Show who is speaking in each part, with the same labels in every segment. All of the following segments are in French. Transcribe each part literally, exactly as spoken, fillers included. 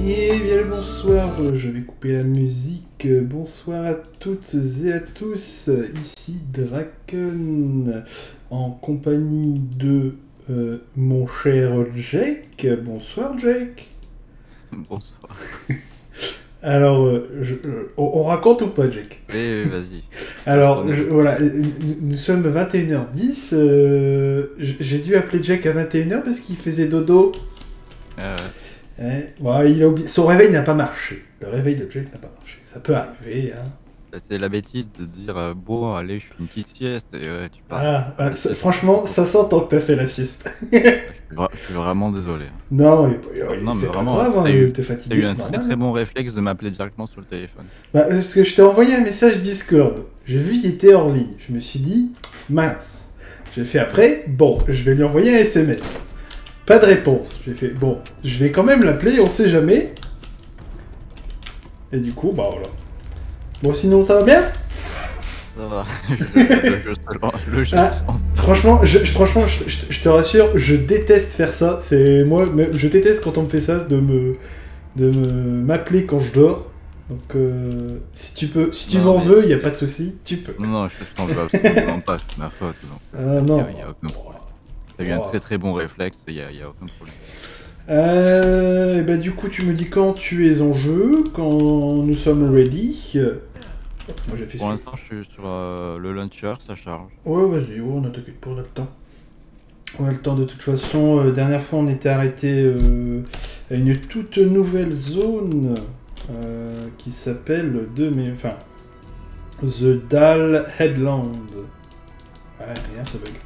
Speaker 1: Et bien le bonsoir, je vais couper la musique. Bonsoir à toutes et à tous, ici Draken, en compagnie de euh, mon cher Jake. Bonsoir Jake.
Speaker 2: Bonsoir.
Speaker 1: Alors, euh, je, euh, on, on raconte ou pas Jake?
Speaker 2: Oui, oui, vas-y.
Speaker 1: Alors, je, voilà, nous, nous sommes vingt et une heures dix, euh, j'ai dû appeler Jake à vingt et une heures parce qu'il faisait dodo.
Speaker 2: Euh...
Speaker 1: Ouais, ouais, il a oublié. Son réveil n'a pas marché. Le réveil de Jake n'a pas marché. Ça peut arriver, hein.
Speaker 2: C'est la bêtise de dire euh, bon, allez, je fais une petite sieste et ouais, tu pars.
Speaker 1: Ah, ah ça, franchement, ça s'entend que t'as fait la sieste.
Speaker 2: je, suis vra je suis vraiment désolé.
Speaker 1: Non,
Speaker 2: non
Speaker 1: c'est pas
Speaker 2: vraiment,
Speaker 1: grave, hein, t'es fatigué.
Speaker 2: T'as eu un très très bon réflexe de m'appeler directement sur le téléphone.
Speaker 1: Bah, parce que je t'ai envoyé un message Discord. J'ai vu qu'il était hors ligne. Je me suis dit, mince. J'ai fait après, bon, je vais lui envoyer un S M S. Pas de réponse. J'ai fait, bon, je vais quand même l'appeler, on sait jamais. Et du coup, bah voilà. Bon, sinon, ça va bien?
Speaker 2: Ça va. le, le jeu se lance. Le jeu
Speaker 1: ah,
Speaker 2: se lance.
Speaker 1: Franchement, je, franchement je, je, je te rassure, je déteste faire ça. C'est moi, je déteste quand on me fait ça, de me, de me m'appeler quand je dors. Donc, euh, si tu peux, si tu m'en mais... veux, il y a pas de souci, tu peux.
Speaker 2: Non, non, je t'en veux absolument pas, c'est ma faute. Donc,
Speaker 1: euh, non.
Speaker 2: Il y, y a aucun problème. T'as eu un très très bon réflexe, il y a, y a aucun problème.
Speaker 1: Euh, et bah du coup, tu me dis quand tu es en jeu, quand nous sommes ready.
Speaker 2: Moi, j'ai fait Pour l'instant, je suis sur euh, le launcher, ça charge.
Speaker 1: Ouais, vas-y, oh, on a t'inquiète pas, on a le temps. On a le temps de toute façon. Euh, dernière fois, on était arrêté euh, à une toute nouvelle zone euh, qui s'appelle de mes, enfin, The Dal Headland. Ouais, rien, ça bug.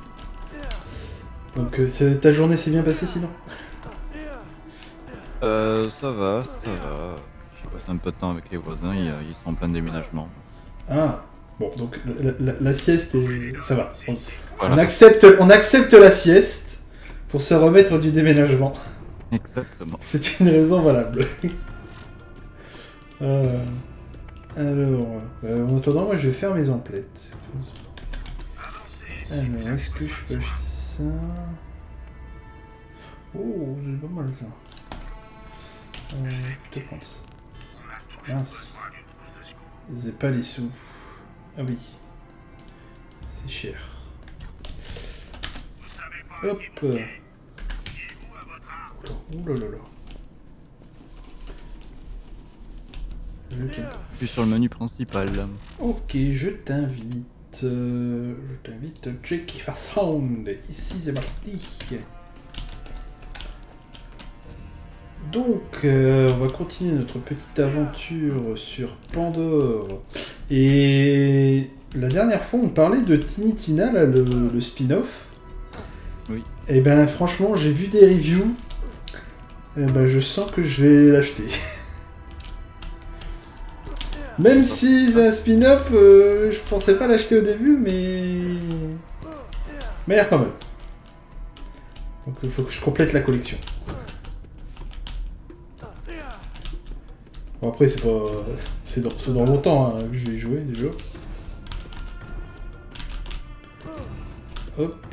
Speaker 1: Donc, euh, ta journée s'est bien passée sinon?
Speaker 2: Euh, ça va, ça va. J'ai passé un peu de temps avec les voisins, ils, ils sont en plein déménagement.
Speaker 1: Ah, bon, donc la, la, la sieste, est... ça va. On,
Speaker 2: voilà.
Speaker 1: on, accepte, on accepte la sieste pour se remettre du déménagement.
Speaker 2: Exactement.
Speaker 1: C'est une raison valable. euh, alors, euh, en attendant, moi je vais faire mes emplettes. Alors, est-ce que je peux acheter ça? Oh, c'est pas mal ça. Euh, je te prends ça. Mince. J'ai pas les sous. Ah oui. C'est cher. Hop. Ouh là là là. Je
Speaker 2: suis sur le menu principal.
Speaker 1: Ok, je t'invite. Euh, je t'invite Jake Farsound. Ici c'est parti. Donc, euh, on va continuer notre petite aventure sur Pandore. Et la dernière fois, on parlait de Tiny Tina, là, le, le spin-off.
Speaker 2: Oui.
Speaker 1: Et ben, franchement, j'ai vu des reviews. Et ben, je sens que je vais l'acheter. Même si c'est un spin-off, euh, je pensais pas l'acheter au début, mais... Mais il y a pas mal. Donc, il faut que je complète la collection. Bon, après, c'est pas... C'est dans, dans longtemps hein, que je vais y jouer, déjà. Hop.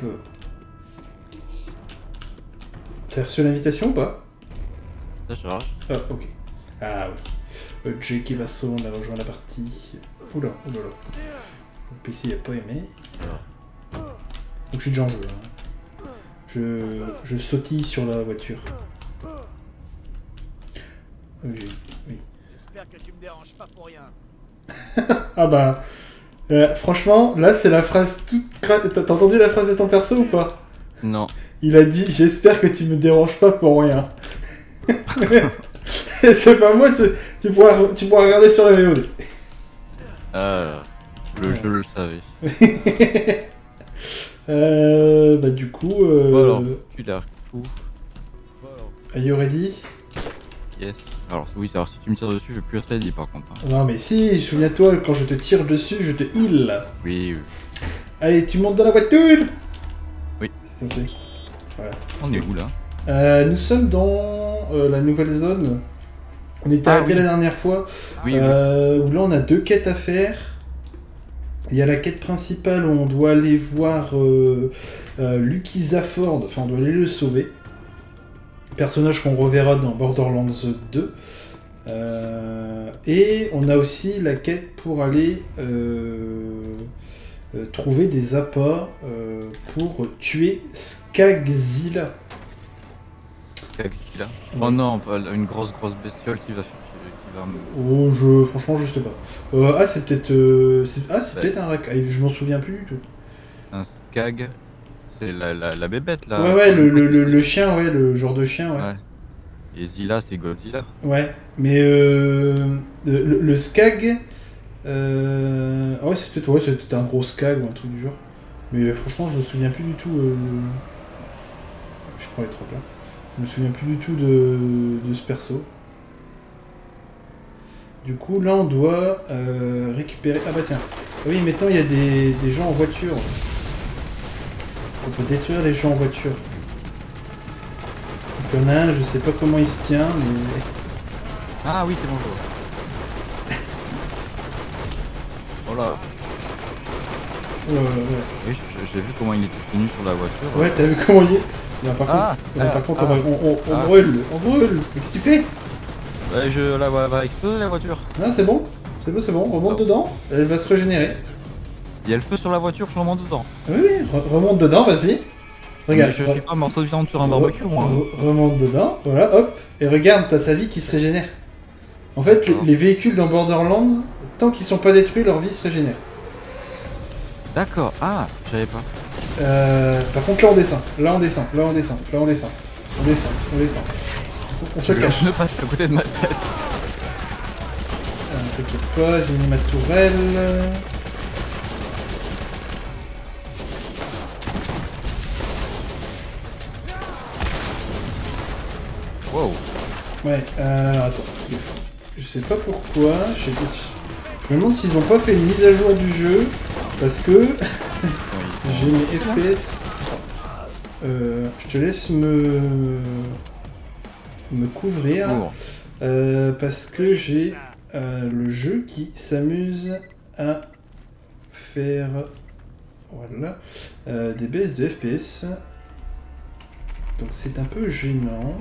Speaker 1: T'as reçu l'invitation ou pas?
Speaker 2: Ça charge.
Speaker 1: Ah, ok. Ah oui. Euh, Jake Vasso, on a rejoint la partie. Oula, oula là. Le P C il a pas aimé. Donc je suis déjà en jeu. Hein. Je... je sautille sur la voiture. Oui, oui.
Speaker 3: J'espère que tu me déranges pas pour rien.
Speaker 1: Ah bah, euh, franchement, là c'est la phrase toute... T'as entendu la phrase de ton perso ou pas?
Speaker 2: Non.
Speaker 1: Il a dit, j'espère que tu me déranges pas pour rien. C'est pas moi, tu pourras, tu pourras regarder sur la V O D.
Speaker 2: Ah, le ouais. Je le savais.
Speaker 1: euh, bah du coup... Euh...
Speaker 2: Bon alors, tu l'as tout.
Speaker 1: Are you ready?
Speaker 2: Yes. Alors oui, alors si tu me tires dessus, je vais plus être ready par contre. Hein.
Speaker 1: Non mais si, souviens-toi, quand je te tire dessus, je te heal.
Speaker 2: Oui, oui.
Speaker 1: Allez, tu montes dans la voiture?
Speaker 2: Oui.
Speaker 1: C'est ça. Voilà.
Speaker 2: On est où là?
Speaker 1: euh, Nous sommes dans euh, la nouvelle zone. On était ah, arrêté oui. la dernière fois.
Speaker 2: Oui,
Speaker 1: euh,
Speaker 2: oui.
Speaker 1: Où là on a deux quêtes à faire. Il y a la quête principale où on doit aller voir euh, euh, Lucky Zafford, enfin on doit aller le sauver. personnage qu'on reverra dans Borderlands deux. Euh, et on a aussi la quête pour aller euh, euh, trouver des appâts euh, pour tuer Skagzilla.
Speaker 2: Skagzilla. Oh non, pas une grosse grosse bestiole qui va faire. Qui va...
Speaker 1: Oh, je, franchement, je sais pas. Euh, ah, c'est peut-être euh, ah, c'est
Speaker 2: Ouais.
Speaker 1: peut-être un rack. Ah, je m'en souviens plus du tout.
Speaker 2: Un skag, c'est la, la, la bébête là.
Speaker 1: Ouais, ouais, le, le, le, le chien, ouais, le genre de chien, ouais.
Speaker 2: Ouais. Et Zilla, c'est Godzilla.
Speaker 1: Ouais, mais euh, le, le skag, euh, ah ouais, c'est peut-être ouais, c'est peut-être un gros skag ou un truc du genre. Mais franchement, je me souviens plus du tout. Euh, je prends les trois plats. Je me souviens plus du tout de, de ce perso. Du coup, là, on doit euh, récupérer. Ah bah tiens. Oui, maintenant il y a des, des gens en voiture. On peut détruire les gens en voiture. Donc, il y en a un, je sais pas comment il se tient, mais.
Speaker 2: Ah oui, c'est bon, je vois. Oh là.
Speaker 1: Ouais, ouais, ouais.
Speaker 2: Oui, j'ai vu comment il était tenu sur la voiture.
Speaker 1: Ouais, t'as vu comment il est? Non, par
Speaker 2: Ah,
Speaker 1: contre, non,
Speaker 2: ah,
Speaker 1: par contre
Speaker 2: ah,
Speaker 1: on, va- on, on, on
Speaker 2: ah.
Speaker 1: brûle, on brûle. Mais qu'est-ce que tu fais?
Speaker 2: Ouais, je la va, va exploser la voiture.
Speaker 1: Non, c'est bon, c'est bon, c'est bon, remonte
Speaker 2: Oh.
Speaker 1: dedans, elle va se régénérer.
Speaker 2: Il y a le feu sur la voiture, je remonte dedans.
Speaker 1: Oui, oui, re- remonte dedans, vas-y. Regarde,
Speaker 2: Mais je suis
Speaker 1: re-
Speaker 2: pas morceau de viande sur un barbecue, moi.
Speaker 1: re- remonte dedans, voilà, hop, et regarde, t'as sa vie qui se régénère. En fait, les,
Speaker 2: D'accord.
Speaker 1: les véhicules dans Borderlands, tant qu'ils sont pas détruits, leur vie se régénère.
Speaker 2: D'accord, ah, je savais pas.
Speaker 1: Euh, par contre, là on descend, là on descend, là on descend, là on descend, on descend, on descend. On se
Speaker 2: Je
Speaker 1: cache.
Speaker 2: ne passe à côté de ma tête.
Speaker 1: Euh, T'inquiète pas, j'ai mis ma tourelle.
Speaker 2: Wow.
Speaker 1: Ouais, euh, alors attends. Je sais pas pourquoi, je, sais pas si- je me demande s'ils ont pas fait une mise à jour du jeu, parce que
Speaker 2: Oui.
Speaker 1: j'ai mes F P S. Euh, je te laisse me, me couvrir,
Speaker 2: Bon.
Speaker 1: euh, parce que j'ai euh, le jeu qui s'amuse à faire voilà, euh, des baisses de F P S. Donc c'est un peu gênant.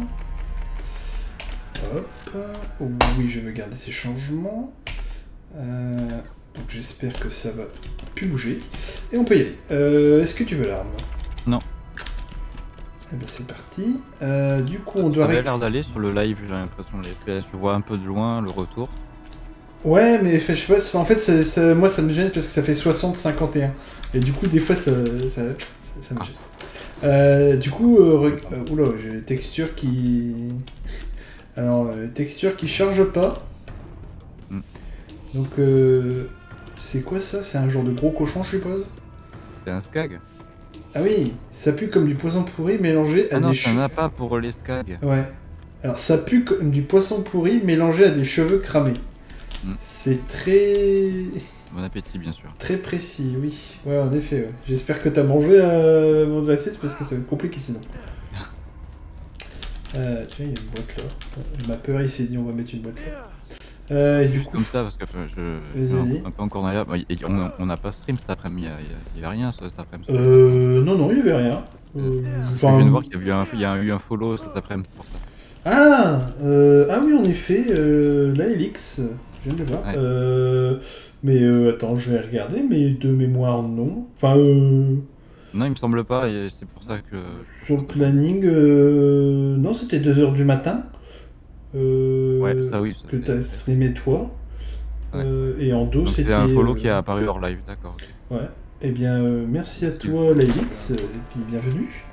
Speaker 1: Hop. Oh, oui, je veux garder ces changements. Euh, donc j'espère que ça va plus bouger. Et on peut y aller. Euh, Est-ce que tu veux l'arme?
Speaker 2: Non.
Speaker 1: Eh ben c'est parti. Euh, du coup, on
Speaker 2: Ça
Speaker 1: doit...
Speaker 2: avait
Speaker 1: ré-
Speaker 2: l'air d'aller sur le live, j'ai l'impression, les F P S. Je vois un peu de loin le retour.
Speaker 1: Ouais, mais je sais pas, en fait, ça, ça- moi ça me gêne parce que ça fait soixante cinquante et un. Et du coup, des fois, ça, ça, ça, ça me gêne. Euh, du coup, euh, reg- euh, oula, j'ai les textures qui... Alors, euh, textures qui chargent pas.
Speaker 2: Mm.
Speaker 1: Donc, euh, c'est quoi ça? C'est un genre de gros cochon, je suppose?
Speaker 2: C'est un skag.
Speaker 1: Ah oui, ça pue comme du poisson pourri mélangé à
Speaker 2: Ah non,
Speaker 1: des
Speaker 2: c'est un
Speaker 1: cheveux.
Speaker 2: appât pour les skags.
Speaker 1: Ouais. Alors, ça pue comme du poisson pourri mélangé à des cheveux cramés.
Speaker 2: Mm.
Speaker 1: C'est très...
Speaker 2: Bon appétit, bien sûr.
Speaker 1: Très précis, oui. Ouais, en effet, ouais. J'espère que t'as mangé euh, mon glacis parce que ça va être compliqué sinon. Euh, tiens, il y a une boîte là. Ma peur, il s'est dit on va mettre une boîte là. Euh, et du
Speaker 2: Juste
Speaker 1: coup,
Speaker 2: comme ça, parce que euh, je.
Speaker 1: Vas-y,
Speaker 2: je suis
Speaker 1: vas-y.
Speaker 2: un, un peu encore derrière. Bah, y- y- on on n'a pas stream cet après-midi, il y a- il y a- il y a rien ce- cet après-midi.
Speaker 1: euh, non, non, il y avait rien. Euh,
Speaker 2: Parce que
Speaker 1: enfin,
Speaker 2: je viens de voir qu'il y a eu un, il y a eu un follow cet après-midi, c'est pour ça.
Speaker 1: Ah, euh, ah oui, en effet, euh, la Helix, je viens de le voir.
Speaker 2: Ouais.
Speaker 1: Euh, mais euh, attends, je vais regarder, mais de mémoire, non. Enfin, euh,
Speaker 2: Non, il me semble pas, et c'est pour ça que.
Speaker 1: sur le planning, euh, non, c'était deux heures du matin. Euh,
Speaker 2: Ouais, ça oui. ça,
Speaker 1: que
Speaker 2: c'est-
Speaker 1: t'as streamé toi.
Speaker 2: Ouais.
Speaker 1: Euh, et en dos,
Speaker 2: Donc
Speaker 1: c'était...
Speaker 2: c'est un follow
Speaker 1: euh,
Speaker 2: qui a apparu hors live, d'accord. ok.
Speaker 1: Ouais. Eh bien, euh, merci à
Speaker 2: Merci.
Speaker 1: toi, Laïlix, et puis bienvenue.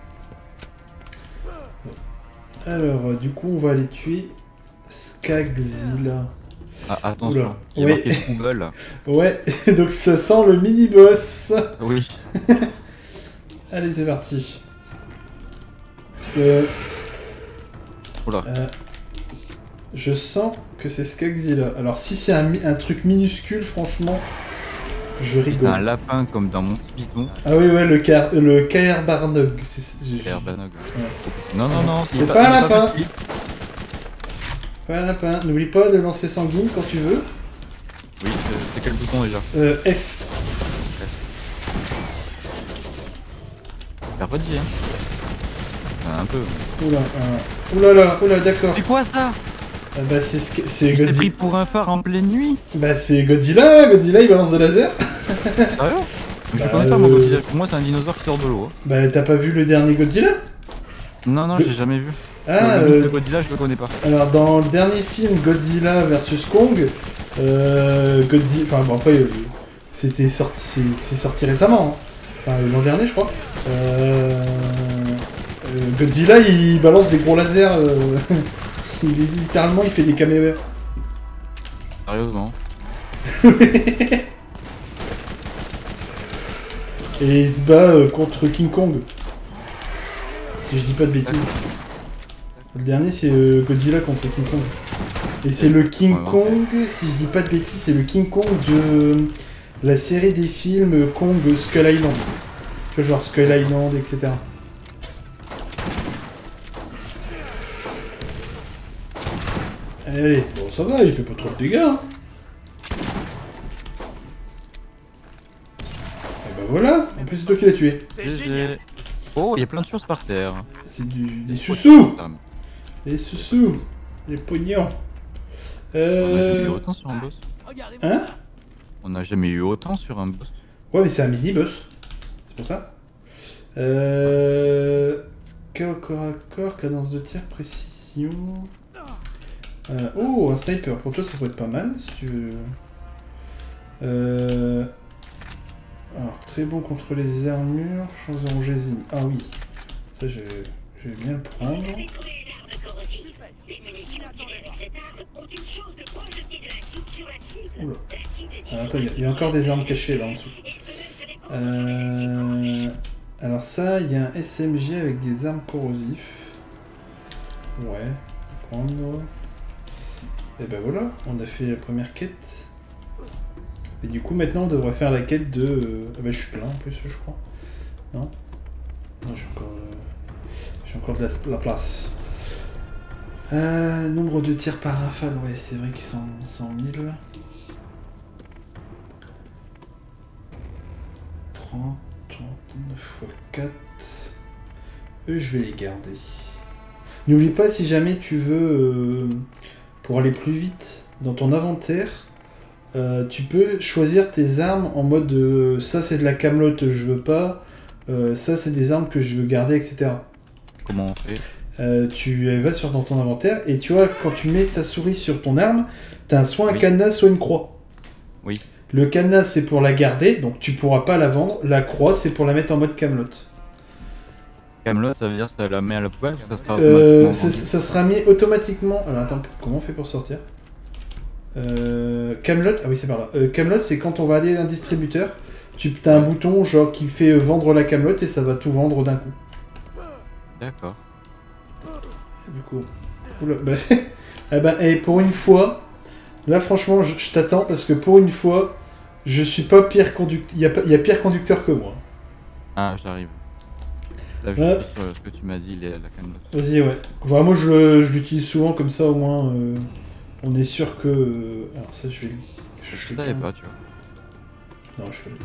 Speaker 1: Alors, euh, du coup, on va aller tuer Skagzilla.
Speaker 2: Ah, attention,
Speaker 1: Oula.
Speaker 2: il y a
Speaker 1: Oui.
Speaker 2: marqué Trouble.
Speaker 1: Ouais, donc ça sent le mini-boss.
Speaker 2: Oui.
Speaker 1: Allez, c'est parti. Euh,
Speaker 2: Oula.
Speaker 1: euh, je sens que c'est Skagzilla. Alors, si c'est un, mi- un truc minuscule, franchement, je
Speaker 2: C'est
Speaker 1: rigole.
Speaker 2: un lapin comme dans mon petit Python.
Speaker 1: Ah oui, ouais, le, car, le Kaer Barnog. c'est- c'est- j'ai-
Speaker 2: Herbanog.
Speaker 1: Ouais.
Speaker 2: Non, non, non.
Speaker 1: C'est
Speaker 2: il est
Speaker 1: pas un
Speaker 2: il est
Speaker 1: lapin.
Speaker 2: petit.
Speaker 1: Pas un lapin. N'oublie pas de lancer sanguine quand tu veux.
Speaker 2: Oui, c'est- c'est quel bouton déjà?
Speaker 1: Euh, F.
Speaker 2: Faire pas de vie, hein. Enfin, un peu.
Speaker 1: Oula, euh, Oulala, oulala, d'accord.
Speaker 2: C'est quoi ça?
Speaker 1: Ah bah c'est ce que- c'est
Speaker 2: Il s'est
Speaker 1: Godzilla.
Speaker 2: pris pour un phare en pleine nuit.
Speaker 1: Bah c'est Godzilla, Godzilla il balance des lasers.
Speaker 2: Sérieux? Mais
Speaker 1: Bah,
Speaker 2: je connais pas mon
Speaker 1: euh,
Speaker 2: Godzilla. Pour moi, c'est un dinosaure qui sort de l'eau. hein.
Speaker 1: Bah t'as pas vu le dernier Godzilla?
Speaker 2: Non, non,
Speaker 1: Go-
Speaker 2: j'ai jamais vu.
Speaker 1: Ah,
Speaker 2: le mythe
Speaker 1: euh,
Speaker 2: de Godzilla, je le connais pas.
Speaker 1: alors dans le dernier film Godzilla versus Kong, euh, Godzilla, enfin bon après euh, c'était sorti, c'est c'est sorti récemment, hein. Enfin l'an dernier je crois. Euh, euh, Godzilla il balance des gros lasers, euh, il, littéralement il fait des caméos.
Speaker 2: Sérieusement.
Speaker 1: Et il se bat euh, contre King Kong. Si je dis pas de bêtises. Le dernier c'est euh, Godzilla contre King Kong. Et c'est le King
Speaker 2: Ouais, ouais.
Speaker 1: Kong, si je dis pas de bêtises, c'est le King Kong de la série des films Kong Skull Island. Tu vois, genre Skull Island, et cetera. Allez, bon ça va, il fait pas trop de dégâts. Hein. Et bah voilà, en plus c'est toi qui l'as tué.
Speaker 3: C'est
Speaker 2: G G.
Speaker 3: génial.
Speaker 2: Oh, il y a plein de choses par terre.
Speaker 1: C'est du, des sous-sous.
Speaker 2: Putain,
Speaker 1: Les sous-sous. Les pognons.
Speaker 2: On a jamais eu
Speaker 1: Euh...
Speaker 2: autant sur un boss.
Speaker 3: Regardez-moi
Speaker 1: Hein?
Speaker 3: ça.
Speaker 2: On n'a jamais eu autant sur un boss.
Speaker 1: Ouais, mais c'est un mini-boss. C'est pour ça. Euh... Cas au corps à corps, cadence de tir, précision... Euh, oh, un sniper. Pour toi, ça pourrait être pas mal, si tu veux. Euh... Alors, très bon contre les armures, chance de ronger les ennemis. Ah oui. Ça, je, je vais bien le prendre.
Speaker 3: Super.
Speaker 1: Oula. Ah, attends, il y a- il y, a encore des armes cachées là en dessous. Euh... Alors ça, il y a un S M G avec des armes corrosives. Ouais, on va prendre. Et ben voilà, on a fait la première quête. Et du coup, maintenant, on devrait faire la quête de... euh, Ah bah je suis plein en plus, je crois. Non? Non, j'ai encore... euh, j'ai encore de la, la place. Euh, nombre de tirs par rafale, ouais, c'est vrai qu'ils sont cent mille. trente, trente-neuf fois quatre. Eux, je vais les garder. N'oublie pas, si jamais tu veux, euh, pour aller plus vite dans ton inventaire, euh, tu peux choisir tes armes en mode euh, ça c'est de la camelote, je veux pas, euh, ça c'est des armes que je veux garder, et cetera.
Speaker 2: Comment on fait?
Speaker 1: Euh, tu vas sur dans ton inventaire et tu vois, quand tu mets ta souris sur ton arme, t'as soit un
Speaker 2: Oui.
Speaker 1: cadenas, soit une croix.
Speaker 2: Oui.
Speaker 1: Le cadenas c'est pour la garder, donc tu pourras pas la vendre. La croix c'est pour la mettre en mode camelote.
Speaker 2: Camelot, ça veut dire ça la met à la poubelle ou ça sera
Speaker 1: Euh,
Speaker 2: automatiquement
Speaker 1: ça,
Speaker 2: vendu
Speaker 1: ça sera mis automatiquement. Alors attends, comment on fait pour sortir euh, Camelot, ah oui c'est par là. Euh, Camelot c'est quand on va aller à un distributeur, tu as un bouton genre qui fait vendre la camelote et ça va tout vendre d'un coup.
Speaker 2: D'accord.
Speaker 1: Du coup, oula, bah, eh ben, et pour une fois, là franchement je, je t'attends parce que pour une fois, je suis pas pire conducteur. Il y a, pas- il y a pire conducteur que moi.
Speaker 2: Ah, j'arrive. Là, je
Speaker 1: Ouais.
Speaker 2: suis sur ce que tu m'as dit, les- la Camelot.
Speaker 1: Vas-y, ouais. Enfin, moi je, je l'utilise souvent comme ça au moins. euh, on est sûr que. euh, alors ça je vais. Je,
Speaker 2: Je
Speaker 1: fais
Speaker 2: savais
Speaker 1: qu'un-
Speaker 2: pas, tu vois.
Speaker 1: Non, je fais le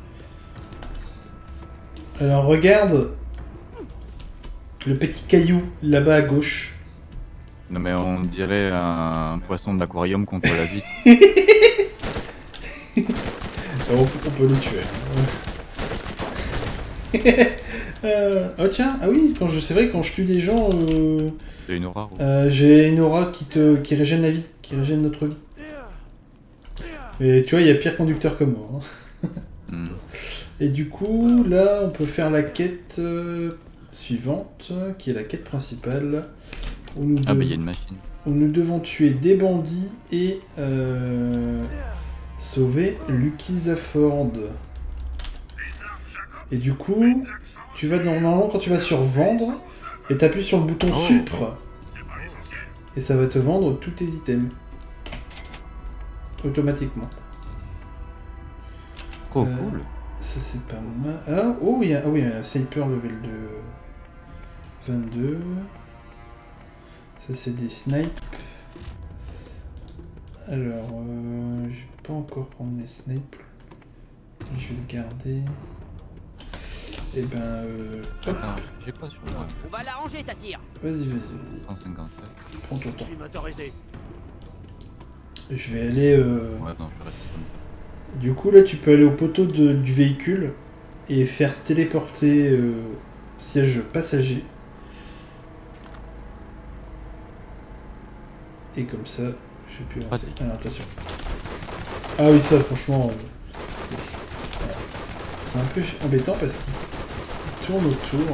Speaker 1: qu'un. Alors regarde le petit caillou là-bas à gauche.
Speaker 2: Non, mais on dirait un poisson d'aquarium contre la vie.
Speaker 1: Alors, on, peut, on peut le tuer. hein. Euh, oh tiens, ah oui, quand je, c'est vrai quand je tue des gens, euh,
Speaker 2: C'est une aura. ou-
Speaker 1: euh, j'ai une aura qui te, qui régène la vie, qui régène notre vie. Et tu vois, il y a pire conducteur que moi. hein.
Speaker 2: Hmm.
Speaker 1: Et du coup, là, on peut faire la quête euh, suivante, qui est la quête principale, où nous,
Speaker 2: Ah,
Speaker 1: dev-
Speaker 2: bah, il y a une machine.
Speaker 1: où nous devons tuer des bandits et euh, sauver Lucky Zafford. Et du coup, tu vas dans, normalement quand tu vas sur vendre, et t'appuies sur le bouton
Speaker 2: Oh.
Speaker 1: supre, et ça va te vendre tous tes items. Automatiquement.
Speaker 2: Trop
Speaker 1: Euh,
Speaker 2: cool.
Speaker 1: Ça c'est pas mal. Ah, oh, il y a, ah oui, un sniper level de vingt-deux. Ça c'est des snipes. Alors, euh, je vais pas encore prendre des snipes. Je vais le garder. Et ben... Euh, hop.
Speaker 2: Attends, j'ai quoi sur moi?
Speaker 4: On va l'arranger ta tire.
Speaker 1: Vas-y, vas-y, vas-y.
Speaker 2: cent cinquante-sept.
Speaker 1: Prends ton
Speaker 3: Je
Speaker 1: temps.
Speaker 3: suis motorisé.
Speaker 1: Je vais aller... Euh...
Speaker 2: Ouais, non, je vais rester comme ça.
Speaker 1: Du coup, là, tu peux aller au poteau de, du véhicule et faire téléporter euh, siège passager. Et comme ça, je sais plus avancer. Alors, attention. Ah oui, ça, franchement... Euh... C'est un peu embêtant parce qu'il tourne autour.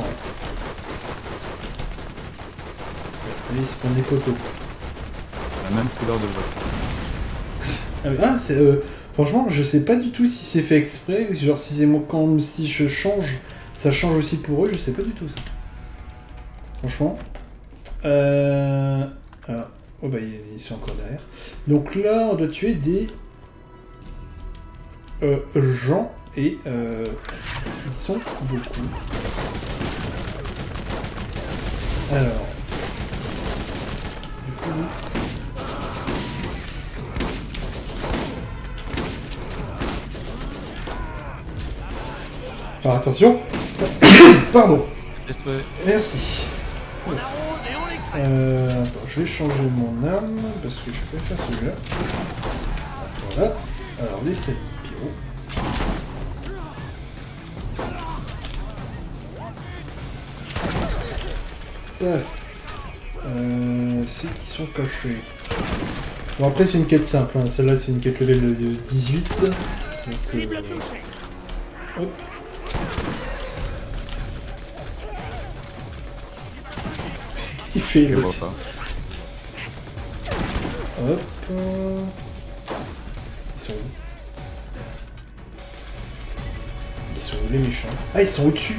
Speaker 1: Oui, il se prend des poteaux.
Speaker 2: La même couleur de voiture.
Speaker 1: Ah, oui. Ah, c'est... Euh... Franchement, je sais pas du tout si c'est fait exprès, genre si c'est moi quand si je change, ça change aussi pour eux, je sais pas du tout ça. Franchement. Euh... Alors, oh bah ils sont encore derrière. Donc là, on doit tuer des euh, gens et euh, ils sont beaucoup. Alors, du coup. Alors attention. Pardon. Merci.
Speaker 3: On arrose et on les crève.
Speaker 1: Euh, attends, je vais changer mon arme parce que je préfère celui-là. Voilà. Alors les sept pyro. Paf. Euh, c'est qui sont cachés. Bon après c'est une quête simple, hein. Celle-là c'est une quête level de dix-huit. Donc,
Speaker 3: Cible
Speaker 1: euh,
Speaker 3: touchée.
Speaker 1: hop. Qu'est-ce qu'il fait
Speaker 2: Je
Speaker 1: là
Speaker 2: vois
Speaker 1: aussi
Speaker 2: pas.
Speaker 1: Hop. euh, Ils sont où? Ils sont où les méchants? Ah, ils sont au-dessus.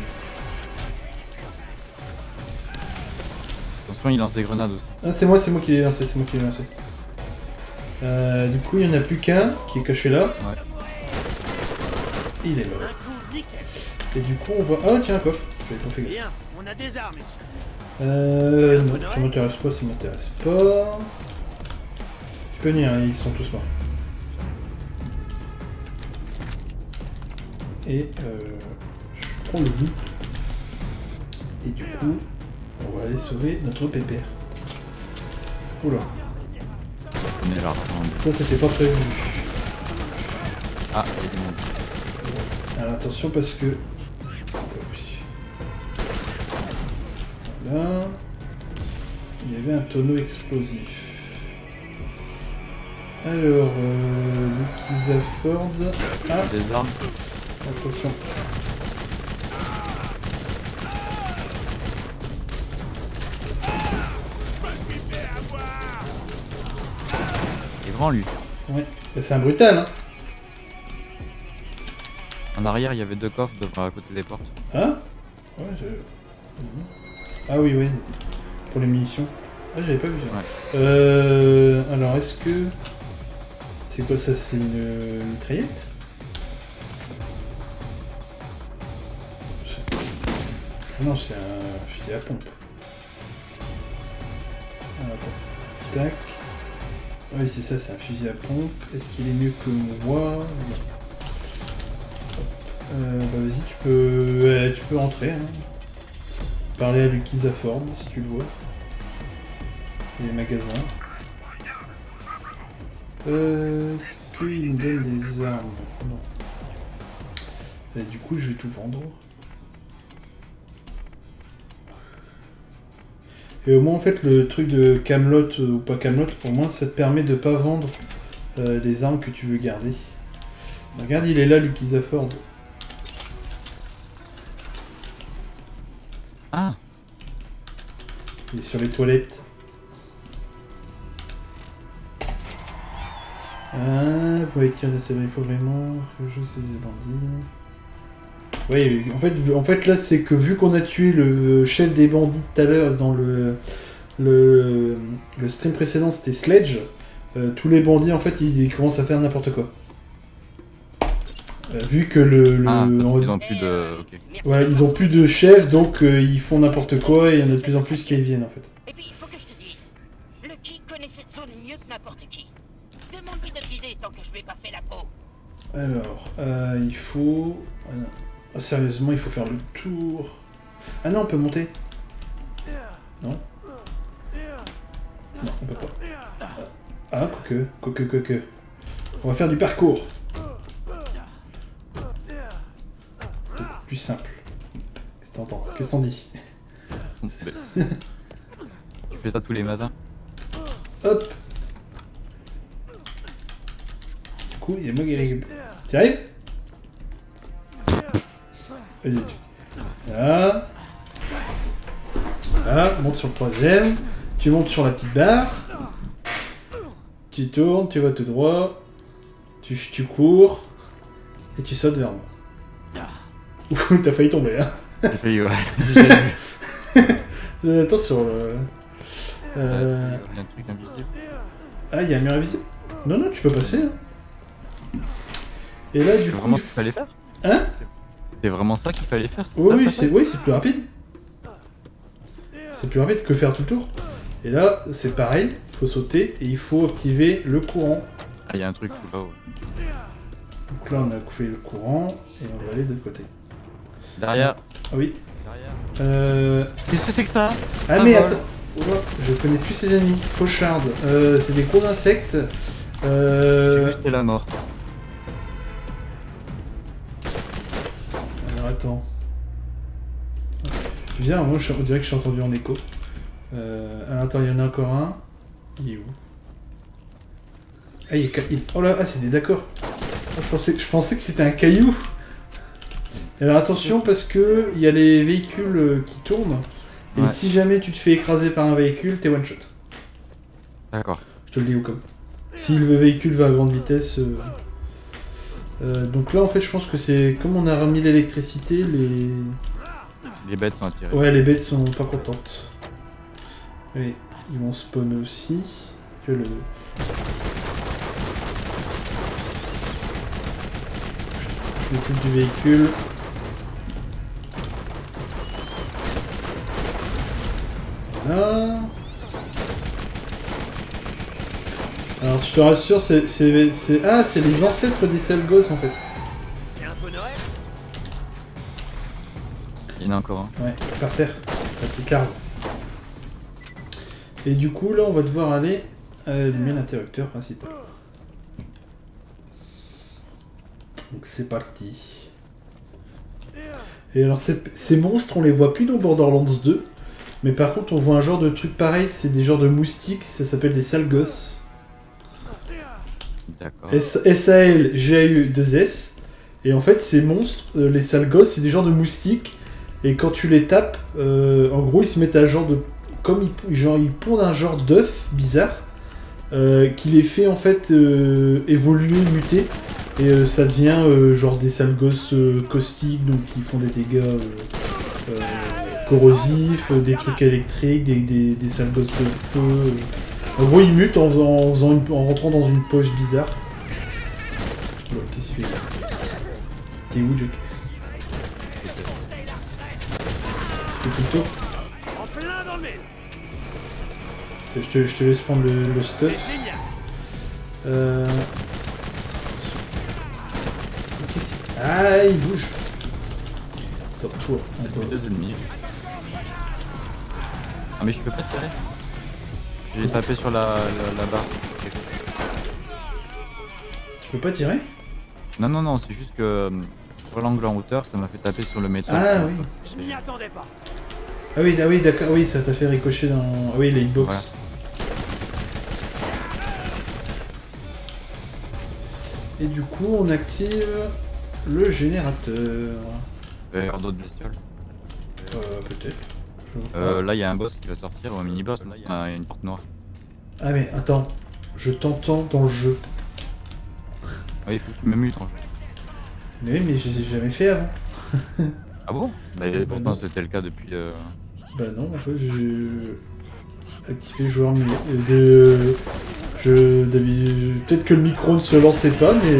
Speaker 2: Attention, il lance des grenades aussi.
Speaker 1: Ah, c'est moi, c'est moi qui l'ai lancé, c'est moi qui l'ai lancé. Euh, du coup, il n'y en a plus qu'un qui est caché là.
Speaker 2: Ouais.
Speaker 1: Il est mort.
Speaker 3: Un coup, nickel.
Speaker 1: Et du coup, on va... Ah, tiens, un coffre. J'avais pas fait gaffe.
Speaker 3: Bien, on a des armes ici.
Speaker 1: Euh... Non, ça m'intéresse pas, ça m'intéresse pas. Tu peux venir, hein, ils sont tous morts. Et euh... je prends le loup. Et du coup, on va aller sauver notre pépère. Oula,
Speaker 2: On est là.
Speaker 1: ça c'était pas prévu.
Speaker 2: Ah, il y a des mondes.
Speaker 1: Alors attention parce que... Voilà. Il y avait un tonneau explosif. Alors, euh, Lucky Ford. Ah,
Speaker 2: Des armes.
Speaker 1: attention.
Speaker 2: Il est grand lui.
Speaker 1: Ouais, bah, c'est un brutal, hein.
Speaker 2: En arrière, il y avait deux coffres devant à côté des portes.
Speaker 1: Ah ouais, je... Ah oui, oui. Pour les munitions. Ah, j'avais pas vu ça.
Speaker 2: Ouais.
Speaker 1: Euh... Alors, est-ce que... C'est quoi ça? C'est une mitraillette? Ah non, c'est un fusil à pompe. Alors, attends. Tac. Oui, c'est ça, c'est un fusil à pompe. Est-ce qu'il est mieux que moi? Non. Euh, bah vas-y, tu peux... Ouais, tu peux rentrer. Hein. Parler à Lucky Ford, si tu le vois. Les magasins. Euh... Est-ce qu'il me donne des armes? Non. Et du coup, je vais tout vendre. Et au moins, en fait, le truc de Camelot euh, ou pas Camelot, pour moi, ça te permet de pas vendre euh, les armes que tu veux garder. Regarde, il est là, Lucky Ford.
Speaker 2: Ah,
Speaker 1: Il est sur les toilettes. Ah, pour les tirs d'assaut, il faut vraiment que je sais des bandits. Oui, en fait, en fait là, c'est que vu qu'on a tué le chef des bandits tout à l'heure dans le, le, le stream précédent, c'était Sledge, euh, tous les bandits, en fait, ils, ils commencent à faire n'importe quoi. Euh, vu que le... le
Speaker 2: ah parce
Speaker 1: on-
Speaker 2: qu'ils ont plus de... Ok.
Speaker 4: Merci
Speaker 1: Voilà,
Speaker 4: de
Speaker 1: ils ont
Speaker 4: ton
Speaker 1: plus
Speaker 4: soutien.
Speaker 1: de chef, donc euh, ils font n'importe quoi et il y en a de plus en plus qui viennent en fait.
Speaker 4: Et puis, il faut que je te dise, Lucky connaît cette zone mieux que n'importe qui. Demande-lui de te guider tant que je lui ai pas fait la peau.
Speaker 1: Alors, euh, il faut... Ah, sérieusement, il faut faire le tour. Ah non, on peut monter. Non. Non, on peut pas. Ah, quoique, quoique, quoique. On va faire du parcours. Plus simple. Qu'est-ce que t'entends? Qu'est-ce que t'en dis?
Speaker 2: Tu fais ça tous les matins?
Speaker 1: Hop. Du coup, il y a moi qui récupère. Tu arrives? Vas-y. Là. Là, monte sur le troisième. Tu montes sur la petite barre. Tu tournes, tu vas tout droit. Tu, tu cours. Et tu sautes vers moi. Ouh, t'as failli tomber, hein.
Speaker 2: J'ai failli, ouais.
Speaker 1: euh, attention. Euh... Euh...
Speaker 2: Il y a un truc invisible.
Speaker 1: Ah, il y a un mur invisible? Non, non, tu peux passer. Hein. Et là, du
Speaker 2: C'est
Speaker 1: coup.
Speaker 2: vraiment ce qu'il fallait faire?
Speaker 1: Hein?
Speaker 2: C'était vraiment ça qu'il fallait faire?
Speaker 1: Oh, oui, c'est oui, c'est plus rapide. C'est plus rapide que faire tout le tour. Et là, c'est pareil. Il faut sauter et il faut activer le courant.
Speaker 2: Ah, il y a un truc tout là-haut.
Speaker 1: Donc là, on a coupé le courant et on va aller de l'autre côté.
Speaker 2: Derrière.
Speaker 1: Ah oui.
Speaker 2: Derrière.
Speaker 1: Euh...
Speaker 2: Qu'est-ce que c'est que ça?
Speaker 1: Ah,
Speaker 2: Ça
Speaker 1: mais
Speaker 2: vole.
Speaker 1: attends. Oh, je connais plus ces ennemis. Faucharde. Euh, c'est des gros insectes. Euh...
Speaker 2: C'était la mort.
Speaker 1: Alors attends. Bien, moi je, on dirait que je suis entendu en écho. Euh, alors attends, il y en a encore un. Il est où? Ah, il est... il- Oh là, ah, c'est des d'accord. Oh, je, pensais... je pensais que c'était un caillou. Alors attention parce que il y a les véhicules euh, qui tournent. Et
Speaker 2: Ouais.
Speaker 1: si jamais tu te fais écraser par un véhicule, t'es one shot.
Speaker 2: D'accord.
Speaker 1: Je te le dis au cas où. Si le véhicule va à grande vitesse... euh, euh, donc là en fait je pense que c'est... Comme on a remis l'électricité, les...
Speaker 2: Les bêtes sont attirées.
Speaker 1: Ouais, les bêtes sont pas contentes. Oui, ils vont spawn aussi. Que le... Le truc du véhicule. Voilà. Alors je te rassure, c'est... c'est- c'est- Ah, c'est les ancêtres des sales gosses en fait.
Speaker 3: C'est un peu Noël.
Speaker 2: Il y en a encore un.
Speaker 1: Ouais, par terre. La petite larve. Et du coup, là, on va devoir aller allumer l'interrupteur principal. Donc c'est parti. Et alors, ces, ces monstres, on les voit plus dans Borderlands deux. Mais par contre, on voit un genre de truc pareil. C'est des genres de moustiques. Ça s'appelle des sales gosses.
Speaker 2: D'accord.
Speaker 1: S A L G A U deux S. Et en fait, ces monstres, euh, les sales gosses, c'est des genres de moustiques. Et quand tu les tapes, euh, en gros, ils se mettent à genre de... Comme ils, genre, ils pondent un genre d'œuf bizarre, euh, qui les fait en fait euh, évoluer, muter. Et euh, ça devient euh, genre des sales gosses euh, caustiques, donc qui font des dégâts euh, euh, corrosifs, euh, des trucs électriques, des, des, des sales gosses de feu. euh. En gros, ils mutent en, faisant, en, faisant une- en rentrant dans une poche bizarre. Bon, qu'est-ce qu'il fait là? T'es où, Jack? C'est tout le tour.
Speaker 3: En plein dans le mille.
Speaker 1: Je te, je te laisse prendre le, le stuff.
Speaker 3: C'est génial.
Speaker 1: Euh... Qu'est-ce qu'il- Ah, il bouge. Attends, toi.
Speaker 2: J'ai
Speaker 1: Attends.
Speaker 2: deux ennemis. Ah mais je peux pas tirer. J'ai tapé sur la, la, la barre.
Speaker 1: Tu peux pas tirer?
Speaker 2: Non non non, c'est juste que euh, sur l'angle en hauteur, ça m'a fait taper sur le métal.
Speaker 1: Ah oui.
Speaker 3: Je m'y attendais pas.
Speaker 1: Ah oui, ah oui, d'accord. Oui, ça t'a fait ricocher dans... Ah oui, les hitbox.
Speaker 2: Voilà.
Speaker 1: Et du coup, on active le générateur.
Speaker 2: Il va y avoir d'autres bestioles.
Speaker 1: Euh, peut-être. Je vois pas.
Speaker 2: Euh, là il y a un boss qui va sortir, ou un mini boss, là il y a une porte noire.
Speaker 1: Ah mais attends, je t'entends dans le jeu.
Speaker 2: Ah il faut que tu me mutes en jeu.
Speaker 1: Mais oui, mais je les ai jamais fait avant.
Speaker 2: Ah bon? Bah
Speaker 1: bah
Speaker 2: pourtant
Speaker 1: non.
Speaker 2: c'était le cas depuis... Euh...
Speaker 1: Bah non, en fait, j'ai activé joueur mu- de... Je... d'habitude- Peut-être que le micro ne se lançait pas, mais...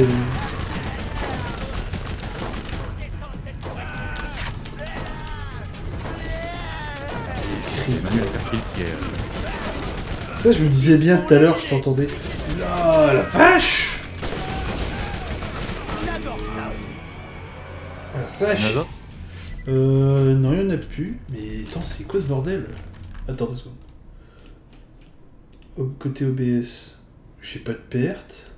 Speaker 2: C'est Manuel Fertil qui est... euh,
Speaker 1: Ça, je me disais bien tout à l'heure, je t'entendais. Là, la vache!
Speaker 3: J'adore ça.
Speaker 1: Oh la Vache.
Speaker 2: d'autres?
Speaker 1: Euh, non, il n'y en a plus. Mais attends, c'est quoi ce bordel? Attends deux secondes. Au côté O B S, j'ai pas de perte.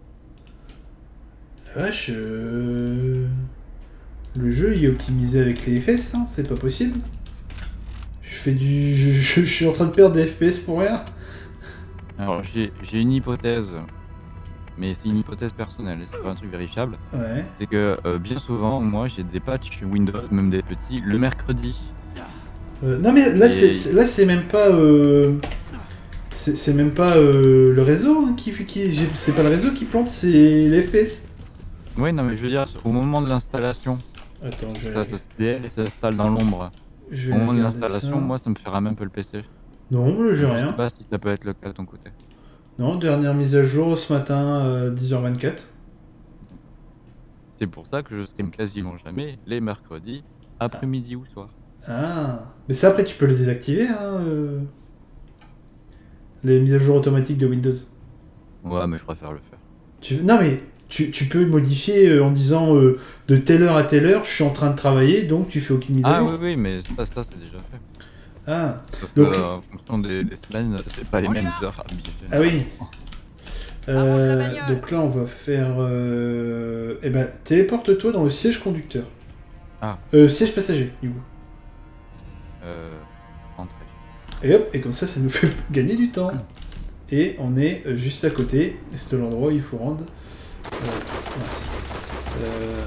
Speaker 1: Vache, euh... le jeu il est optimisé avec les F S, hein, c'est pas possible. Je fais du... Je, je, je suis en train de perdre des F P S pour rien.
Speaker 2: Alors j'ai j'ai une hypothèse, mais c'est une hypothèse personnelle, c'est pas un truc vérifiable.
Speaker 1: Ouais.
Speaker 2: C'est que euh, bien souvent, moi j'ai des patchs Windows, même des petits, le mercredi.
Speaker 1: Euh, non mais là
Speaker 2: Et-
Speaker 1: c'est c'est- là c'est même pas... Euh... C'est c'est même pas euh, le réseau hein, qui... qui j'ai- c'est pas le réseau qui plante, c'est les F P S.
Speaker 2: Oui, non mais je veux dire, au moment de l'installation,
Speaker 1: Attends, je vais...
Speaker 2: ça se D L et ça s'installe dans l'ombre.
Speaker 1: je
Speaker 2: Au
Speaker 1: vais
Speaker 2: moment de
Speaker 1: regarder
Speaker 2: l'installation,
Speaker 1: ça.
Speaker 2: moi ça me fait ramer un peu le P C.
Speaker 1: Non, là, j'ai
Speaker 2: Je
Speaker 1: rien.
Speaker 2: sais pas si ça peut être le cas de ton côté.
Speaker 1: Non, dernière mise à jour ce matin, euh, dix heures vingt-quatre.
Speaker 2: C'est pour ça que je stream quasiment jamais les mercredis, après-midi ou soir.
Speaker 1: Ah, mais ça après tu peux les désactiver, hein, euh, les mises à jour automatiques de Windows.
Speaker 2: Ouais, mais je préfère le faire.
Speaker 1: Tu... Non mais tu, tu peux modifier euh, en disant euh, de telle heure à telle heure, je suis en train de travailler, donc tu fais aucune mise à
Speaker 2: Ah
Speaker 1: jour.
Speaker 2: oui, oui, mais ça, ça c'est déjà fait.
Speaker 1: Ah,
Speaker 2: Sauf
Speaker 1: Donc-
Speaker 2: que, euh, en fonction des, des semaines, c'est pas les mêmes heures habituelles.
Speaker 1: ah oui.
Speaker 4: Arrange la
Speaker 1: Euh,
Speaker 4: bagnole.
Speaker 1: donc là on va faire... Euh... Eh ben, téléporte-toi dans le siège conducteur.
Speaker 2: Ah.
Speaker 1: Euh, siège passager, du coup.
Speaker 2: Euh, entrée.
Speaker 1: Et hop, et comme ça, ça nous fait gagner du temps. Et on est euh, juste à côté de l'endroit où il faut rendre. Euh, mince. Euh...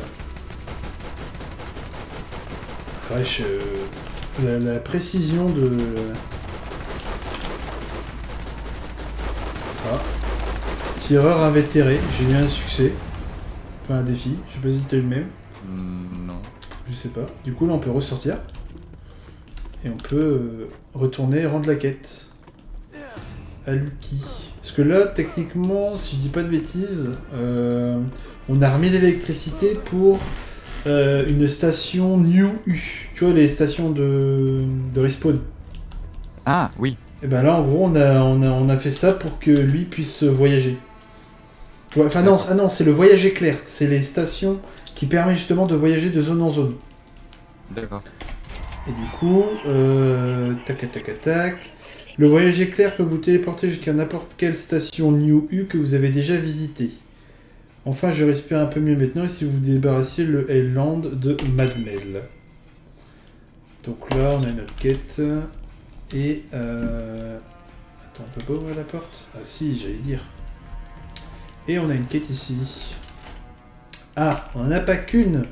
Speaker 1: Wesh, euh, la, la précision de. Ah. Tireur invétéré, j'ai eu un succès. Enfin, un défi, je sais pas si t'as eu le même.
Speaker 2: Hmm, non.
Speaker 1: Je sais pas. Du coup, là, on peut ressortir. Et on peut euh, retourner et rendre la quête. À Lucky. Parce que là, techniquement, si je dis pas de bêtises, euh, on a remis l'électricité pour euh, une station New U. Tu vois, les stations de, de respawn.
Speaker 2: Ah, oui.
Speaker 1: Et ben là, en gros, on a, on a, on a fait ça pour que lui puisse voyager. Ouais, enfin, non, ah non, c'est le voyage éclair. C'est les stations qui permettent justement de voyager de zone en zone.
Speaker 2: D'accord.
Speaker 1: Et du coup, euh, tac tac tac. Le voyage éclair peut vous téléporter jusqu'à n'importe quelle station New U que vous avez déjà visitée. Enfin, je respire un peu mieux maintenant et si vous débarrassiez le Hellland de Madmel. Donc là, on a notre quête. Et... Euh... Attends, on peut pas ouvrir la porte? Ah si, j'allais dire. Et on a une quête ici. Ah, on n'en a pas qu'une.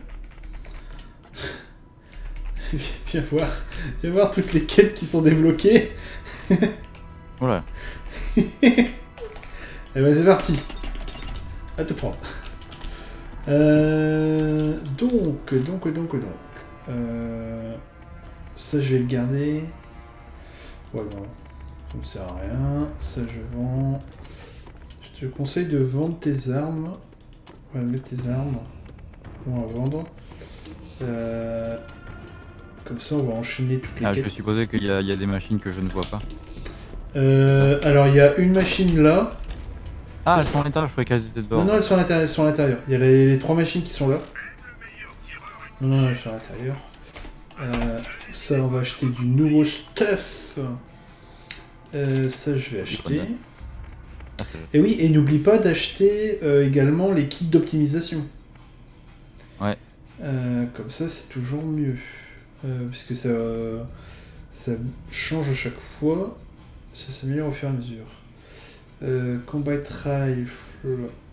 Speaker 1: Viens voir. Viens voir toutes les quêtes qui sont débloquées.
Speaker 2: Voilà.
Speaker 1: Et ben c'est parti. À te prendre. Euh, donc, donc, donc, donc. Euh, ça je vais le garder. Voilà. Ça me sert à rien. Ça je vends. Je te conseille de vendre tes armes. On va mettre tes armes. On va vendre. Euh, comme ça on va enchaîner toutes les
Speaker 2: Ah, je
Speaker 1: quêtes.
Speaker 2: peux supposer qu'il y, a- il y a des machines que je ne vois pas.
Speaker 1: Euh, alors il y a une machine là.
Speaker 2: Ah, elles sont à l'intérieur, je croyais qu'elles étaient dehors.
Speaker 1: Non, non, elles sont à l'intérieur. elles sont à l'intérieur. Il y a les, les trois machines qui sont là. Non, non, elles sont à l'intérieur. Euh, ça, on va acheter du nouveau stuff. Euh, ça, je vais acheter.
Speaker 2: Ah, c'est-
Speaker 1: Et oui, et n'oublie pas d'acheter euh, également les kits d'optimisation.
Speaker 2: Ouais.
Speaker 1: Euh, comme ça, c'est toujours mieux. Euh, puisque ça, ça change à chaque fois. Ça s'améliore au fur et à mesure. Euh, combat rifle.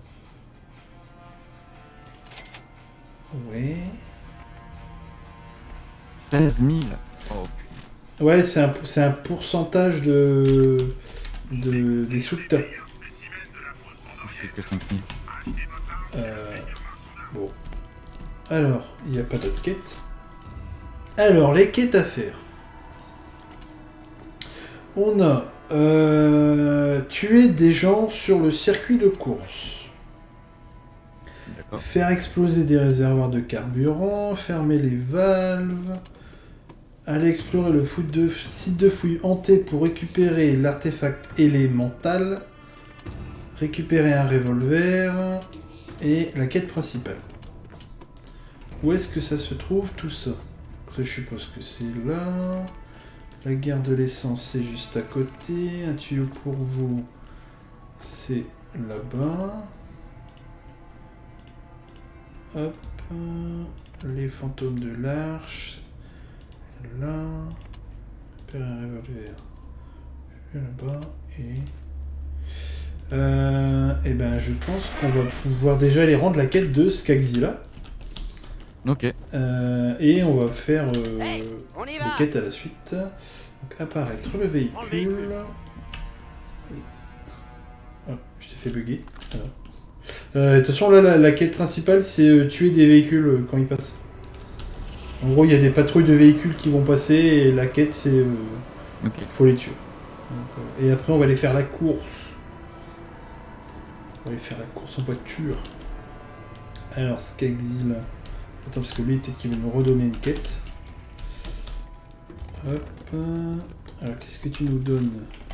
Speaker 1: Ouais.
Speaker 2: seize mille. Oh,
Speaker 1: Ouais, c'est un, c'est un pourcentage de, de des sous que t'as.
Speaker 2: putain, je fais que cinq mille.
Speaker 1: Euh, bon. Alors, il n'y a pas d'autres quêtes. Alors, les quêtes à faire. On a euh, tué des gens sur le circuit de course.
Speaker 2: D'accord.
Speaker 1: Faire exploser des réservoirs de carburant, fermer les valves, aller explorer le foot de- site de fouille hanté pour récupérer l'artefact élémental, récupérer un revolver et la quête principale. où est-ce que ça se trouve tout ça? Je suppose que c'est là. La gare de l'essence, c'est juste à côté. Un tuyau pour vous, c'est là-bas. Hop. Les fantômes de l'arche. Là. Père un revolver. Je vais là-bas. Et. Euh, et ben, je pense qu'on va pouvoir déjà aller rendre la quête de Skagzilla.
Speaker 2: Ok.
Speaker 1: Euh, et on va faire euh,
Speaker 4: Hey, on y
Speaker 1: les
Speaker 4: va.
Speaker 1: quêtes à la suite. Donc apparaître le véhicule. Oh, je t'ai fait bugger. Alors. Euh, attention, là, la, la quête principale, c'est euh, tuer des véhicules euh, quand ils passent. En gros, il y a des patrouilles de véhicules qui vont passer et la quête, c'est... Euh,
Speaker 2: Ok.
Speaker 1: faut les tuer. Donc, euh, et après, on va aller faire la course. On va aller faire la course en voiture. Alors, Skagzilla. Attends, parce que lui, peut-être qu'il va nous redonner une quête. Hop. Alors, qu'est-ce que tu nous donnes?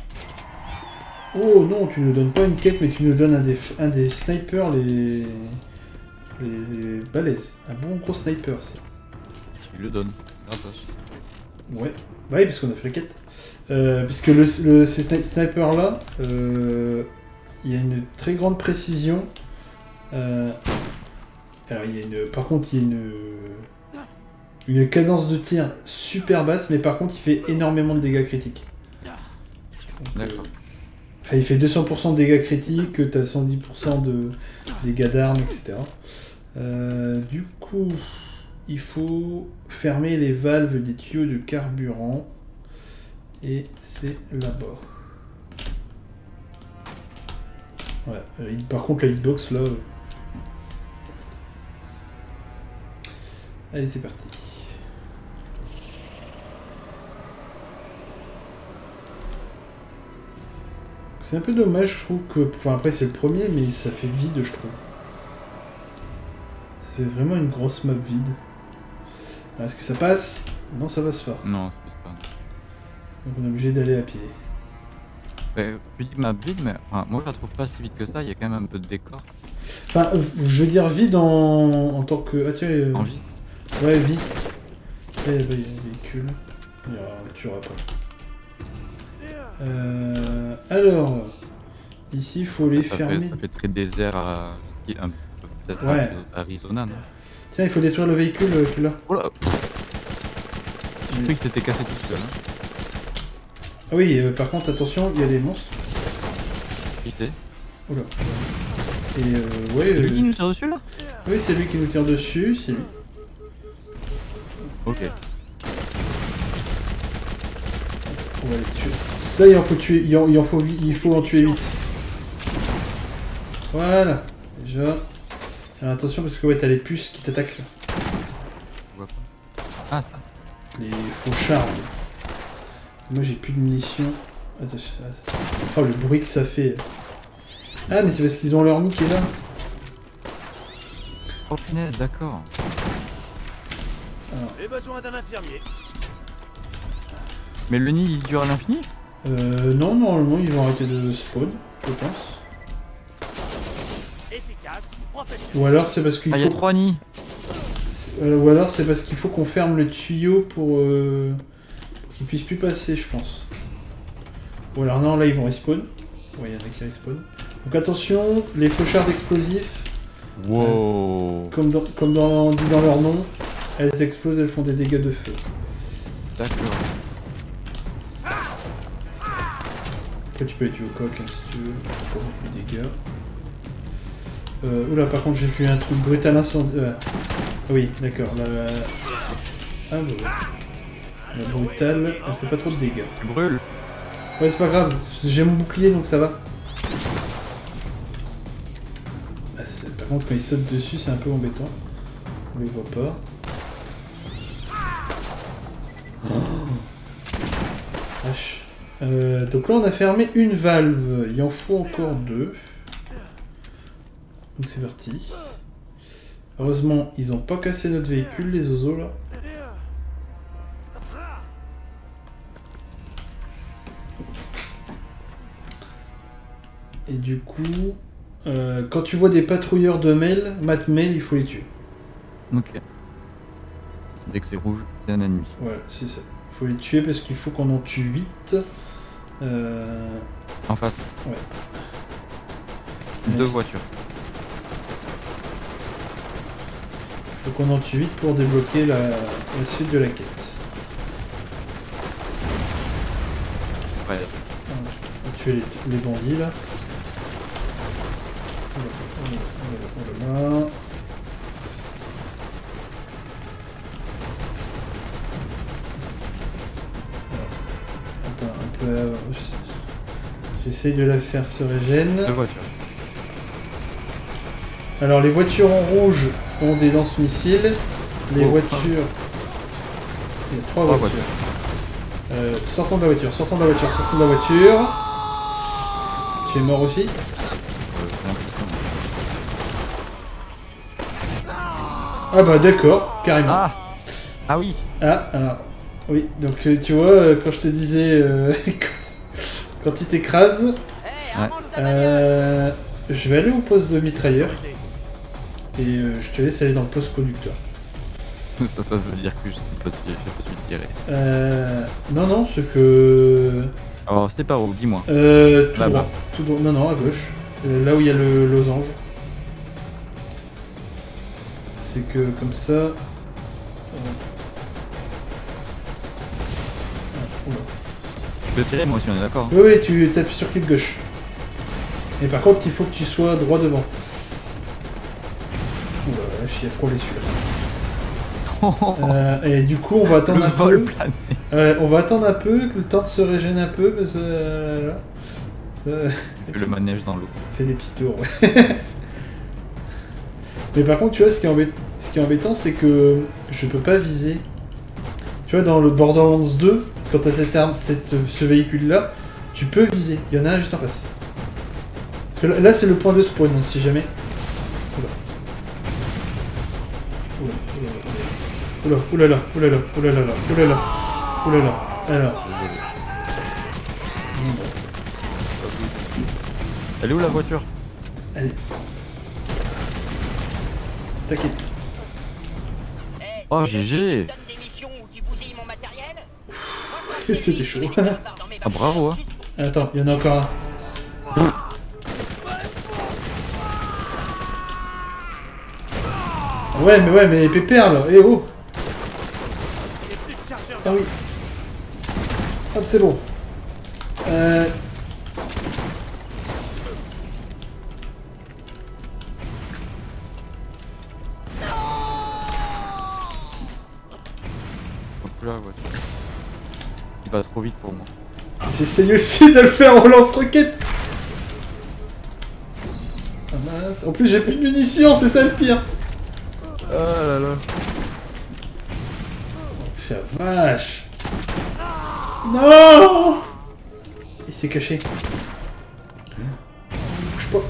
Speaker 1: Oh non, tu nous donnes pas une quête, mais tu nous donnes un des, un des snipers les... les... les balèzes. Un bon gros sniper, ça.
Speaker 2: Il le donne. Gratos.
Speaker 1: Ouais. Bah oui, parce qu'on a fait la quête. Euh, puisque le, le, ces sni snipers là, euh, il y a une très grande précision. Euh, alors il y a une, par contre il y a une, une cadence de tir super basse, mais par contre il fait énormément de dégâts critiques.
Speaker 2: D'accord.
Speaker 1: Euh, enfin, il fait deux cents pour cent de dégâts critiques, t'as cent dix pour cent de dégâts d'armes, et cetera. Euh, du coup, il faut fermer les valves des tuyaux de carburant. Et c'est là-bas. Ouais, euh, par contre la hitbox là... Euh... Allez, c'est parti. C'est un peu dommage, je trouve que... Enfin après c'est le premier, mais ça fait vide, je trouve. Ça fait vraiment une grosse map vide. Alors, est-ce que ça passe? Non, ça passe pas.
Speaker 2: Non, ça passe pas.
Speaker 1: Donc on est obligé d'aller à pied.
Speaker 2: Ouais, tu dis map vide, mais enfin, moi je la trouve pas si vide que ça, il y a quand même un peu de décor.
Speaker 1: Enfin, euh, je veux dire vide en, en tant que... Ah tiens... Euh...
Speaker 2: En vie.
Speaker 1: Ouais, vide. Eh ben, il y a un véhicule. Il y aura... Tu auras pas. Euh... Alors... Ici, il faut les
Speaker 2: ça,
Speaker 1: fermer.
Speaker 2: fait, ça fait très désert à... un peu peut-être
Speaker 1: Ouais.
Speaker 2: à Arizona, non?
Speaker 1: Tiens, il faut détruire le véhicule euh, que là.
Speaker 2: Oh là. J'ai cru que c'était cassé tout seul. Hein.
Speaker 1: Ah oui, euh, par contre, attention, il y a des monstres.
Speaker 2: Qui c'est?
Speaker 1: Oula. Et euh, ouais...
Speaker 2: C'est lui
Speaker 1: euh,
Speaker 2: qui nous tire dessus là?
Speaker 1: Oui, c'est lui qui nous tire dessus, c'est lui.
Speaker 2: Ok.
Speaker 1: On va les tuer. Ça, il en faut tuer, il en, il en faut, il faut en tuer huit. Voilà. Déjà. Alors attention parce que ouais, t'as les puces qui t'attaquent là.
Speaker 2: Je vois pas. Ah ça.
Speaker 1: Les faux charmes. Moi j'ai plus de munitions. Attention. Oh le bruit que ça fait. Ah mais c'est parce qu'ils ont leur nid qui est là.
Speaker 2: Oh punaise, d'accord.
Speaker 3: J'ai besoin d'un infirmier.
Speaker 2: Mais le nid il dure à l'infini?
Speaker 1: Euh non, normalement ils vont arrêter de spawn, je pense.
Speaker 3: Efficace, professionnel.
Speaker 1: Ou alors c'est parce qu'il
Speaker 2: Ah, il y a
Speaker 1: faut...
Speaker 2: trois nids.
Speaker 1: Euh, ou alors c'est parce qu'il faut qu'on ferme le tuyau pour, euh... pour qu'ils puissent plus passer, je pense. Ou alors non, là ils vont respawn. Ouais, il y en a qui respawn. Donc attention, les fauchards d'explosifs,
Speaker 2: Wow.
Speaker 1: comme, dans, comme dans, dit dans leur nom, elles explosent, elles font des dégâts de feu.
Speaker 2: D'accord.
Speaker 1: Après tu peux les tuer au coq hein, si tu veux, encore beaucoup de dégâts. Euh, oula, par contre j'ai fait un truc brutal incendie. Euh, oui, d'accord, la... la... Ah voilà. La brutale, elle fait pas trop de dégâts.
Speaker 2: Tu brûles.
Speaker 1: Ouais, c'est pas grave, j'ai mon bouclier donc ça va. Ah, par contre, quand il saute dessus, c'est un peu embêtant. On les voit pas. Oh. H. Euh, donc là, on a fermé une valve. Il en faut encore deux. Donc c'est parti. Heureusement, ils ont pas cassé notre véhicule, les oiseaux là. Et du coup, euh, quand tu vois des patrouilleurs de mail, mat mail, il faut les tuer.
Speaker 2: Ok. Dès que c'est rouge, c'est un ennemi.
Speaker 1: Ouais, c'est ça. Faut les tuer parce qu'il faut qu'on en tue huit. Euh...
Speaker 2: En face.
Speaker 1: Ouais.
Speaker 2: Deux
Speaker 1: Mais
Speaker 2: voitures.
Speaker 1: faut qu'on en tue huit pour débloquer la, la suite de la quête.
Speaker 2: Ouais.
Speaker 1: On va tuer les, les bandits là. Oh là, oh là, oh là, oh là. Attends, un peu. euh, J'essaye de la faire se régène.
Speaker 2: Deux voitures.
Speaker 1: Alors les voitures en rouge ont des lance-missiles. Les
Speaker 2: Oh,
Speaker 1: voitures. Il y a trois
Speaker 2: Trois
Speaker 1: voitures. Euh, sortons de la voiture, sortons de la voiture, sortons de la voiture. Tu es mort aussi?
Speaker 2: Euh, j'ai l'impression.
Speaker 1: Ah bah d'accord, carrément.
Speaker 2: Ah Ah oui.
Speaker 1: Ah, alors. Oui, donc euh, tu vois, euh, quand je te disais. Euh, quand, quand il t'écrase,
Speaker 4: Hé,
Speaker 2: Ouais.
Speaker 4: arrange ta bagnole.
Speaker 1: euh, je vais aller au poste de mitrailleur. Et euh, je te laisse aller dans le poste conducteur.
Speaker 2: Ça, ça veut dire que je sais pas si j'ai pas su tirer.
Speaker 1: Euh, non, non, c'est que.
Speaker 2: Alors c'est par où, dis-moi.
Speaker 1: Euh, tout
Speaker 2: Là-bas.
Speaker 1: droit. Tout droit. Non, non, à gauche. Euh, là où il y a le losange. C'est que comme ça. euh, ah, oula.
Speaker 2: Je peux tirer moi aussi, on est d'accord.
Speaker 1: Oui, oui, tu tapes sur clic gauche. Et par contre, il faut que tu sois droit devant. Oula, je suis à frôler celui-là. Euh, et du coup, on va attendre
Speaker 2: Le
Speaker 1: un
Speaker 2: vol
Speaker 1: peu.
Speaker 2: plané.
Speaker 1: Ouais, on va attendre un peu, que le temps de se régénérer un peu, parce que euh, là, ça
Speaker 2: Le manège dans l'eau.
Speaker 1: fait des petits tours. Ouais. Mais par contre, tu vois, ce qui est, embêt- ce qui est embêtant, c'est que je peux pas viser. Tu vois, dans le Borderlands deux, quand t'as cette arme, cette, ce véhicule-là, tu peux viser. Il y en a un juste en face. Parce que là, là, c'est le point de spawn, donc si jamais. Oula. Oula, oula, oula, oula, oula, oula, oula, oula, oula, oula, oula. Alors.
Speaker 2: Désolé.
Speaker 1: Bon, bon.
Speaker 2: Elle est où la voiture?
Speaker 1: Allez. T'inquiète.
Speaker 4: Hé,
Speaker 2: Oh,
Speaker 4: c'est
Speaker 2: G
Speaker 4: le
Speaker 2: G.
Speaker 4: qui te donne des missions où tu bousilles mon matériel? Moi, je pense que
Speaker 1: C'était
Speaker 4: c'est
Speaker 1: chaud.
Speaker 4: lui qui met des salopards dans mes
Speaker 2: Ah, bravo, hein.
Speaker 4: juste pour-
Speaker 1: Attends, il y en a encore un. Ouais, mais ouais, mais pépère là, eh oh!
Speaker 3: J'ai plus de chargeur.
Speaker 1: Ah oui. Hop, c'est bon. Euh...
Speaker 2: Donc là, la voiture. Il va trop vite pour moi.
Speaker 1: J'essaye aussi de le faire en lance-roquette. Ah mince. En plus, j'ai plus de munitions, c'est ça le pire.
Speaker 2: Ah là là.
Speaker 1: Oh, la vache. Non! Il s'est caché. Bouge pas.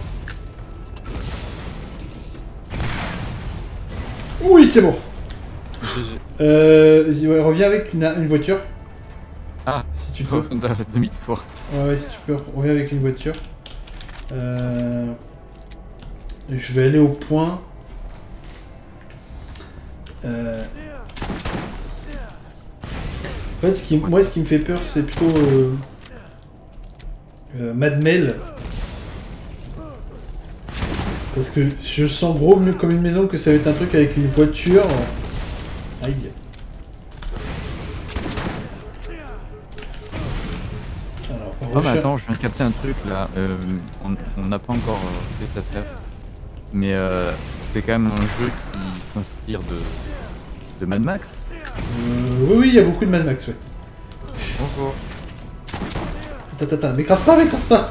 Speaker 1: Oui, c'est bon.
Speaker 2: G G.
Speaker 1: Euh, vas-y, ouais, reviens avec une, une voiture.
Speaker 2: Ah,
Speaker 1: Si tu peux.
Speaker 2: demi-tour.
Speaker 1: Ouais, ouais, si tu peux, reviens avec une voiture. Euh... Je vais aller au point. Euh... En fait, ce qui, moi, ce qui me fait peur, c'est plutôt euh, euh, Mad Mel. Parce que je sens gros mieux comme une maison que ça va être un truc avec une voiture. Aïe. Alors,
Speaker 2: Oh mais
Speaker 1: recherche-
Speaker 2: attends, je viens de capter un truc là. Euh, on on n'a pas encore euh, fait cette rêve. Mais euh, c'est quand même un jeu qui s'inspire de, de Mad Max.
Speaker 1: Euh, oui, oui, il y a beaucoup de Mad Max, ouais.
Speaker 2: Bonjour.
Speaker 1: Attends, attends, m'écrase pas, m'écrase pas.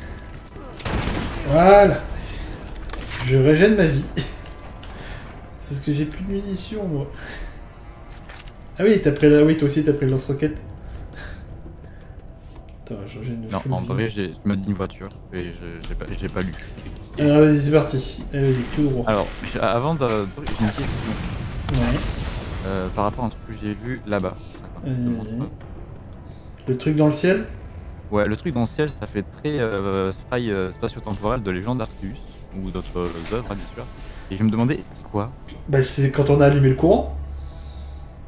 Speaker 1: Voilà. Je régène ma vie. Parce que j'ai plus de munitions, moi. Ah oui, t'as pris la... Oui, toi aussi, t'as pris le lance-roquette. Attends, je régène le
Speaker 2: Non,
Speaker 1: full
Speaker 2: en
Speaker 1: vie.
Speaker 2: vrai, j'ai je me dis une voiture et je- j'ai pas, j'ai pas lu.
Speaker 1: Alors, vas-y, c'est parti. Allez, vas-y, tout droit.
Speaker 2: Alors, j'ai- avant de. J'ai une question.
Speaker 1: Ouais.
Speaker 2: Euh, par rapport à un truc que j'ai vu là-bas. Attends, je te
Speaker 1: Euh,
Speaker 2: montre.
Speaker 1: Le truc dans le ciel.
Speaker 2: Ouais, le truc dans le ciel, ça fait très euh, faille euh, spatio-temporelle de Légende d'Arceus ou d'autres euh, œuvres, bien sûr. Et je me demandais, c'est quoi?
Speaker 1: Bah, c'est quand on a allumé le courant.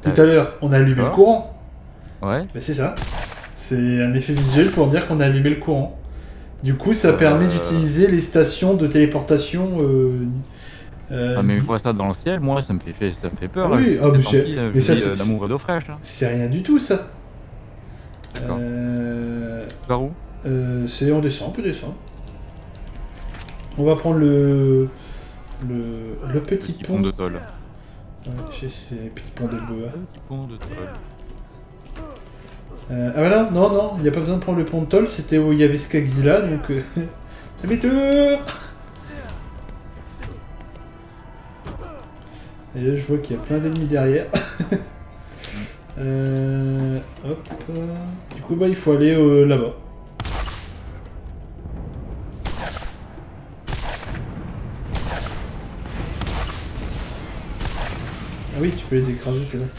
Speaker 1: Tout à l'heure, on a allumé
Speaker 2: Ah.
Speaker 1: le courant.
Speaker 2: Ouais.
Speaker 1: Bah, c'est ça. C'est un effet visuel pour dire qu'on a allumé le courant. Du coup, ça
Speaker 2: Euh,
Speaker 1: permet d'utiliser les stations de téléportation. Euh, euh,
Speaker 2: Ah, mais je vois ça dans le ciel, moi ça me fait, fait- ça me fait peur.
Speaker 1: Ah oui,
Speaker 2: hein.
Speaker 1: ah, mais
Speaker 2: Tant
Speaker 1: c'est-
Speaker 2: pis, euh,
Speaker 1: mais
Speaker 2: je
Speaker 1: ça,
Speaker 2: dis,
Speaker 1: c'est-
Speaker 2: euh, l'amour d'eau fraîche. Là.
Speaker 1: C'est rien du tout, ça.
Speaker 2: D'accord.
Speaker 1: Euh,
Speaker 2: Par où?
Speaker 1: euh, c'est on descend, on peut descendre. On va prendre le le, le petit,
Speaker 2: Petit
Speaker 1: pont.
Speaker 2: pont de tôle.
Speaker 1: Ouais, j'ai j'ai petit pont de bois.
Speaker 2: Petit pont de tôle.
Speaker 1: Euh, ah bah non, non, non, il n'y a pas besoin de prendre le pont de Toll, c'était où il y avait Skagzilla, donc... Euh... Demi-tour. Et là, je vois qu'il y a plein d'ennemis derrière. euh... Hop... Du coup, bah, il faut aller euh, là-bas. Ah oui, tu peux les écraser, c'est vrai.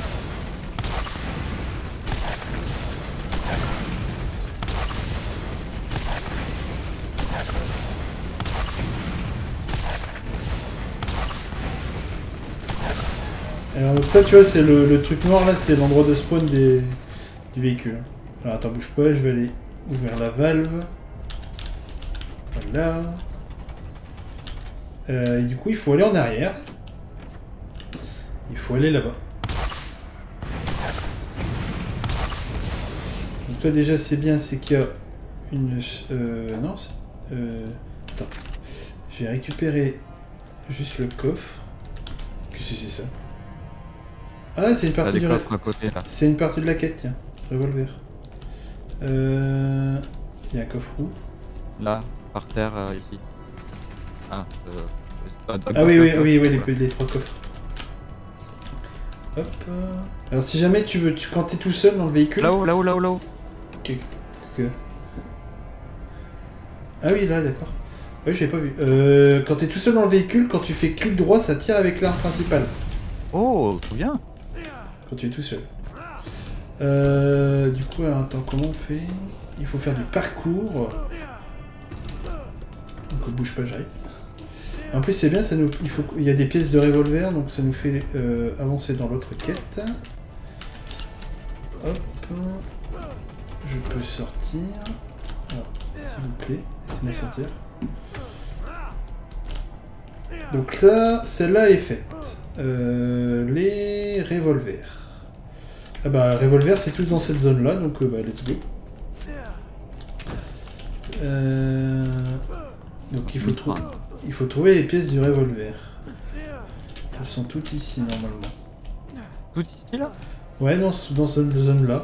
Speaker 1: Alors donc ça tu vois c'est le, le truc noir là, c'est l'endroit de spawn des, du véhicule. Alors attends bouge pas, je vais aller ouvrir la valve. Voilà. Euh, et du coup il faut aller en arrière. Il faut aller là-bas. Donc toi déjà c'est bien, c'est qu'il y a une... Euh, non, euh, attends. J'ai récupéré juste le coffre. Qu'est-ce que c'est ça? Ah, c'est une
Speaker 2: T'as
Speaker 1: partie
Speaker 2: des
Speaker 1: du
Speaker 2: coffres à côté là.
Speaker 1: C'est une partie de la quête, tiens. Revolver. Euh... Il y a un coffre où?
Speaker 2: Là, par terre, euh, ici. Ah, euh, c'est à- à
Speaker 1: Ah
Speaker 2: gauche,
Speaker 1: oui,
Speaker 2: là,
Speaker 1: oui,
Speaker 2: là.
Speaker 1: oui, oui, les, les trois coffres. Hop. euh. Alors si jamais tu veux, tu, quand t'es tout seul dans le véhicule...
Speaker 2: Là-haut, là-haut, là-haut, là-haut.
Speaker 1: Que- que- Ah oui, là, d'accord. Oui, j'ai pas vu. Euh, quand t'es tout seul dans le véhicule, quand tu fais clic droit, ça tire avec l'arme principale.
Speaker 2: Oh, trop bien.
Speaker 1: Quand tu es tout seul. Euh, du coup, alors, attends, comment on fait? Il faut faire du parcours. Donc bouge pas, j'arrive. En plus, c'est bien, ça nous, il faut, il y a des pièces de revolver, donc ça nous fait euh, avancer dans l'autre quête. Hop. Je peux sortir. Alors, s'il vous plaît, laissez-moi sortir. Donc là, celle-là, elle est faite. Euh, les revolvers. Ah bah, revolver, c'est tous dans cette zone-là, donc euh, bah, let's go. Euh... Donc il faut, trou- il faut trouver les pièces du revolver. Elles sont toutes ici, normalement.
Speaker 2: Tout ici là?
Speaker 1: Ouais, dans, ce- dans cette zone-là.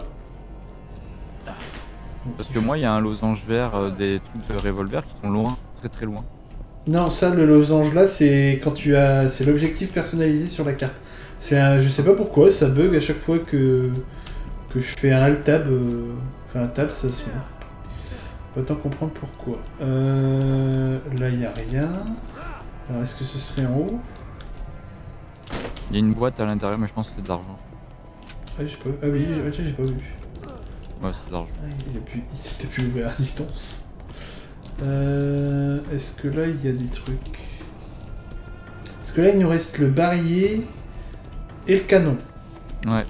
Speaker 1: Donc,
Speaker 2: Parce
Speaker 1: il
Speaker 2: que
Speaker 1: faut-
Speaker 2: moi, il y a un losange vert, euh, des trucs de revolver qui sont loin, très très loin.
Speaker 1: Non, ça, le losange là, c'est quand tu as, c'est l'objectif personnalisé sur la carte. C'est un, je sais pas pourquoi, ça bug à chaque fois que que je fais un alt tab, euh, enfin un tab, ça se met. Pas tant comprendre pourquoi. Euh, là, il y a rien. Alors, est-ce que ce serait en haut?
Speaker 2: Il y a une boîte à l'intérieur, mais je pense que c'est de l'argent.
Speaker 1: Ah, j'ai pas, ah oui, j'ai, j'ai pas vu.
Speaker 2: Ouais, c'est de l'argent.
Speaker 1: Ah, il a pu, il s'était pu ouvrir à distance. Euh, est-ce que là, il y a des trucs? Parce que là, il nous reste le barillet et le canon.
Speaker 2: Ouais.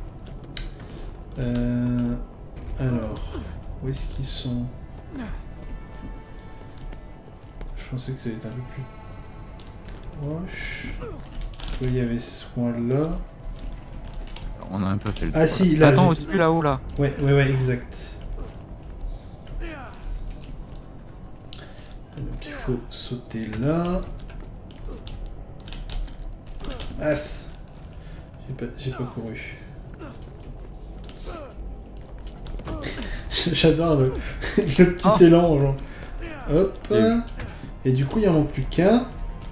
Speaker 1: Euh, alors, où est-ce qu'ils sont? Je pensais que ça allait être un peu plus proche. Oui, il y avait ce coin-là.
Speaker 2: On a un peu fait le
Speaker 1: Ah
Speaker 2: tour,
Speaker 1: si,
Speaker 2: là.
Speaker 1: là,
Speaker 2: Attends,
Speaker 1: j'ai-
Speaker 2: au-dessus là-haut là.
Speaker 1: Ouais, ouais, ouais, exact. Donc il faut sauter là. As. J'ai pas, j'ai pas couru. J'adore le, le petit
Speaker 2: Oh.
Speaker 1: élan, genre. Hop.
Speaker 2: Et-
Speaker 1: Et du coup, il en manque plus qu'un.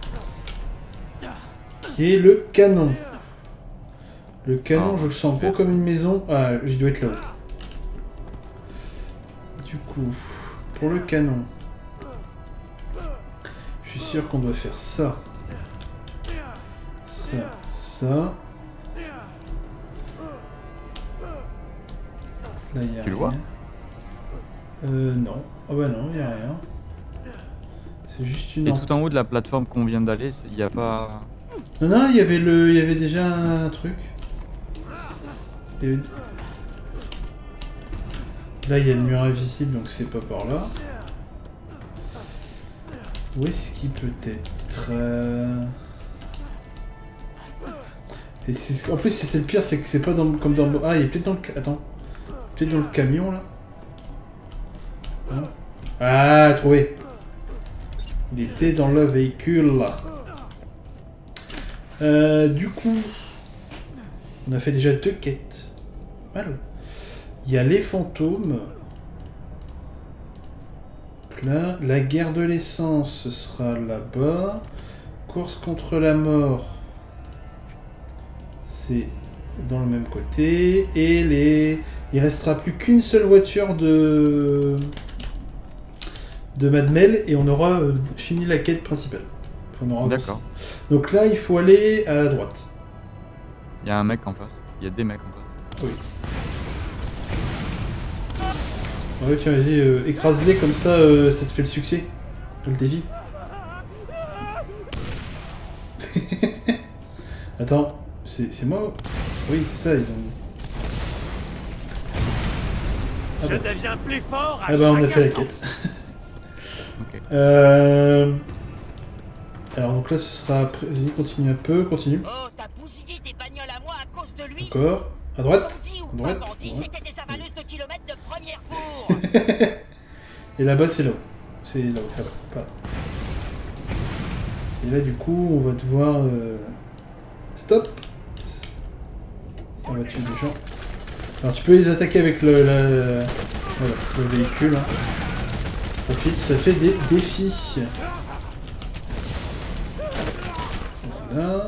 Speaker 1: Qui est le canon. Le canon,
Speaker 2: Ah,
Speaker 1: je le sens gros
Speaker 2: super.
Speaker 1: comme une maison. Ah, je dois être là-haut. Du coup, pour le canon, je suis sûr qu'on doit faire ça. Ça, ça. Là, il y a
Speaker 2: Tu le
Speaker 1: rien.
Speaker 2: vois?
Speaker 1: Euh, non. Ah bah non, il n'y a rien. C'est juste une...
Speaker 2: Et
Speaker 1: en-
Speaker 2: tout en haut de la plateforme qu'on vient d'aller, il n'y a pas...
Speaker 1: Non, non, il y avait le, il y avait déjà un truc. Et... Là, il y a le mur invisible, donc c'est pas par là. Où est-ce qu'il peut être euh... Et c'est... En plus, c'est le pire, c'est que c'est pas dans... comme dans... Ah, il est peut-être dans le... Attends. Peut-être dans le camion, là. Non. Ah, trouvé. Il était dans le véhicule, là. Euh, du coup... On a fait déjà deux quêtes. Mal. Il y a les fantômes. Là, la guerre de l'essence, ce sera là-bas. Course contre la mort. C'est dans le même côté. Et les... il restera plus qu'une seule voiture de... de Madmel et on aura euh, fini la quête principale.
Speaker 2: D'accord.
Speaker 1: Donc là, il faut aller à droite.
Speaker 2: Il y a un mec en face. Il y a des mecs en face.
Speaker 1: Oui. Ouais, tiens, vas-y, euh, écrase-les comme ça, euh, ça te fait le succès. Le défi. Attends, c'est moi? Oui, c'est ça, ils ont... Ah
Speaker 3: Je
Speaker 1: bah.
Speaker 3: deviens plus fort à
Speaker 1: Ah bah, on a
Speaker 3: chaque
Speaker 1: fait la
Speaker 3: instant.
Speaker 1: quête.
Speaker 2: Ok.
Speaker 1: euh... Alors, donc là, ce sera... Vas-y, continue un peu, continue.
Speaker 4: Oh, t'as bousillé des bagnoles à moi à cause de lui.
Speaker 1: Encore. À droite.
Speaker 4: Bandit ou
Speaker 1: À droite.
Speaker 4: pas bandit,
Speaker 1: À droite.
Speaker 4: c'était des avaleuses de kilomètres de première cour.
Speaker 1: Et là-bas, c'est là-haut. C'est là-haut, là-bas. Voilà. Et là, du coup, on va devoir... Euh... Stop. Et on va tuer des gens. Alors, tu peux les attaquer avec le, la... voilà, le véhicule. Hein. Profite, ça fait des défis. Voilà.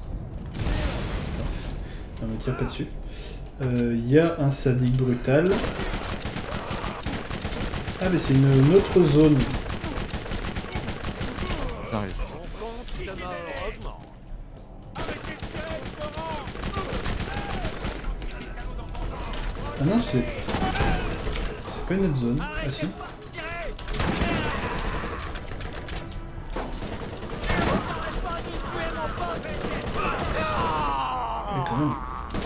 Speaker 1: On me tire pas dessus. Il euh, y a un sadique brutal. Ah mais c'est une, une autre zone.
Speaker 2: J'arrive.
Speaker 1: Ah non, c'est... C'est pas une autre zone. Ah si. Mais quand même.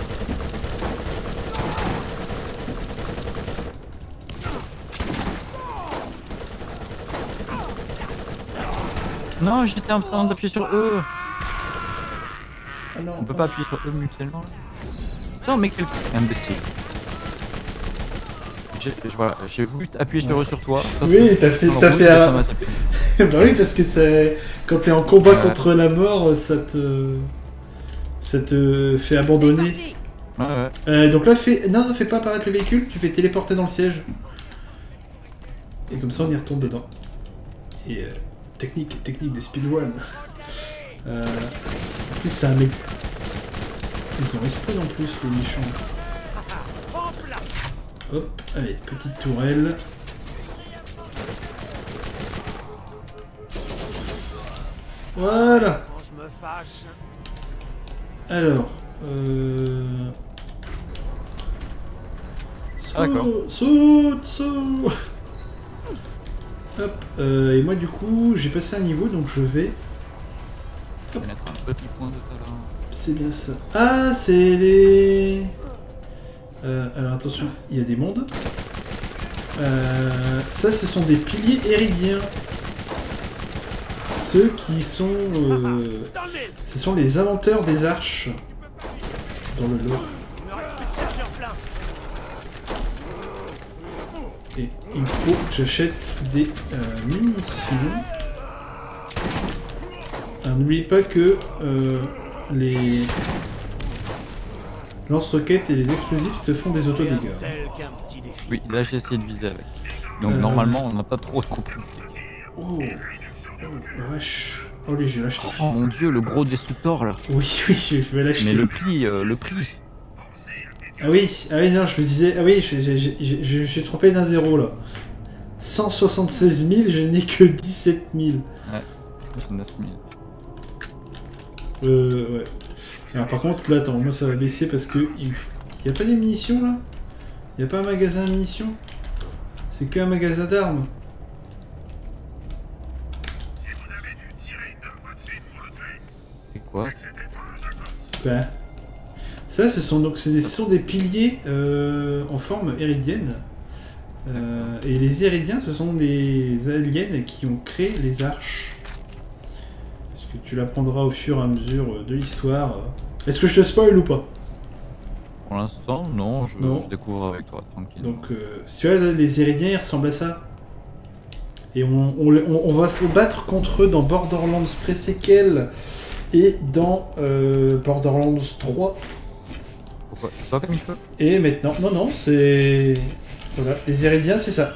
Speaker 2: Non, j'étais en train d'appuyer sur E.
Speaker 1: Ah non.
Speaker 2: On peut pas appuyer sur E mutuellement là. Non mais quel imbécile. J'ai voilà, j'ai voulu appuyer sur E sur toi.
Speaker 1: Oui, t'as fait, t'as fait
Speaker 2: ça
Speaker 1: un...
Speaker 2: m'a tapé.
Speaker 1: Bah oui, parce que c'est... quand t'es en combat
Speaker 2: Ouais.
Speaker 1: contre la mort, ça te... ça te fait abandonner.
Speaker 2: Ouais ouais.
Speaker 1: Euh, donc là, fais... non, fais pas apparaître le véhicule, tu fais téléporter dans le siège. Et comme ça, on y retourne dedans. Et euh, technique, technique des speedrun. euh... En plus, c'est un mec... Ils ont esprit en plus, les méchants. Hop, allez, petite tourelle. Voilà.
Speaker 3: Quand je me fâche.
Speaker 1: Alors, euh...
Speaker 2: Ah, d'accord.
Speaker 1: Saute, saute. Hop, euh, et moi du coup, j'ai passé un niveau, donc je vais...
Speaker 2: Je vais mettre un petit point de talent.
Speaker 1: C'est bien ça. Ah, c'est les... Euh, alors attention, il y a des mondes. Euh, ça, ce sont des piliers éridiens. Ceux qui sont... Euh, ce sont les inventeurs des arches. Dans le lore.
Speaker 3: Il me reste plus de chargeur plein.
Speaker 1: Et il faut que j'achète des euh, munitions. Alors n'oubliez pas que euh, les lance-roquettes et les explosifs te font des autodégâts.
Speaker 3: Tel qu'un petit défi.
Speaker 2: Oui, là j'ai essayé de viser avec. Donc
Speaker 1: Euh.
Speaker 2: normalement on n'a pas trop trop pris.
Speaker 1: Oh, oh la vache. Oh les j'ai lâché.
Speaker 2: Oh mon dieu, le gros destructeur là.
Speaker 1: Oui, oui, je vais l'acheter.
Speaker 2: Mais le prix, euh, le prix.
Speaker 1: Ah oui, ah oui, non, je me disais... Ah oui, j'ai- j'ai- j'ai- je suis trompé d'un zéro là. cent soixante-seize mille, je n'ai que dix-sept mille.
Speaker 2: Ouais, c'est neuf mille.
Speaker 1: Euh, ouais. Alors par contre, là, attends, moi ça va baisser parce que... Il y a pas des munitions là? Il y a pas un magasin à munitions? C'est qu'un magasin d'armes.
Speaker 2: C'est quoi?
Speaker 1: Ben... Ça, ce sont donc ce des, ce sont des piliers euh, en forme éridienne. Euh, et les Éridiens, ce sont des aliens qui ont créé les arches. Est-ce que tu l'apprendras au fur et à mesure de l'histoire? Est-ce que je te spoil ou pas?
Speaker 2: Pour l'instant, non, je,
Speaker 1: Non.
Speaker 2: je découvre avec toi, tranquille.
Speaker 1: Donc, euh, si tu vois, là, les Éridiens, ils ressemblent à ça. Et on, on, on- on va se battre contre eux dans Borderlands pré-séquel et dans euh, Borderlands trois.
Speaker 2: Pourquoi? C'est toi comme il faut?
Speaker 1: Et maintenant, non, non, c'est... Voilà, les Éridiens, c'est ça.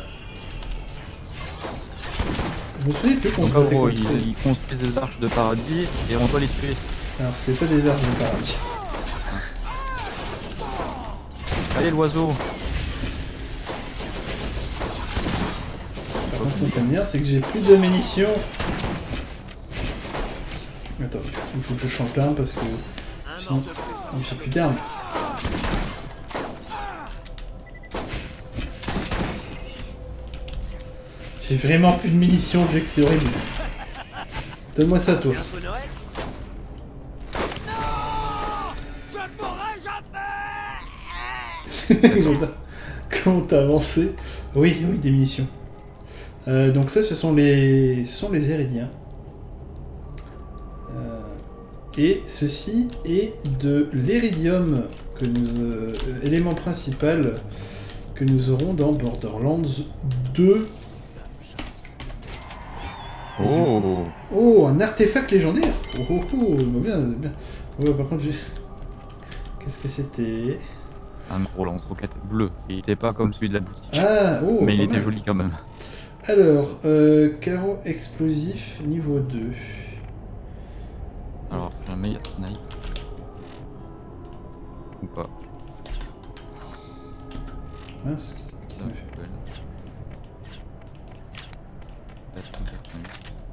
Speaker 1: Je me souviens plus qu'on
Speaker 2: Donc
Speaker 1: se
Speaker 2: en
Speaker 1: battait
Speaker 2: gros,
Speaker 1: contre
Speaker 2: ils,
Speaker 1: eux.
Speaker 2: ils construisent des arches de paradis et on doit les tuer.
Speaker 1: Alors, c'est pas des arches de paradis.
Speaker 2: Allez l'oiseau!
Speaker 1: Par contre, ça m'énerve, c'est que j'ai plus de munitions. Attends, il faut que je change plein parce que
Speaker 3: Un
Speaker 1: sinon,
Speaker 3: mort de plus.
Speaker 1: j'ai plus d'armes. J'ai vraiment plus de munitions, Jack, c'est horrible. Donne-moi ça, toi.
Speaker 3: C'est un peu Noël. Je ne pourrai jamais.
Speaker 1: J'entends. Comment t'as avancé? Oui, oui, des munitions. Euh, donc ça, ce sont les, ce sont les Éridiens. Euh, et ceci est de l'Éridium, que nous, euh, élément principal que nous aurons dans Borderlands deux.
Speaker 2: Oh!
Speaker 1: Oh, un artefact légendaire. Oh, oh, oh, bien, bien. Ouais, par contre, j'ai... Qu'est-ce que c'était?
Speaker 2: Un gros lance-roquette bleu. Il était pas comme celui de la boutique.
Speaker 1: Ah, oh,
Speaker 2: mais il
Speaker 1: pas
Speaker 2: était
Speaker 1: mal.
Speaker 2: joli quand même.
Speaker 1: Alors, euh, carreau explosif niveau deux.
Speaker 2: Alors, j'ai un meilleur snipe. Ou pas.
Speaker 1: Mince, qui ça
Speaker 2: Ça,
Speaker 1: me fait?
Speaker 2: je peux aller. Là, je peux faire snipe.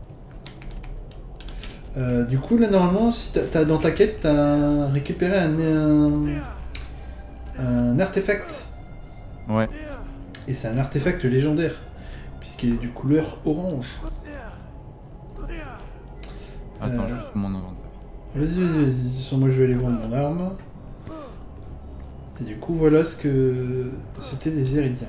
Speaker 1: Euh, du coup, là, normalement, si t'as, t'as- dans ta quête, t'as récupéré un, un, un artefact.
Speaker 2: Ouais.
Speaker 1: Et c'est un artefact légendaire, puisqu'il est du couleur orange.
Speaker 2: Attends,
Speaker 1: Euh.
Speaker 2: juste mon inventaire.
Speaker 1: Vas-y, vas-y, vas-y. De toute façon, moi, je vais aller vendre mon arme. Et du coup, voilà ce que c'était des Éridiens.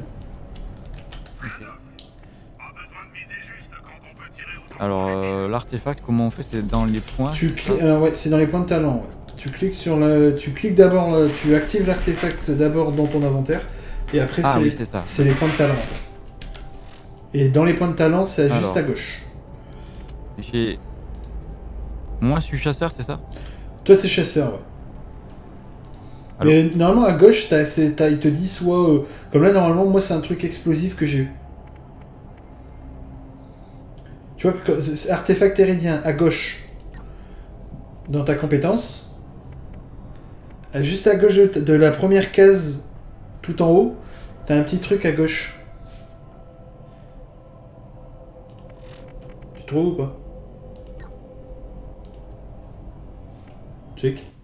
Speaker 2: Alors, euh, l'artefact, comment on fait? C'est dans les points?
Speaker 1: Tu
Speaker 2: c'est
Speaker 1: cliques,
Speaker 2: ça
Speaker 1: euh, ouais, c'est dans les points de talent. Ouais. Tu cliques sur le, tu cliques d'abord, là, tu actives l'artefact d'abord dans ton inventaire, et après
Speaker 2: Ah
Speaker 1: c'est,
Speaker 2: oui, c'est ça.
Speaker 1: c'est les points de talent. Et dans les points de talent, c'est juste
Speaker 2: Alors.
Speaker 1: à gauche.
Speaker 2: J'ai... Moi, je suis chasseur, c'est ça?
Speaker 1: Toi, c'est chasseur, ouais.
Speaker 2: Allô?
Speaker 1: Mais normalement, à gauche, t'as, c'est, t'as- il te dit soit, euh, comme là, normalement, moi, c'est un truc explosif que j'ai eu. Tu vois, que- c'est artefact éridien à gauche. Dans ta compétence. Euh, Juste à gauche de, de la première case, tout en haut, t'as un petit truc à gauche. Tu trouves ou pas? Check.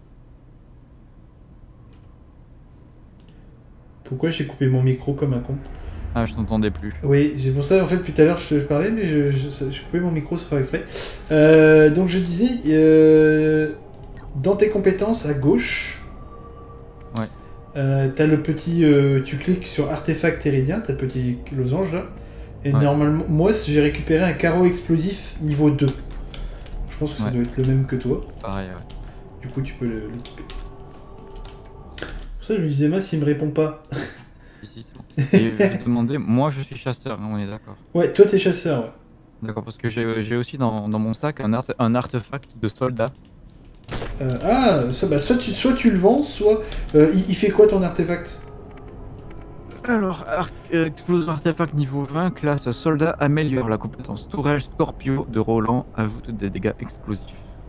Speaker 1: Pourquoi j'ai coupé mon micro comme un con?
Speaker 2: Ah, je t'entendais plus.
Speaker 1: Oui, c'est pour ça, en fait, depuis tout à l'heure, je, je parlais, mais je, je, je coupais mon micro sans faire exprès. Euh, donc, je disais, euh, dans tes compétences, à gauche,
Speaker 2: Ouais.
Speaker 1: euh, t'as le petit... euh, tu cliques sur artefact éridien, t'as le petit losange, là. Et
Speaker 2: Ouais.
Speaker 1: normalement, moi, j'ai récupéré un carreau explosif niveau deux. Je pense que ça
Speaker 2: Ouais.
Speaker 1: doit être le même que toi.
Speaker 2: Pareil, ouais.
Speaker 1: Du coup, tu peux le- l'équiper. Pour ça, je me disais, moi, s'il me répond pas...
Speaker 2: Si, si, c'est bon. Et je vais te demander, moi je suis chasseur, hein, on est d'accord.
Speaker 1: Ouais, toi, t'es chasseur, ouais.
Speaker 2: D'accord, parce que j'ai j'ai aussi dans, dans mon sac un, arte- un artefact de soldat.
Speaker 1: Euh, ah, ça, bah, soit, tu, soit tu le vends, soit... euh, il, il fait quoi ton artefact?
Speaker 2: Alors, art euh, explosion artefact niveau vingt, classe soldat, améliore la compétence tourelle Scorpio de Roland, ajoute des dégâts explosifs.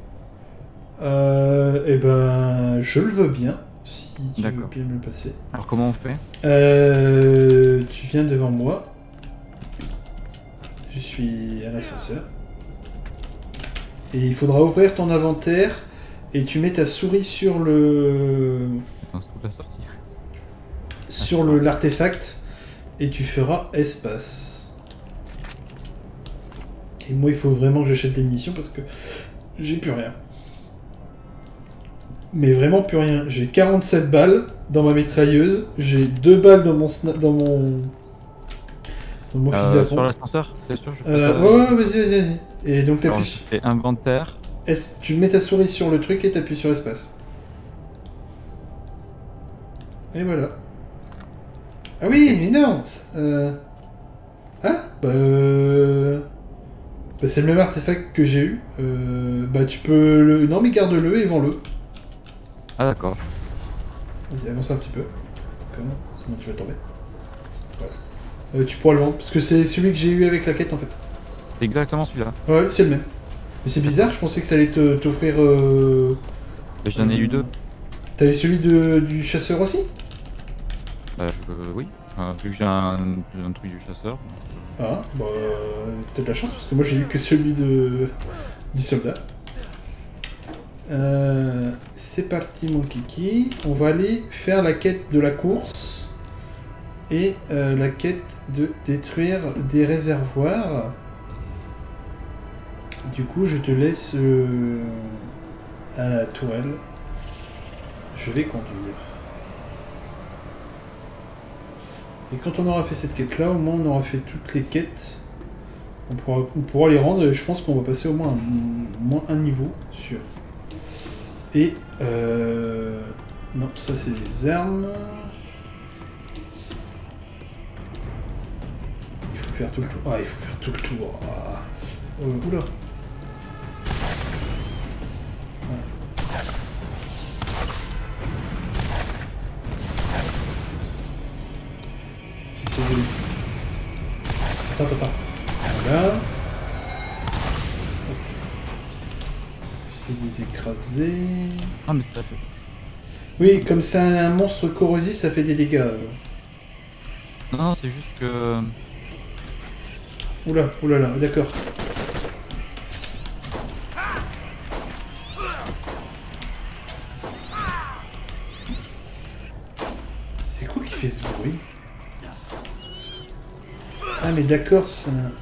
Speaker 1: Euh, eh ben, je le veux bien, si tu veux
Speaker 2: D'accord.
Speaker 1: bien me le passer.
Speaker 2: Alors comment on fait?
Speaker 1: Euh, tu viens devant moi. Je suis à l'ascenseur. Et il faudra ouvrir ton inventaire et tu mets ta souris sur le
Speaker 2: Attends, c'est la sortie.
Speaker 1: sur le l'artefact et tu feras espace. Et moi, il faut vraiment que j'achète des munitions parce que j'ai plus rien. mais vraiment plus rien. J'ai quarante-sept balles dans ma mitrailleuse, j'ai deux balles dans mon sna- dans mon dans mon fusil à
Speaker 2: Euh,
Speaker 1: pompe.
Speaker 2: sur l'ascenseur, t'es sûr je fais
Speaker 1: Euh,
Speaker 2: ça,
Speaker 1: ouais, ouais, vas-y, vas-y, vas-y. Et donc
Speaker 2: Alors,
Speaker 1: t'appuies.
Speaker 2: je fais inventaire.
Speaker 1: Est-ce- tu mets ta souris sur le truc et t'appuies sur espace. Et voilà. Ah oui, mais non c'est- euh... Ah Bah, euh... bah c'est le même artefact que j'ai eu. Euh... Bah tu peux le... Non mais garde-le et vends-le.
Speaker 2: Ah d'accord.
Speaker 1: Vas-y, avance un petit peu. Comment Sinon tu vas tomber. Voilà. Euh, tu pourras le vendre, parce que c'est celui que j'ai eu avec la quête en fait.
Speaker 2: C'est exactement celui-là.
Speaker 1: Ouais, c'est le même. Mais c'est bizarre, je pensais que ça allait te- t'offrir... Euh...
Speaker 2: Mais j'en ai eu deux.
Speaker 1: T'as eu celui de... du chasseur aussi?
Speaker 2: Bah je... oui. Enfin, vu que j'ai un... un truc du chasseur.
Speaker 1: Ah, bah... T'as de la chance, parce que moi j'ai eu que celui de... du soldat. Euh... C'est parti mon kiki. On va aller faire la quête de la course. Et euh, la quête de détruire des réservoirs. Du coup, je te laisse euh, à la tourelle. Je vais conduire. Et quand on aura fait cette quête-là, au moins on aura fait toutes les quêtes. On pourra, on pourra les rendre et je pense qu'on va passer au moins un, au moins un niveau sûr. Et euh... non, ça c'est les armes. Il faut faire tout le tour. Ah, il faut faire tout le tour. Ah. Euh, oula. J'essaie de... Attends, attends, attends. Voilà. J'essaie de les écraser.
Speaker 2: Ah mais ça fait.
Speaker 1: Oui, comme c'est un monstre corrosif, ça fait des dégâts.
Speaker 2: Non, non c'est juste que...
Speaker 1: Oula, oula là, d'accord. C'est quoi qui fait ce bruit? Ah mais d'accord, c'est un...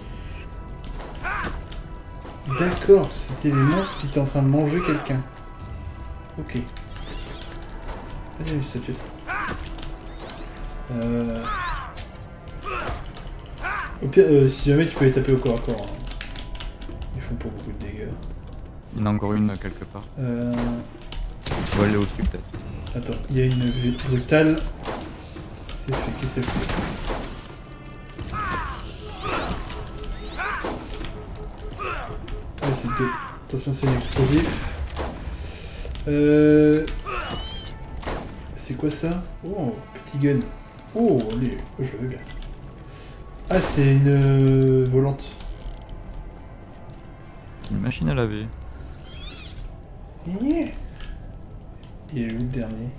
Speaker 1: D'accord, c'était les monstres qui étaient en train de manger quelqu'un. Ok. Allez, une statue. Euh... Au pire, euh, si jamais tu peux les taper au corps à corps. Hein. Ils font pas beaucoup de dégâts.
Speaker 2: Il y en a encore une quelque part.
Speaker 1: Euh...
Speaker 2: On va aller au-dessus peut-être.
Speaker 1: Attends, il y a une brutale. C'est fait, qu'est-ce que c'est fait? Ouais, c'est deux. Attention, c'est un explosif. Euh... C'est quoi ça? Oh, petit gun. Oh, allez, oh, je le veux bien. Ah, c'est une euh, volante.
Speaker 2: Une machine à laver.
Speaker 1: Yeah. Il est où le dernier?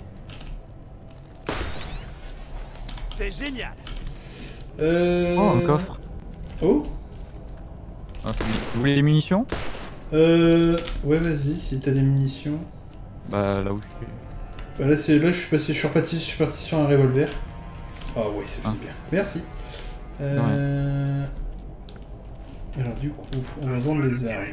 Speaker 3: C'est génial.
Speaker 1: Euh...
Speaker 2: Oh, un coffre.
Speaker 1: Oh.
Speaker 2: Ah, c'est... Vous voulez les munitions?
Speaker 1: Euh... Ouais, vas-y, si t'as des munitions.
Speaker 2: Bah là où je suis.
Speaker 1: Bah là, c'est... là je suis passé, je suis reparti, je suis parti sur un revolver. Ah ouais, c'est
Speaker 2: Ah.
Speaker 1: bien. Merci. Euh... Alors du coup, on va vendre les armes.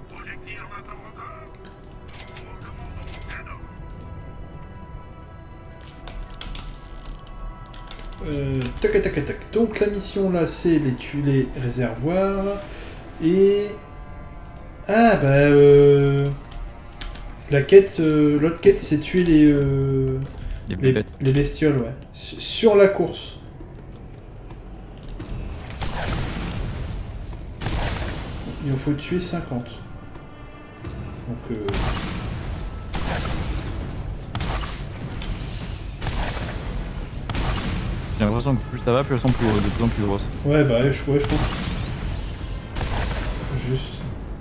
Speaker 1: Euh, tac tac tac tac. Donc la mission là, c'est les tuer les réservoirs et ah bah euh... la quête, euh, l'autre quête, c'est tuer les euh...
Speaker 2: Les
Speaker 1: les,
Speaker 2: bêtes.
Speaker 1: les bestioles, ouais, S- sur la course. Il en faut tuer cinquante. Donc euh...
Speaker 2: J'ai l'impression que plus ça va, plus elles sont plus, de plus en plus grosses.
Speaker 1: ouais bah ouais, je, ouais, je pense. Juste.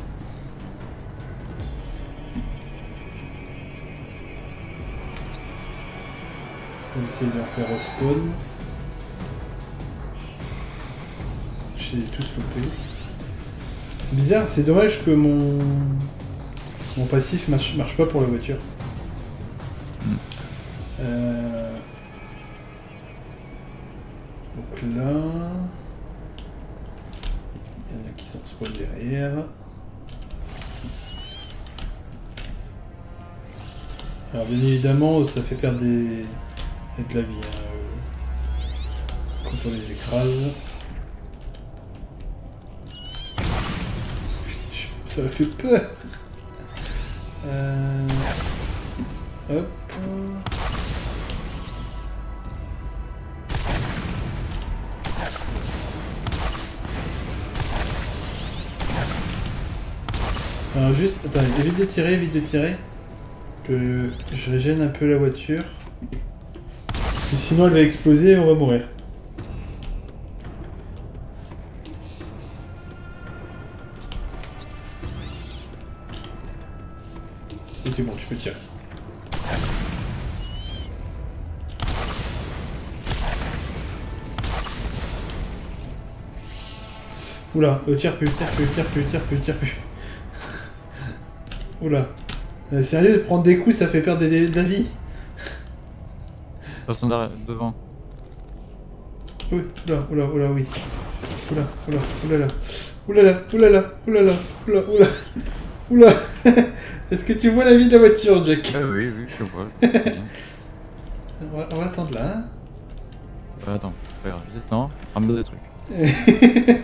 Speaker 1: On va essayer de leur faire respawn. J'ai tous loupé. C'est bizarre, c'est dommage que mon mon passif marche, marche pas pour la voiture.
Speaker 2: Mm.
Speaker 1: Euh... Donc là, il y en a qui sont spawn derrière. Alors bien évidemment, ça fait perdre des... de la vie hein, quand on les écrase. Ça m'a fait peur. Euh... Hop. Alors juste, attends, évite de tirer, évite de tirer. Que je régène un peu la voiture. Parce que sinon elle va exploser et on va mourir. Et c'est bon, tu peux tirer. Oula, euh, tire plus, tire plus, tire plus, tire plus, tire plus. Oula. Euh, sérieux, de prendre des coups, ça fait perdre des, de la vie.
Speaker 2: Attention devant.
Speaker 1: Oui, oula, oula, oula, oui. Oula, oula, oula, là. Oula, là, oula, là, oula, là, oula, oula. Oula. Est-ce que tu vois la vie de la voiture, Jack?
Speaker 2: Euh, Oui, oui, je vois.
Speaker 1: on, va, on va attendre là. Hein
Speaker 2: euh, attends, pas grave, non, ramener des trucs.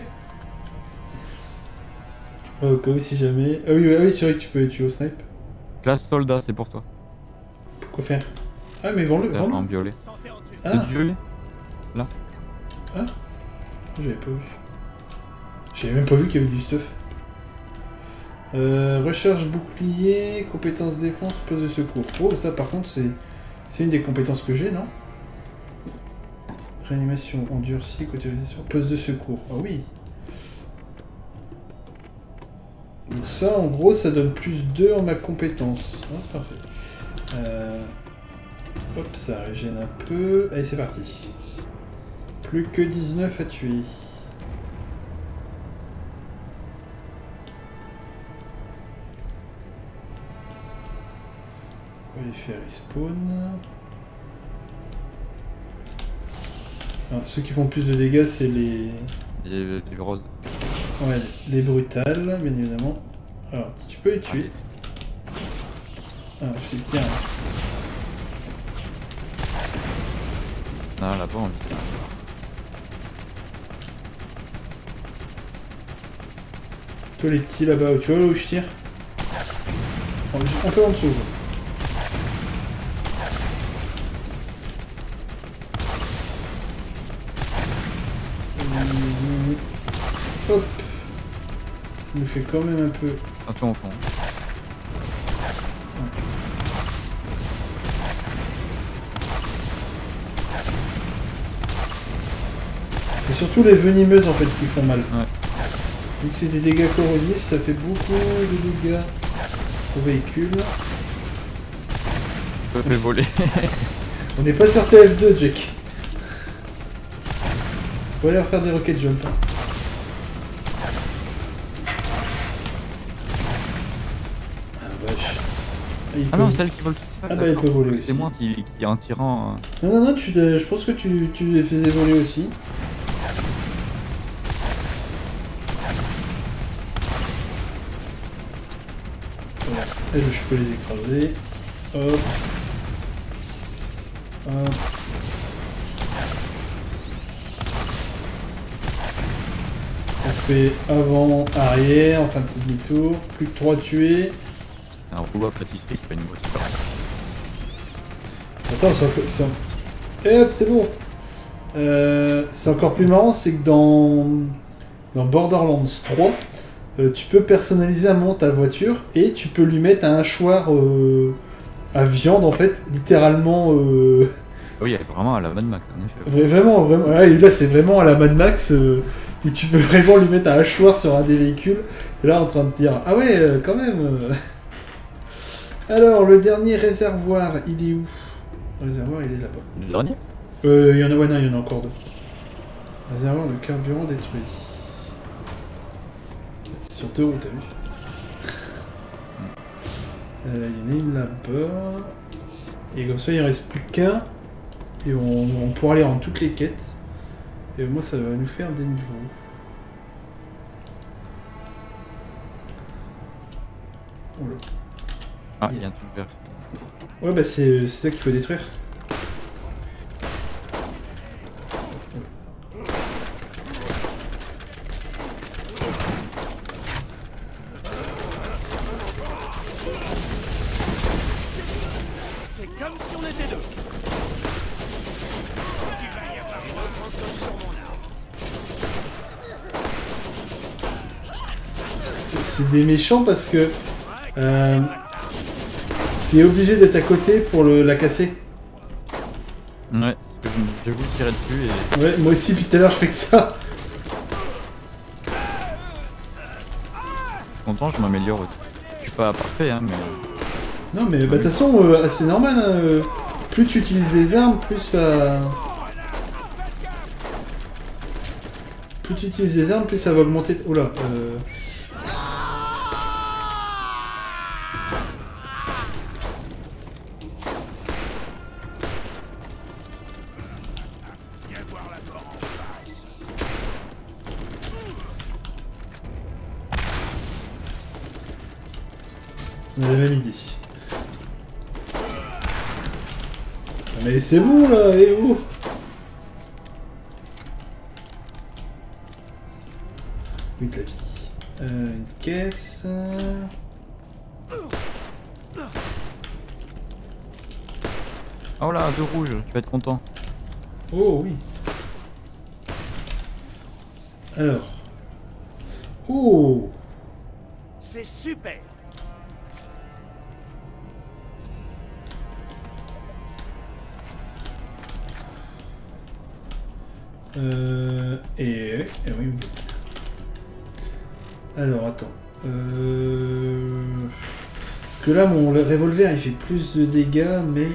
Speaker 1: Au cas où si jamais... Ah oui, ah oui, c'est vrai que tu peux les tuer au snipe.
Speaker 2: Classe soldat, c'est pour toi.
Speaker 1: Quoi faire? Ah mais vends-le,
Speaker 2: En
Speaker 1: vends-le.
Speaker 2: violet.
Speaker 3: Santé en dessus.
Speaker 1: Ah,
Speaker 2: C'est du violet. Là.
Speaker 1: ah j'avais pas vu. J'avais même pas vu qu'il y avait du stuff. Euh, recharge bouclier, compétence défense, poste de secours. Oh, ça par contre, c'est c'est une des compétences que j'ai, non? Réanimation, endurci, cautérisation, poste de secours. Ah oui. Donc ça, en gros, ça donne plus deux en ma compétence. Ah, c'est parfait. Euh... Hop, ça régène un peu. Allez, c'est parti. Plus que dix-neuf à tuer. On va les faire respawn. Alors, ceux qui font plus de dégâts, c'est les...
Speaker 2: Les, les roses.
Speaker 1: Ouais, les brutales, bien évidemment. Alors, tu peux les tuer. Ah, je les tiens.
Speaker 2: Non, là-bas, on vit.
Speaker 1: Toi, les petits là-bas, tu vois là où je tire? Un peu en dessous. Hop. Ça nous fait quand même un peu...
Speaker 2: Attention au fond.
Speaker 1: C'est surtout les venimeuses en fait qui font mal.
Speaker 2: Ouais.
Speaker 1: Vu que c'est des dégâts corrosifs, ça fait beaucoup de dégâts au véhicule.
Speaker 2: Je peux voler.
Speaker 1: On n'est pas sur T F deux, Jack. On va aller refaire des rocket jump. Hein. Ah vache. Ah,
Speaker 2: Ah non, celle qui vole tout seul.
Speaker 1: Ah bah elle peut voler aussi.
Speaker 2: C'est moi qui, qui en tirant. Euh...
Speaker 1: Non non non, tu je pense que tu, tu les faisais voler aussi. Voilà. Et je peux les écraser. Hop. Hop. On fait avant, arrière, enfin petit demi-tour. Plus que trois tués.
Speaker 2: C'est un rouleau à pâtisserie, c'est pas une voiture.
Speaker 1: Attends, c'est encore... Et hop, c'est bon. Euh, c'est encore plus marrant, c'est que dans, dans Borderlands trois, euh, tu peux personnaliser un moment ta voiture et tu peux lui mettre un hachoir euh, à viande en fait, littéralement. Euh...
Speaker 2: Oui, elle est vraiment à la Mad Max en effet.
Speaker 1: Vraiment, vraiment. Là, là c'est vraiment à la Mad Max euh, où tu peux vraiment lui mettre un hachoir sur un des véhicules. T'es là en train de te dire ah ouais, euh, quand même. Euh... Alors, le dernier réservoir, il est où? Le réservoir, il est là-bas.
Speaker 2: Le dernier?
Speaker 1: Euh, il y en a, ouais, non, il y en a encore deux. Réservoir de carburant détruit. Sur deux roues, t'as vu? Euh, il y en a une là-bas. Et comme ça, il en reste plus qu'un. Et on, on pourra aller en toutes les quêtes. Et moi, ça va nous faire des niveaux. Oh là.
Speaker 2: Ah, il y a un truc vert.
Speaker 1: Ouais, bah c'est ça qu'il faut détruire.
Speaker 3: C'est comme si on était deux. Il va y avoir une autre encoche sur mon arme.
Speaker 1: C'est des méchants parce que euh, t'es obligé d'être à côté pour le, la casser.
Speaker 2: Ouais, parce que j'ai voulu tirer dessus et...
Speaker 1: Ouais, moi aussi, puis tout à l'heure je fais que ça.
Speaker 2: Content, je m'améliore aussi. Je suis pas parfait, hein, mais...
Speaker 1: Non mais bah de toute façon, euh, c'est normal, hein, euh, plus tu utilises les armes, plus ça... Plus tu utilises les armes, plus ça va augmenter... Oula, euh...
Speaker 3: Viens voir la mort en face.
Speaker 1: on a la même idée. Ah, mais c'est bon là, et oh oui, de la vie. Euh, une caisse...
Speaker 2: Oh là, deux rouges, tu vas être content.
Speaker 1: Oh oui. Alors. Oh.
Speaker 3: C'est super.
Speaker 1: Euh... Et... et oui, oui. Alors, attends. Euh... Parce que là, mon revolver, il fait plus de dégâts, mais...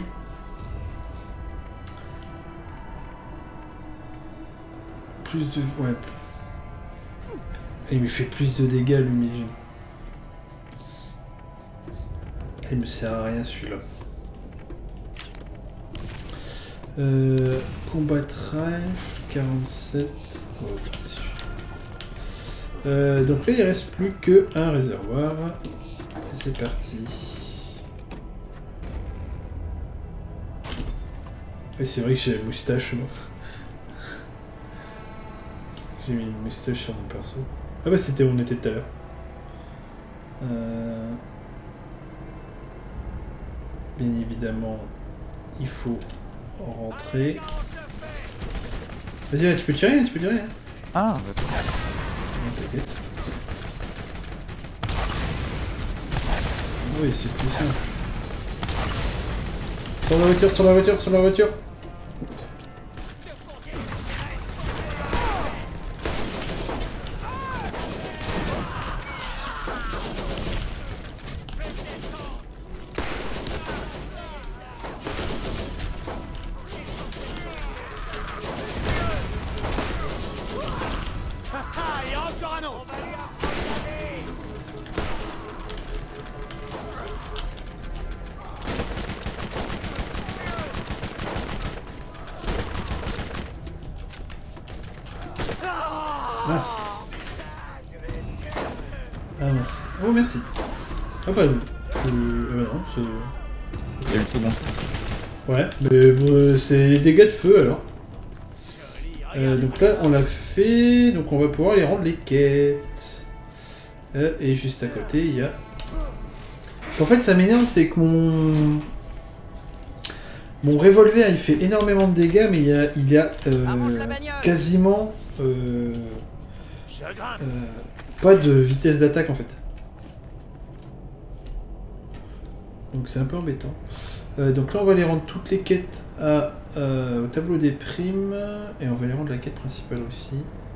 Speaker 1: Plus de... Ouais. Il me fait plus de dégâts, lui, mais... Il me sert à rien, celui-là. Euh... Combat rifle, quarante-sept... Oh, euh, donc là, il reste plus qu'un réservoir. Et c'est parti. Et c'est vrai que j'ai la moustache, moi. J'ai mis une moustache sur mon perso. Ah bah c'était où on était tout à l'heure. Euh... Bien évidemment, il faut rentrer. Vas-y, tu peux tirer, tu peux tirer.
Speaker 2: Ah, d'accord.
Speaker 1: Non, t'inquiète. Oui, c'est plus simple. Sur la voiture, sur la voiture, sur la voiture.
Speaker 3: Ah, et encore un autre.
Speaker 1: Mince. Ah mince. Oh merci. Ah bah non. Euh, euh, non, c'est...
Speaker 2: Il y a eu le second.
Speaker 1: Ouais, mais bon, c'est les dégâts de feu alors. Euh, donc là on l'a fait, donc on va pouvoir aller rendre les quêtes. Euh, et juste à côté il y a... En fait ça m'énerve, c'est que mon... Mon revolver il fait énormément de dégâts, mais il y a, il y a euh, quasiment euh, euh, pas de vitesse d'attaque en fait. Donc c'est un peu embêtant. Euh, donc là on va aller rendre toutes les quêtes à, euh, au tableau des primes, et on va aller rendre la quête principale aussi.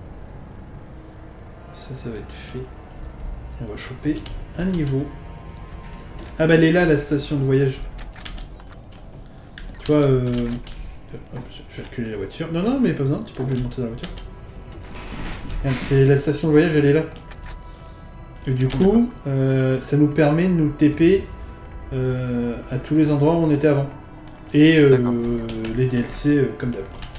Speaker 1: Ça, ça va être fait. Et on va choper un niveau. Ah bah elle est là la station de voyage. Tu vois, euh... hop, je vais reculer la voiture. Non, non, mais pas besoin, tu peux pas monter dans la voiture. C'est la station de voyage, elle est là. Et du coup, euh, ça nous permet de nous T P euh, à tous les endroits où on était avant. Et euh, les D L C euh, comme d'hab.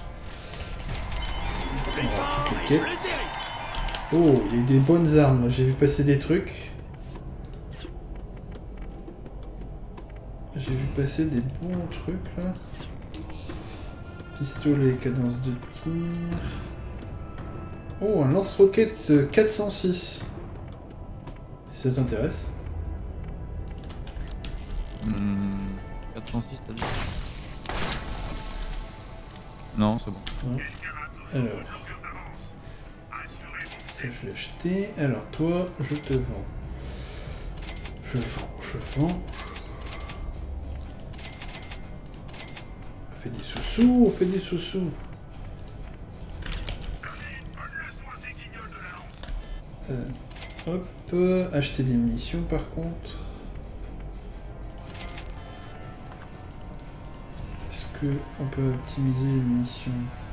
Speaker 1: Toutes les quêtes. Oh, il y a eu des bonnes armes, j'ai vu passer des trucs. J'ai j'ai vu passer des bons trucs là. Pistolet, cadence de tir. Oh, un lance-roquette quatre cent six. Si ça t'intéresse.
Speaker 2: Hmm, quatre cent six, t'as dit? Non, c'est bon.
Speaker 1: Ouais. Alors. Ça, je vais acheter. Alors, toi, je te vends. Je vends, je vends. On fait des sous-sous, on fait des sous-sous. Euh, hop, acheter des munitions par contre. Est-ce que on peut optimiser les munitions?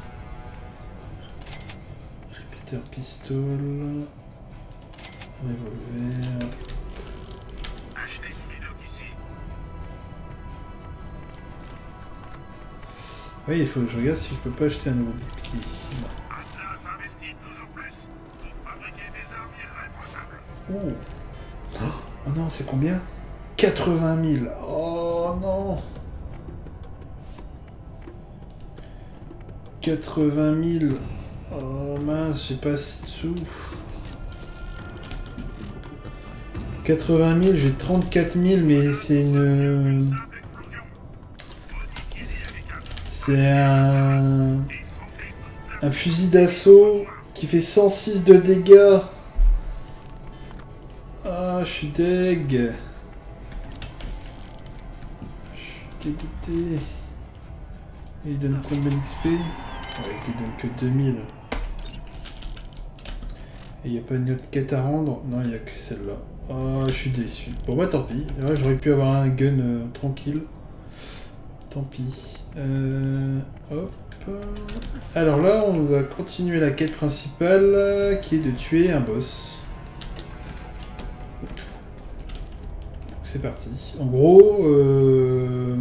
Speaker 1: Repeater pistol, revolver. Oui, il faut que je regarde si je peux pas acheter un nouveau bouclier. Non. Oh. Oh non, c'est combien? quatre-vingt mille. Oh non. quatre-vingt mille. Oh mince, j'ai pas assez de sous. quatre-vingt mille, j'ai trente-quatre mille, mais c'est une... C'est un... Un fusil d'assaut qui fait cent six de dégâts. Ah, je suis deg. Je suis dégoûté. Et il donne combien d'X P? Ouais, il donne que deux mille. Et il n'y a pas une autre quête à rendre? Non, il n'y a que celle-là. Oh, je suis déçu. Bon bah tant pis. Ouais, j'aurais pu avoir un gun euh, tranquille. Tant pis. Euh, hop. Alors là, on va continuer la quête principale, euh, qui est de tuer un boss. C'est parti. En gros, euh...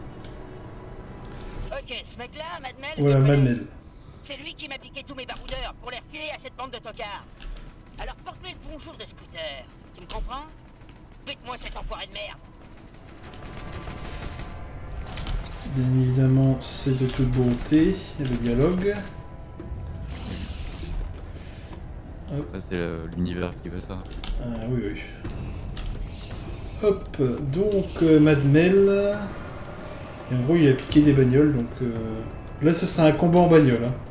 Speaker 4: Ok, ce mec-là, Madmel,
Speaker 1: voilà,
Speaker 4: je connais.
Speaker 1: Madmel.
Speaker 4: C'est lui qui m'a piqué tous mes baroudeurs pour les refiler à cette bande de tocards. Alors porte-lui le bonjour de scooter. Tu me comprends? Bute-moi cet enfoiré de merde.
Speaker 1: Bien évidemment, c'est de toute beauté, il y a le dialogue.
Speaker 2: Ça, c'est euh, l'univers qui veut ça.
Speaker 1: Ah oui, oui. Hop, donc euh, Madmel. Et en gros, il a piqué des bagnoles, donc euh... là, ce sera un combat en bagnole. Hein.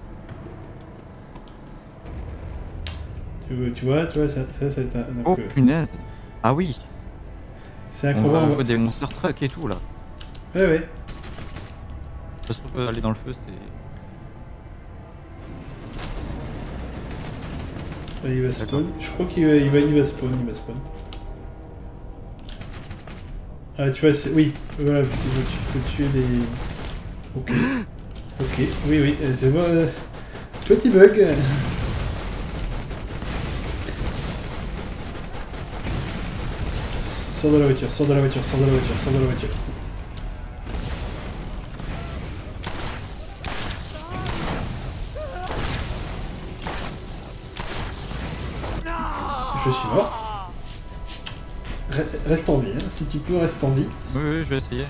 Speaker 1: Tu, tu vois, tu vois, ça, ça, ça va être un... donc,
Speaker 2: Oh
Speaker 1: euh...
Speaker 2: punaise! Ah oui!
Speaker 1: C'est un
Speaker 2: On
Speaker 1: combat
Speaker 2: va
Speaker 1: en
Speaker 2: jouer des monster trucks et tout là.
Speaker 1: Ouais, ouais.
Speaker 2: Parce qu'on peut aller dans le feu, c'est...
Speaker 1: Allez, il va spawn. Je crois qu'il va, il va, il va spawn, il va spawn. Ah, tu vois, c'est... Oui, voilà, parce que tu peux tuer les... Ok. Ok, oui, oui, c'est bon. Euh... Petit bug. Sors de la voiture, sors de la voiture, sors de la voiture, sors de la voiture. Je suis mort. Reste en vie, hein. Si tu peux, reste en vie.
Speaker 2: Oui, oui, je vais essayer.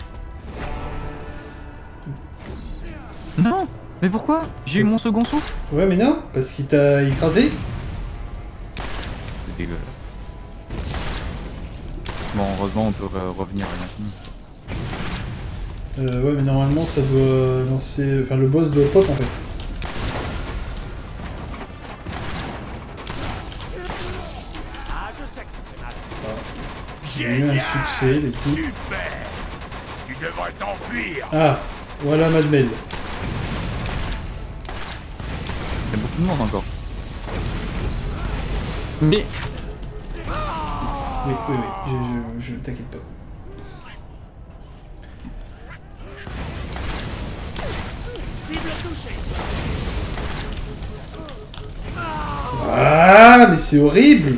Speaker 2: Non! Mais pourquoi? J'ai eu mon second souffle?
Speaker 1: Ouais, mais non, parce qu'il t'a écrasé.
Speaker 2: C'est dégueulasse. Bon, heureusement, on peut re revenir à l'infini.
Speaker 1: Euh, ouais, mais normalement, ça doit lancer... Enfin, le boss doit pop, en fait.
Speaker 3: Ah, je sais que c'est mal.
Speaker 1: J'ai eu un succès, les coups.
Speaker 3: Super! Tu devrais t'enfuir!
Speaker 1: Ah, voilà Madmel.
Speaker 2: Il y a beaucoup de monde encore. Mais...
Speaker 1: Oui, oui, oui, je, je, je t'inquiète pas.
Speaker 3: Cible touchée!
Speaker 1: Ah, mais c'est horrible!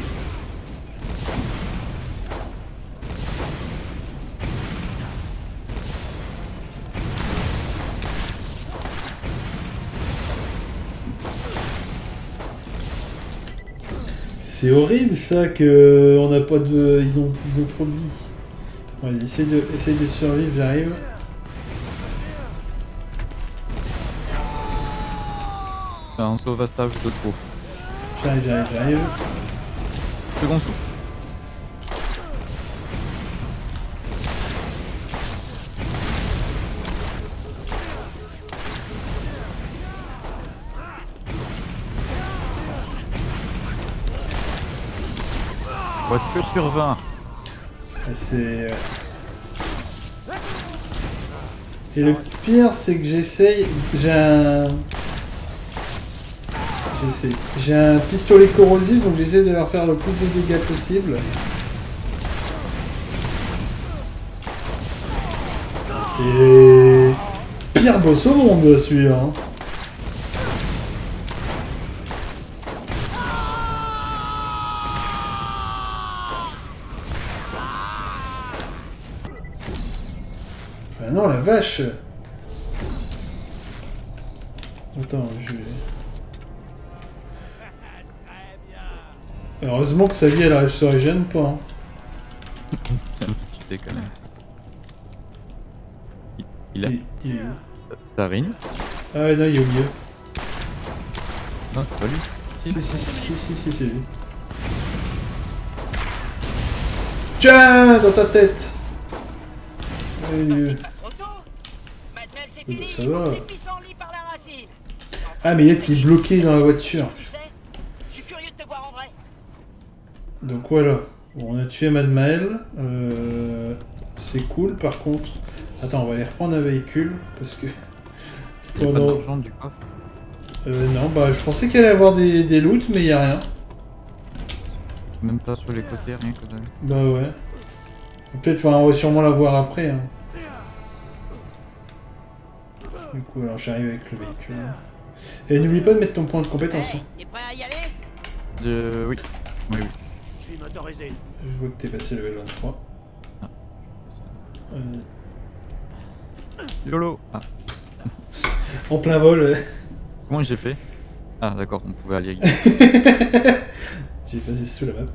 Speaker 1: C'est horrible ça que on n'a pas de. Ils ont ils ont trop de vie. Vas-y, essaye de, essaye de survivre, j'arrive.
Speaker 2: C'est un sauvetage de trop.
Speaker 1: J'arrive, j'arrive, j'arrive.
Speaker 2: Second souffle. Voiture sur vingt.
Speaker 1: C'est... Et le pire, c'est que j'essaye... J'ai un... J'essaie. J'ai un pistolet corrosif, donc j'essaie de leur faire le plus de dégâts possible. C'est... Pire boss au monde, celui-là. Hein. Ah non, la vache. Attends, je vais... Heureusement que sa vie, elle se régène pas. Hein.
Speaker 2: C'est un petit quitté quand même. Il, il a...
Speaker 1: Il, il est où?
Speaker 2: Ça, ça rime.
Speaker 1: Ah ouais, non, il est au milieu.
Speaker 2: Non, c'est pas lui. Si,
Speaker 1: Si, si, si, si, si, c'est lui. Tiens, dans ta tête.
Speaker 4: C'est pas trop tôt. Maintenant c'est
Speaker 1: Oui,
Speaker 4: fini.
Speaker 1: ça
Speaker 4: Il
Speaker 1: va.
Speaker 4: faut que les pissenlits par la racine.
Speaker 1: Ah, mais Yet, il est bloqué dans la voiture.
Speaker 4: Tu sais, je suis curieux de te voir en vrai.
Speaker 1: Donc voilà. Bon, on a tué Madmael. Euh... C'est cool, par contre. Attends, on va aller reprendre un véhicule, parce que... Parce
Speaker 2: Il y a
Speaker 1: qu'on
Speaker 2: pas
Speaker 1: a-
Speaker 2: d'argent du coffre.
Speaker 1: Euh, non, bah, je pensais qu'il allait y avoir des, des loots, mais il n'y a rien.
Speaker 2: Même pas sur les côtés, rien que dalle.
Speaker 1: Bah ouais. Peut-être on va sûrement la voir après. Hein. Du coup, alors j'arrive avec le véhicule. Et n'oublie pas de mettre ton point de compétence.
Speaker 4: Hey,
Speaker 1: Hein.
Speaker 4: t'es prêt à y aller?
Speaker 2: Euh, oui. Oui, oui.
Speaker 3: Je suis motorisé.
Speaker 1: Je vois que t'es passé level vingt-trois.
Speaker 2: Ah.
Speaker 1: Euh,
Speaker 2: YOLO. Ah,
Speaker 1: en plein vol. euh.
Speaker 2: comment j'ai fait? Ah, d'accord, on pouvait aller.
Speaker 1: J'ai passé sous la map.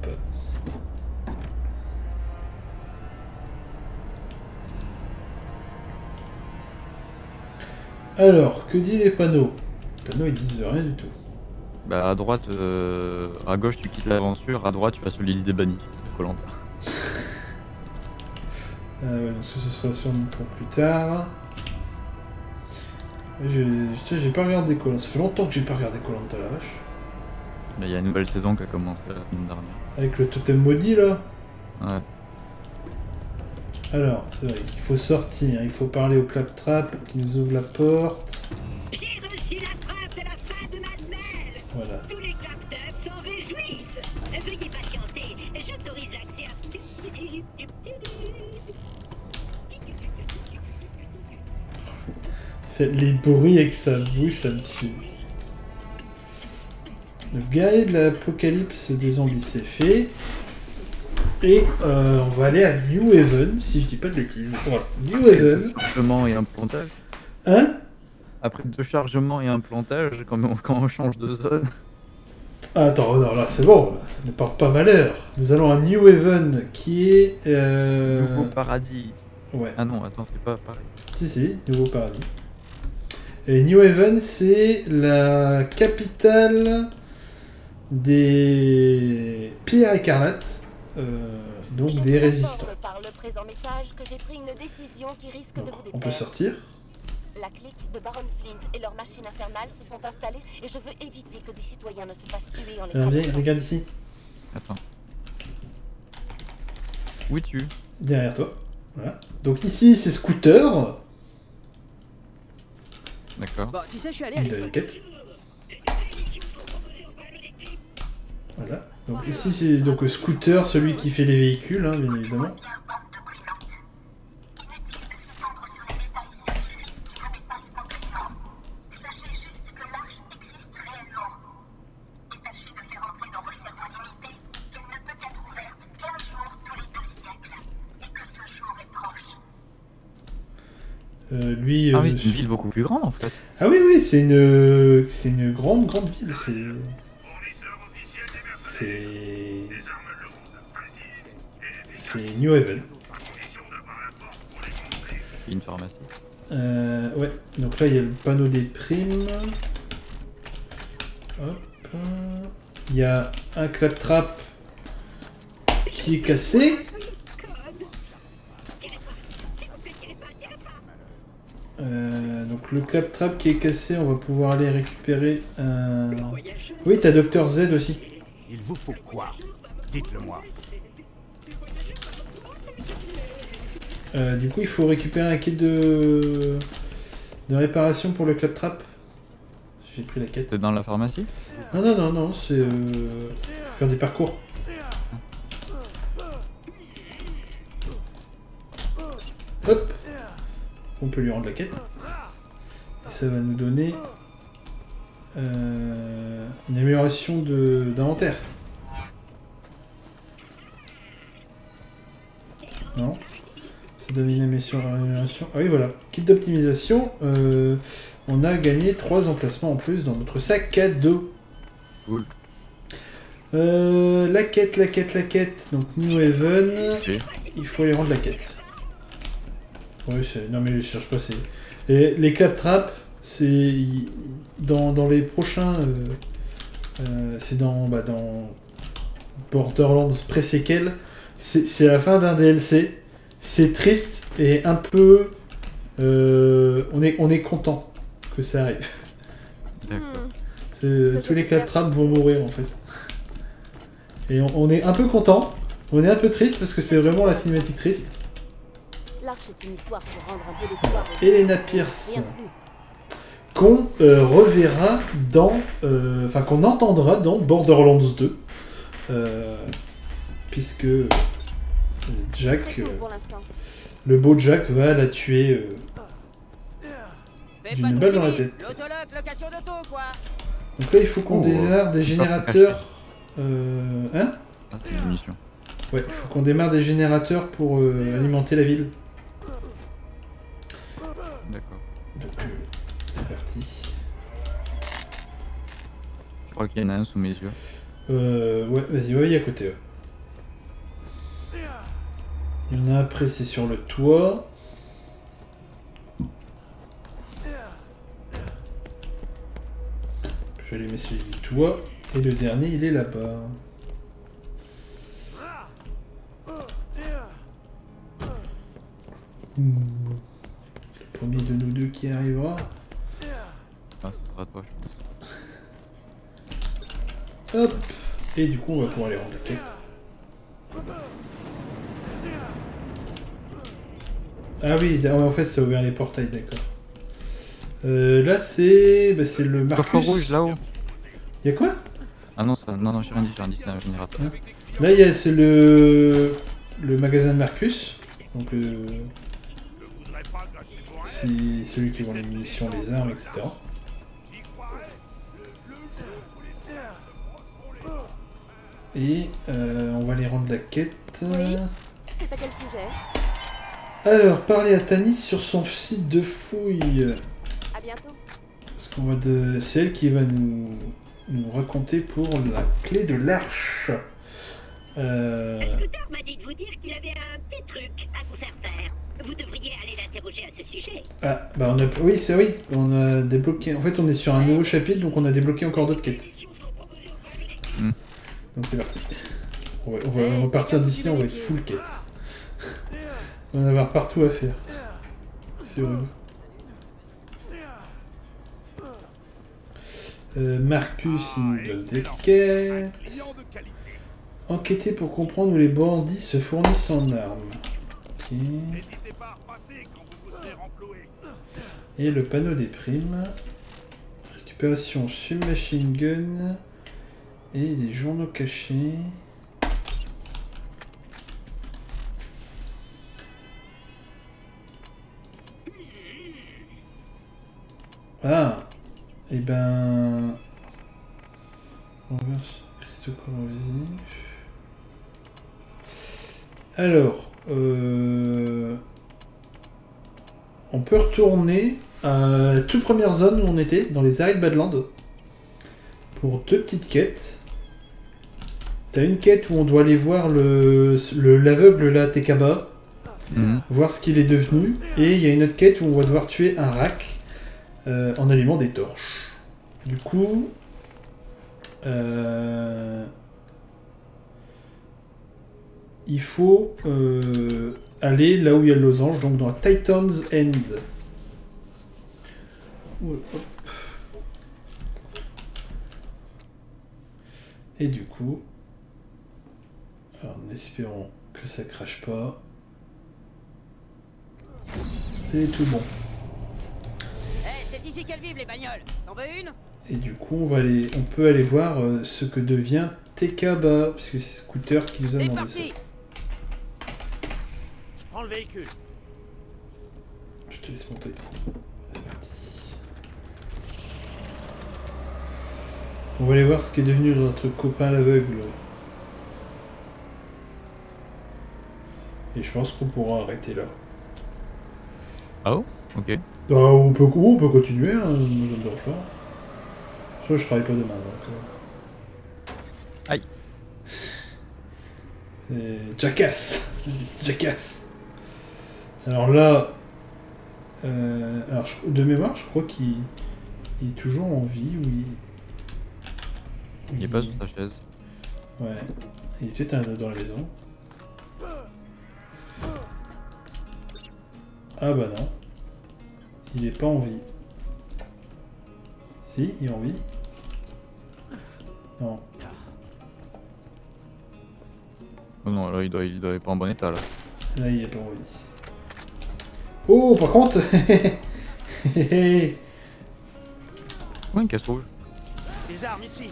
Speaker 1: Alors, que dit les panneaux? Les panneaux ils disent rien du tout.
Speaker 2: Bah, à droite, euh, à gauche, tu quittes l'aventure, à droite, tu vas sur l'île des bannis, Koh-Lanta.
Speaker 1: Ah ouais, donc ça, ce sera sûrement pour plus tard. Je- Tiens, j'ai pas regardé Koh-Lanta. Ça fait longtemps que j'ai pas regardé Koh-Lanta, la vache.
Speaker 2: Bah, il y a une nouvelle saison qui a commencé la semaine dernière.
Speaker 1: Avec le totem maudit là.
Speaker 2: Ouais.
Speaker 1: Alors, c'est vrai qu'il faut sortir, il faut parler au claptrap pour qu'il nous ouvre la porte.
Speaker 4: J'ai reçu la preuve de la fin de Madmel.
Speaker 1: Voilà.
Speaker 4: Tous les claptups s'en réjouissent. Veuillez patienter. J'autorise l'accès à...
Speaker 1: C'est- Les bruits avec sa bouche, ça me tue. Le guerrier de l'apocalypse des zombies, c'est fait. Et euh, on va aller à New Haven, si je dis pas de bêtises. Voilà, New Haven.
Speaker 2: Chargement et implantage.
Speaker 1: Hein?
Speaker 2: Après deux chargements et implantage, quand on, quand on change de zone.
Speaker 1: Ah, attends, non, là c'est bon, là. Ne porte pas malheur. Nous allons à New Haven, qui est... Euh...
Speaker 2: Nouveau paradis.
Speaker 1: Ouais,
Speaker 2: Ah non, attends, c'est pas pareil.
Speaker 1: si si, Nouveau Paradis. Et New Haven, c'est la capitale des Pierres Écarlates, euh, donc
Speaker 5: Je
Speaker 1: des
Speaker 5: vous
Speaker 1: résistants.
Speaker 5: informe par le présent message que j'ai pris une décision qui risque
Speaker 1: Donc,
Speaker 5: de vous
Speaker 1: on peut
Speaker 5: déplaire.
Speaker 1: sortir.
Speaker 5: La clique de Baron Flint et leurs machines infernales se sont installées et je veux éviter que des citoyens ne se fassent tuer en les
Speaker 1: Alors, viens,
Speaker 5: traversant.
Speaker 1: regarde ici,
Speaker 2: Attends. Où es-tu?
Speaker 1: derrière toi. Voilà. Donc ici, c'est Scooter.
Speaker 2: D'accord.
Speaker 6: Bon, tu sais, je suis allé à
Speaker 1: Il a
Speaker 6: l'école.
Speaker 1: la quête. Voilà. Donc ici, c'est donc Scooter, celui qui fait les véhicules, hein, bien évidemment. Euh, lui,
Speaker 2: Ah
Speaker 1: euh,
Speaker 2: oui, c'est une ville beaucoup plus grande en fait.
Speaker 1: ah oui, oui, c'est une, c'est une grande, grande ville. C'est, c'est, c'est New Haven.
Speaker 2: Il y a une pharmacie.
Speaker 1: Euh, ouais, donc là il y a le panneau des primes. Hop. Il y a un claptrap qui est cassé. Euh, donc le claptrap qui est cassé, on va pouvoir aller récupérer un... Oui, t'as Docteur Z aussi.
Speaker 3: Il vous faut quoi? Dites-le moi.
Speaker 1: Euh, du coup, il faut récupérer un kit de, de réparation pour le claptrap. J'ai pris la quête.
Speaker 2: C'est dans la pharmacie?
Speaker 1: Non, non, non, non, c'est euh, faire des parcours. Hop, on peut lui rendre la quête. Et ça va nous donner euh, une amélioration d'inventaire. Non. Ça donne une amélioration. Ah oui, voilà. Kit d'optimisation. Euh, on a gagné trois emplacements en plus dans notre sac à dos.
Speaker 2: Cool.
Speaker 1: Euh, la quête, la quête, la quête. Donc New Haven.
Speaker 2: Okay.
Speaker 1: Il faut aller rendre la quête. Oui, c'est... Non mais je cherche pas, c'est... Les, les claptraps, c'est... Dans, dans les prochains... Euh, euh, c'est dans... Bah, dans... Borderlands pré-séquel. C'est la fin d'un D L C. C'est triste et un peu... Euh, on, est, on est content que ça arrive.
Speaker 2: D'accord.
Speaker 1: Tous les claptraps vont mourir en fait. Et on, on est un peu content. On est un peu triste parce que c'est vraiment la cinématique triste.
Speaker 5: L'Arche est une histoire pour rendre un peu d'espoir.
Speaker 1: Elena Pierce, qu'on euh, reverra dans, euh, enfin qu'on entendra dans Borderlands deux, euh, puisque euh, Jack, euh, le beau Jack va la tuer euh, d'une balle dans la tête. Donc là, il faut qu'on
Speaker 2: Oh,
Speaker 1: démarre des générateurs. Euh, hein?
Speaker 2: Ah, c'est une mission.
Speaker 1: Ouais, il faut qu'on démarre des générateurs pour euh, alimenter la ville.
Speaker 2: D'accord.
Speaker 1: Donc, euh, c'est parti.
Speaker 2: Je crois qu'il y en a un sous mes yeux.
Speaker 1: Euh, ouais, vas-y, ouais, il est à côté. Ouais. Il y en a un après, c'est sur le toit. Je vais aller mettre celui du toit. Et le dernier, il est là-bas. Hmm. Le premier de nous deux qui arrivera.
Speaker 2: Ah, ce sera toi, je pense.
Speaker 1: Hop. Et du coup, on va pouvoir aller rendre la quête. Ah oui, en fait, ça a ouvert les portails, d'accord. Euh, là, c'est bah, c'est le Marcus.
Speaker 2: Coffre rouge là-haut.
Speaker 1: Y'a quoi?
Speaker 2: Ah non, ça... non, non, j'ai rien dit, j'ai rien dit, c'est un générateur.
Speaker 1: Là, il y a c'est le le magasin de Marcus. Donc, euh... c'est celui qui vend les munitions, les armes, et cetera. Et euh, on va aller rendre la quête.
Speaker 5: Oui. C'est à quel sujet?
Speaker 1: Alors, parler à Tanis sur son site de fouille.
Speaker 5: À bientôt.
Speaker 1: Parce qu'on va de... C'est elle qui va nous... nous raconter pour la clé de l'arche. Euh...
Speaker 6: Le scooter m'a dit de vous dire qu'il avait un petit truc à vous faire faire. Vous devriez aller l'interroger à ce sujet.
Speaker 1: Ah, bah on a... Oui, c'est oui. On a débloqué... En fait, on est sur un nouveau chapitre, donc on a débloqué encore d'autres quêtes.
Speaker 2: Mm.
Speaker 1: Donc c'est parti. On va, on va, on va partir d'ici, on va être full quête. On va en avoir partout à faire. C'est horrible. Euh, Marcus, il nous donne des quêtes. Enquêter pour comprendre où les bandits se fournissent en armes. Ok. Et le panneau des primes. Récupération submachine gun. Et les journaux cachés. Ah, et ben... Renverse cristaux corrosifs. Alors, euh... on peut retourner à la toute première zone où on était, dans les Arid Badlands, pour deux petites quêtes. T'as une quête où on doit aller voir le l'aveugle là, Tekaba.
Speaker 2: Mhm.
Speaker 1: voir ce qu'il est devenu. Et il y a une autre quête où on va devoir tuer un rack euh, en allumant des torches. Du coup, euh, il faut euh, aller là où il y a le losange, donc dans la Titan's End. Hop. Et du coup, alors, en espérant que ça crache pas, c'est tout bon.
Speaker 4: Eh, c'est ici qu'elles vivent les bagnoles. T'en veux une?
Speaker 1: Et du coup, on va aller, on peut aller voir euh, ce que devient Tekaba, puisque c'est Scooter qui nous a
Speaker 4: C'est
Speaker 1: demandé
Speaker 4: parti.
Speaker 1: ça.
Speaker 3: Je prends le véhicule.
Speaker 1: Je te laisse monter. C'est parti. On va aller voir ce qui est devenu notre copain l'aveugle. Et je pense qu'on pourra arrêter là.
Speaker 2: Ah oh, ok.
Speaker 1: Bah, on, peut, on peut continuer, hein, ça me dérange pas. Soit je travaille pas demain, donc... Euh...
Speaker 2: Aïe.
Speaker 1: Et... Jackass. Jackass. Alors là... Euh... Alors, je... de mémoire, je crois qu'il il est toujours en vie, ou il...
Speaker 2: Il est pas sur sa chaise.
Speaker 1: Ouais. Il est peut-être dans la maison. Ah bah non. Il est pas en vie. Si, il est en vie. Non.
Speaker 2: Oh non, là il doit, il doit être pas en bon état là.
Speaker 1: Là, il est pas en vie. Oh, par contre.
Speaker 2: Ouais, une caisse rouge.
Speaker 3: Des armes ici.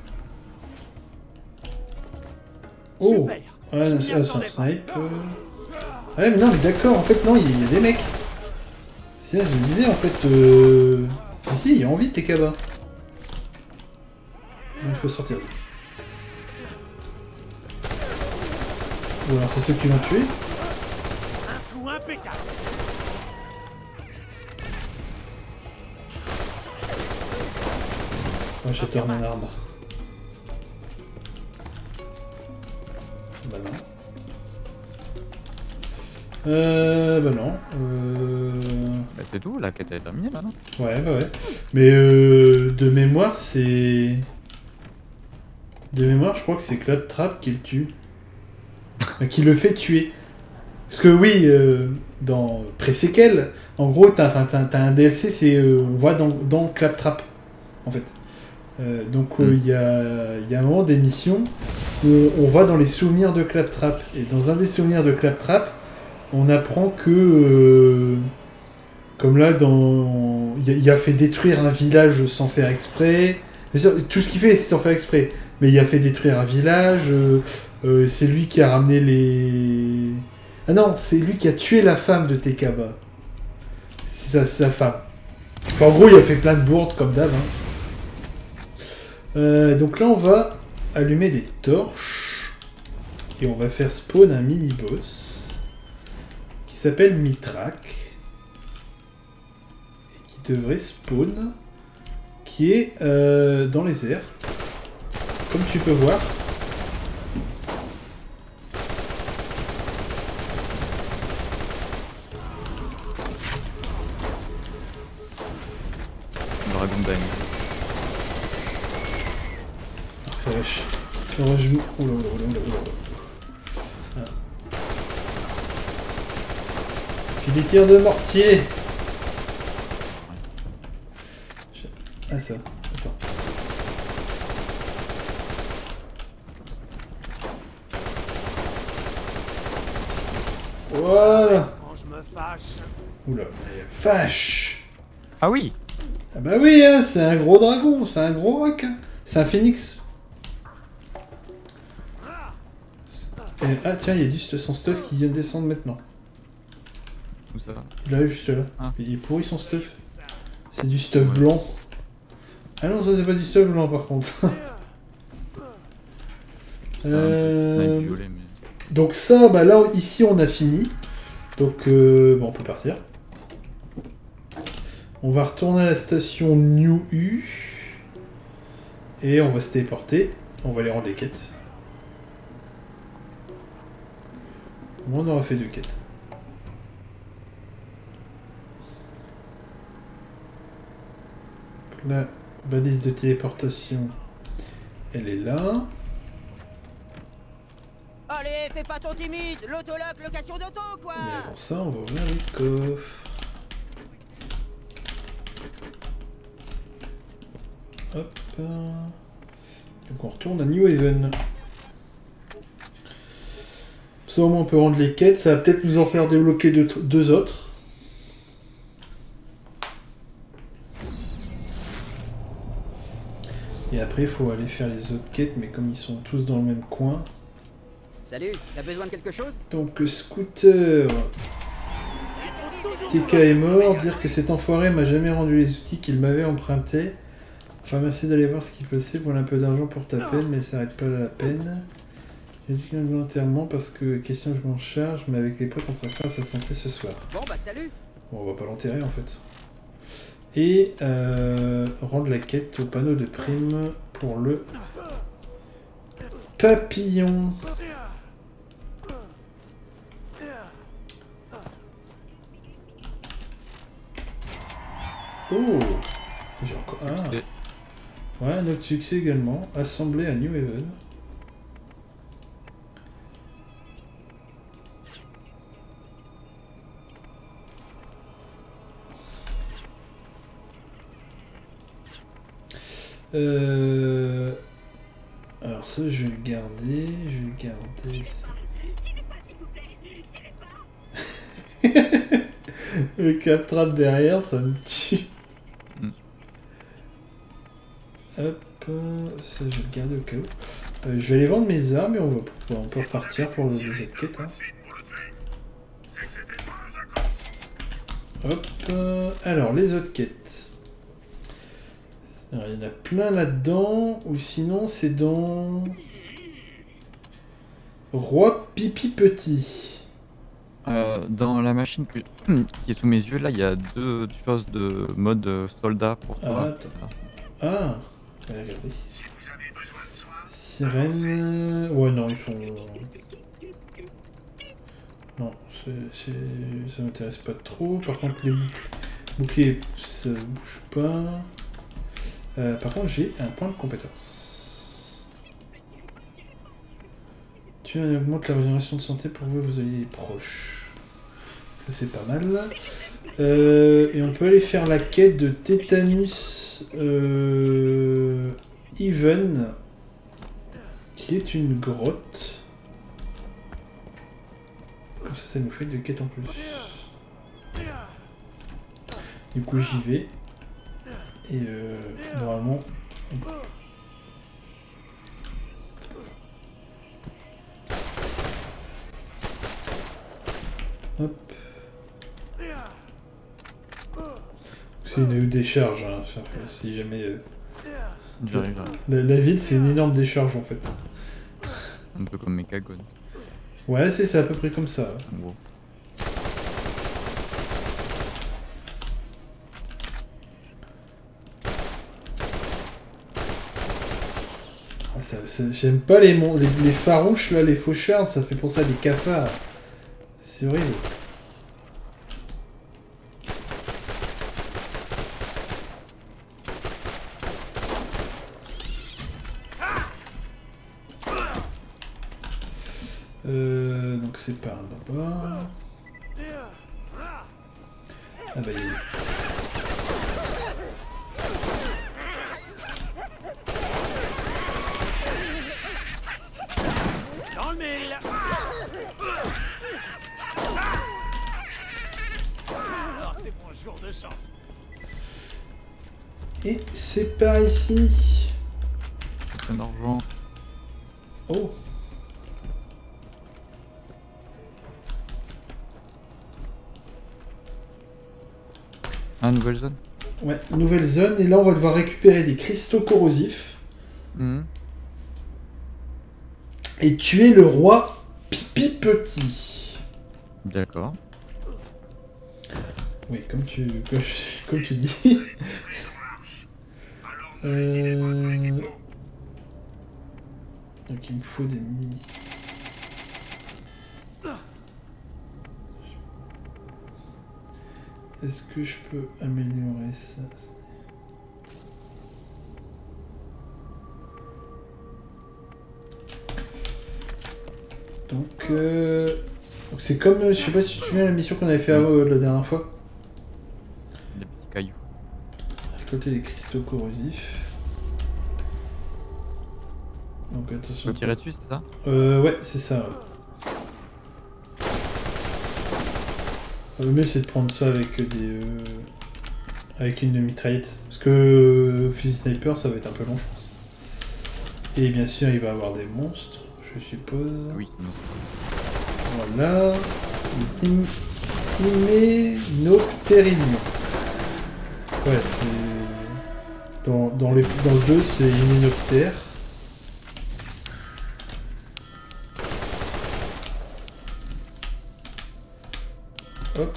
Speaker 1: Oh.
Speaker 3: Super.
Speaker 1: Ouais,
Speaker 3: Je
Speaker 1: ça,
Speaker 3: m'y
Speaker 1: c'est un
Speaker 3: attendais pas.
Speaker 1: snipe. euh. Ouais, mais non, mais d'accord, en fait, non, il y a des mecs. C'est là, je me disais, en fait. Euh... Ici, il y a envie de Tekaba. Il faut sortir. Ou alors, c'est ceux qui l'ont tué.
Speaker 3: Un coup impeccable.
Speaker 1: Moi, j'ai tourné un arbre. Bah non. Euh... Bah non. Euh...
Speaker 2: Bah c'est tout, la quête est terminée là, non?
Speaker 1: Ouais, bah ouais. Mais euh, de mémoire, c'est... De mémoire, je crois que c'est Claptrap qui le tue. Enfin, qui le fait tuer. Parce que oui, euh, dans Pré-Séquel, en gros, t'as, enfin, t'as, t'as un D L C, c'est... Euh, on voit dans, dans Claptrap, en fait. Euh, donc il
Speaker 2: Mm.
Speaker 1: euh, y, a, y a un moment des missions où on, on va dans les souvenirs de Claptrap. Et dans un des souvenirs de Claptrap, on apprend que... Euh, comme là, dans... il, a, il a fait détruire un village sans faire exprès. Bien sûr, tout ce qu'il fait, c'est sans faire exprès. Mais il a fait détruire un village. Euh, euh, c'est lui qui a ramené les... Ah non, c'est lui qui a tué la femme de Tekaba. C'est sa, c'est sa femme. Enfin, en gros, il a fait plein de bourdes, comme d'hab. Hein. Euh, donc là, on va allumer des torches. Et on va faire spawn un mini-boss. Qui s'appelle Mitrak. Qui devrait spawn, qui est euh, dans les airs, comme tu peux voir.
Speaker 2: Dragon Bang.
Speaker 1: Ah, vache. Alors, je... Oh là là là là là là. Ah. Puis des tirs de mortier. Ah ça, attends. Voilà.
Speaker 3: Quand je me fâche.
Speaker 1: Oula, mais vache.
Speaker 2: Ah oui.
Speaker 1: Ah bah oui, hein, c'est un gros dragon, c'est un gros requin. C'est un phénix. Et- ah tiens, il y a juste son stuff qui vient de descendre maintenant.
Speaker 2: Où ça?
Speaker 1: Il arrive juste là.
Speaker 2: Ah.
Speaker 1: Il est pourri son stuff. C'est du stuff
Speaker 2: Ouais.
Speaker 1: blanc. Ah non, ça c'est pas du stuff blanc par contre. Euh,
Speaker 2: Snipe violet, mais...
Speaker 1: Donc ça, bah là, ici on a fini. Donc euh, bon, on peut partir. On va retourner à la station New U. Et on va se téléporter. On va aller rendre les quêtes. On aura fait deux quêtes. la balise de téléportation, elle est là.
Speaker 4: Allez, fais pas ton timide. L'autoloc, location d'auto, quoi.
Speaker 1: Mais avant ça, on va ouvrir les coffres. Hop. Donc on retourne à New Haven. Ça au moins on peut rendre les quêtes, ça va peut-être nous en faire débloquer deux, deux autres. Et après il faut aller faire les autres quêtes, mais comme ils sont tous dans le même coin.
Speaker 4: Salut, t'as besoin de quelque chose?
Speaker 1: Donc Scooter, T K est mort, dire que cet enfoiré m'a jamais rendu les outils qu'il m'avait empruntés. Enfin merci d'aller voir ce qui passait, voilà un peu d'argent pour ta peine, mais ça n'arrête pas la peine. J'ai dit volontairement parce que question que je m'en charge, mais avec les potes on travaille à sa santé ce soir.
Speaker 4: Bon bah salut.
Speaker 1: Bon, on va pas l'enterrer en fait. Et euh, rendre la quête au panneau de prime pour le papillon. Oh, j'ai encore un. Ah. Ouais, un autre succès également. Assemblé à New Haven. Euh... Alors ça, je vais le garder. Je vais le garder. Le cap-trap derrière, ça me tue. Mm. Hop, ça je vais le garder au cas où. Euh, je vais aller vendre mes armes et on, va, on peut repartir pour les autres quêtes. Hein. Hop, euh, alors les autres quêtes. Alors, il y en a plein là-dedans, ou sinon c'est dans... Roi Pipi Petit.
Speaker 2: Euh, dans la machine que... qui est sous mes yeux, là, il y a deux choses de mode soldat pour toi.
Speaker 1: Ah, ah. Regardez. Sirène... Ouais, non, ils sont... Non, c'est, c'est... ça m'intéresse pas trop. Par contre, les boucliers, ça bouge pas. Euh, par contre, j'ai un point de compétence. Tu augmente la régénération de santé pour vous, vous alliez proches. Ça, c'est pas mal. Euh, et on peut aller faire la quête de Tétanus euh, Even, qui est une grotte. Comme ça, ça nous fait deux quêtes en plus. Du coup, j'y vais. Et euh, normalement... Hop. C'est une décharge, hein, si jamais... Euh...
Speaker 2: J'arrive.
Speaker 1: La, la ville, c'est une énorme décharge en fait.
Speaker 2: Un peu comme Mechagon.
Speaker 1: Ouais, c'est à peu près comme ça.
Speaker 2: En gros.
Speaker 1: J'aime pas les, les, les farouches là, les fauchards, ça fait penser à des cafards. C'est horrible. Euh, donc c'est par là-bas. Ah bah il est...
Speaker 3: Dans le mille. Alors c'est mon jour de chance.
Speaker 1: Et c'est par ici.
Speaker 2: Un argent.
Speaker 1: Oh.
Speaker 2: Ah, nouvelle zone.
Speaker 1: Ouais, nouvelle zone, et là on va devoir récupérer des cristaux corrosifs.
Speaker 2: Mmh.
Speaker 1: Et tuer le roi Pipi Petit.
Speaker 2: D'accord.
Speaker 1: Oui, comme tu, comme, comme tu dis. euh... Donc il me faut des mini. Est-ce que je peux améliorer ça? Donc, euh... donc c'est comme, je sais pas si tu te souviens la mission qu'on avait fait avant, euh, la dernière fois.
Speaker 2: Les petits cailloux.
Speaker 1: Récolter les cristaux corrosifs. Donc attention.
Speaker 2: Faut tirer dessus, c'est ça?
Speaker 1: Euh, ouais, c'est ça. Ouais. Le mieux c'est de prendre ça avec des... Euh... avec une mitraillette. Parce que euh, fusil sniper ça va être un peu long je pense. Et bien sûr il va avoir des monstres, je suppose.
Speaker 2: Oui.
Speaker 1: Voilà. Les Hyménoptérilions. Ouais, c'est... Dans, dans, les... dans le deux c'est Hyménoptère. Hop.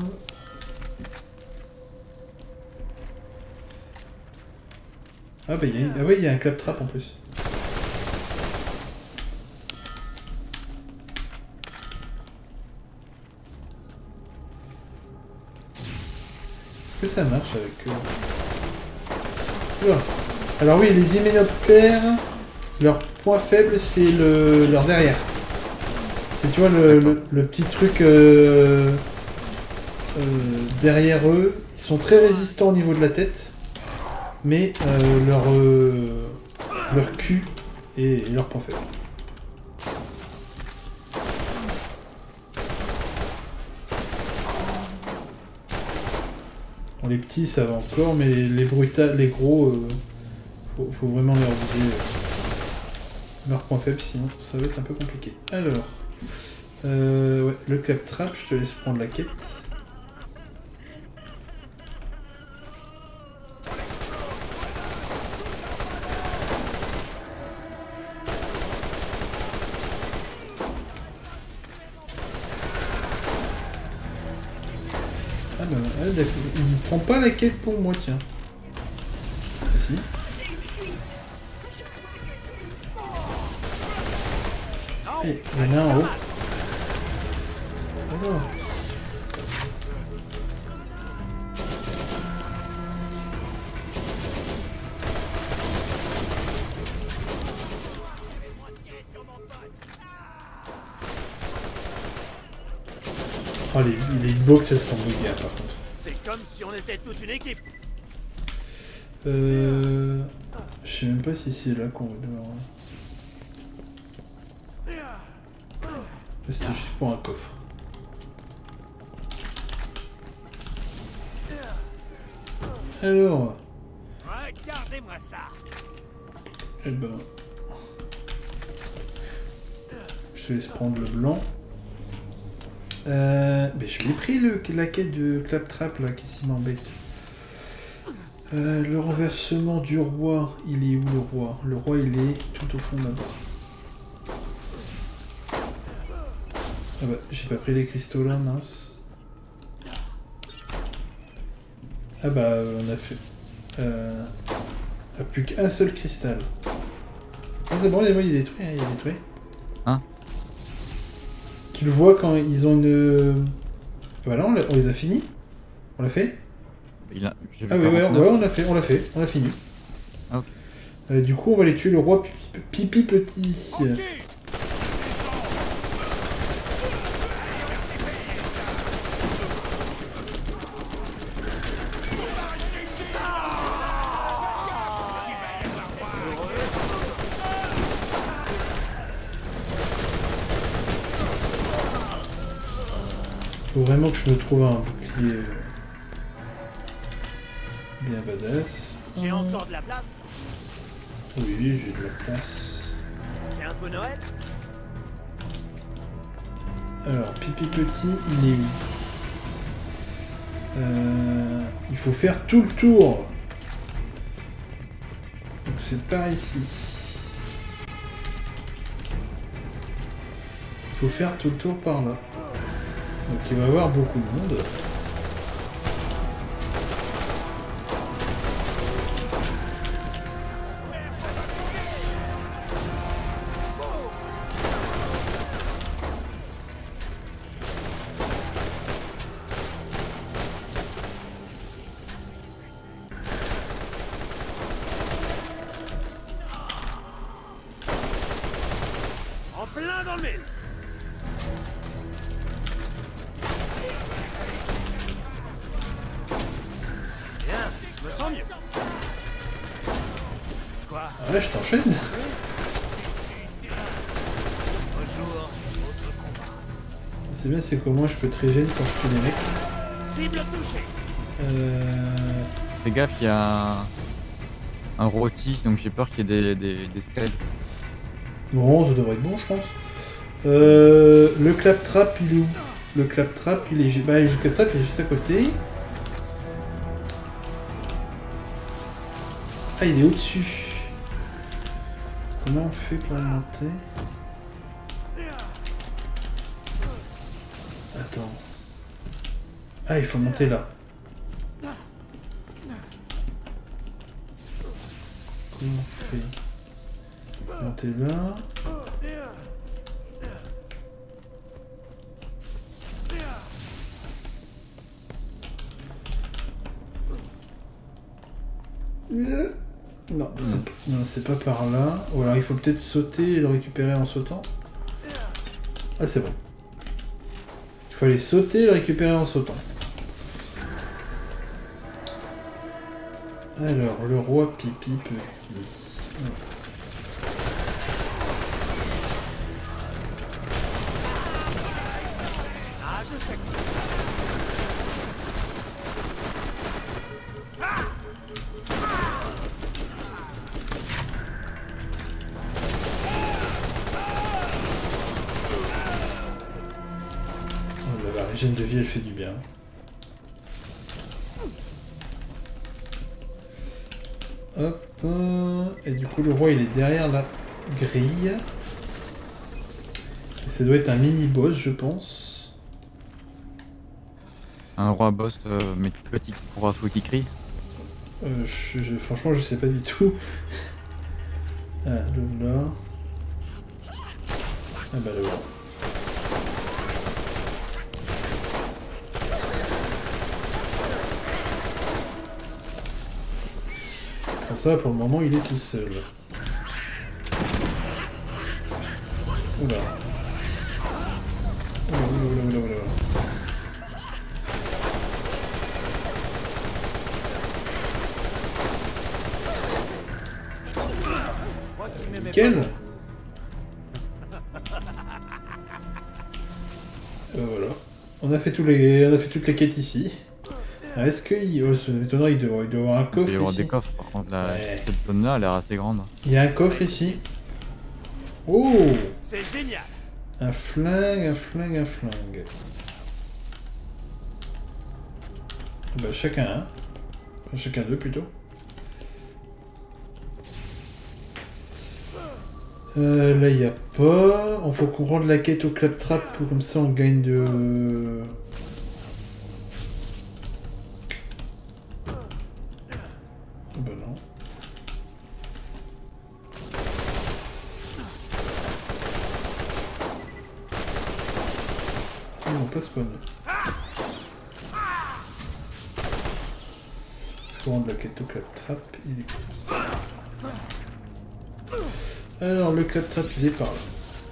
Speaker 1: Ah bah il y a, ah ouais, il y a un claptrap en plus. Est-ce que ça marche avec... Euh... Oula. Alors oui, les hyménoptères, leur point faible c'est le... leur derrière. C'est tu vois le, le, le petit truc euh... Euh, derrière eux, ils sont très résistants au niveau de la tête, mais euh, leur, euh, leur cul est, est leur point faible. Bon, les petits ça va encore, mais les bruta les gros, euh, faut, faut vraiment leur viser euh, leur point faible, sinon ça va être un peu compliqué. Alors, euh, ouais, le claptrap, je te laisse prendre la quête. Ah bah, ah, d'accord. Il ne prend pas la quête pour moi, tiens. Ah, si. Et il y en a un en haut. Alors. Oh, les, les hitbox, elles sont buggées par contre.
Speaker 3: C'est comme si on était toute une équipe.
Speaker 1: Euh... Je sais même pas si c'est là qu'on va devoir... C'était juste pour un coffre. Alors...
Speaker 3: Regardez-moi ça.
Speaker 1: Eh ben... Je te laisse prendre le blanc. Euh, mais je l'ai pris le, la quête de Claptrap là qui s'y m'embête. Euh, le renversement du roi, il est où le roi? Le roi il est tout au fond là-bas. Ah bah j'ai pas pris les cristaux là, mince. Ah bah on a fait... Euh, a plus qu'un seul cristal. Ah c'est bon, il est détruit, hein, il est détruit.
Speaker 2: Hein?
Speaker 1: Tu le vois quand ils ont une... Ah bah là on, on les a finis. On l'a fait.
Speaker 2: Il a...
Speaker 1: Ah oui, ouais, ouais, on l'a fait, on l'a fait, on l'a fini.
Speaker 2: Ah, ok.
Speaker 1: Euh, du coup on va aller tuer le roi pipi, pipi petit.
Speaker 3: Okay.
Speaker 1: Faut vraiment que je me trouve un bouclier euh, bien badass.
Speaker 3: J'ai encore de la place.
Speaker 1: Oui, j'ai de la place.
Speaker 3: C'est un peu Noël.
Speaker 1: Alors, pipi petit, il est où? euh, Il faut faire tout le tour. Donc c'est par ici. Il faut faire tout le tour par là. Donc il va y avoir beaucoup de monde.
Speaker 3: En plein dans le mille.
Speaker 1: Ah ouais, je t'enchaîne. C'est bien, c'est comment je peux te régénérer quand je tue les mecs.
Speaker 3: Cible touchée.
Speaker 1: Euh...
Speaker 2: Fais gaffe, il y a un, un rôti, donc j'ai peur qu'il y ait des, des, des skelets.
Speaker 1: Bon, ça devrait être bon, je pense. Euh... Le claptrap, il est où? Le claptrap, il est... Bah, le claptrap, il est juste à côté. Ah, il est au-dessus. Comment on fait pour le monter? Attends. Ah, il faut monter là. Comment on fait? Monter là. Non, c'est non, c'est pas par là. Ou alors il faut peut-être sauter et le récupérer en sautant. Ah, c'est bon. Il faut aller sauter et le récupérer en sautant. Alors, le roi pipi petit.
Speaker 3: Ah, je sais.
Speaker 1: Oh, la régène de vie, elle fait du bien. Hop. Et du coup, le roi, il est derrière la grille. Et ça doit être un mini-boss, je pense.
Speaker 2: Un roi boss, euh, mais petit, pour voir tout qui crie.
Speaker 1: Euh, je, je, franchement, je sais pas du tout. Ah, le là. Ah bah le là. Comme ça, pour le moment, il est tout seul. Oula. Oula, oula, oula, oula, oula. Nickel. Euh, voilà. On a fait tous les, on a fait toutes les quêtes ici. Ah, est-ce qu'il, oh, ça m'étonnerait, il doit, il doit y avoir un coffre
Speaker 2: Il doit y avoir
Speaker 1: ici.
Speaker 2: des coffres, par contre, la,
Speaker 1: Ouais.
Speaker 2: cette zone-là a l'air assez grande.
Speaker 1: Il y a un coffre ici. Oh,
Speaker 3: C'est génial.
Speaker 1: un flingue, un flingue, un flingue. Bah chacun un. Enfin, chacun deux plutôt. Euh, là, il n'y a pas. Il faut qu'on rende la quête au claptrap, comme ça on gagne de... Bah non. Non, pas spawn. Faut rendre la quête au claptrap, il est... Alors, le claptrap, il est par là.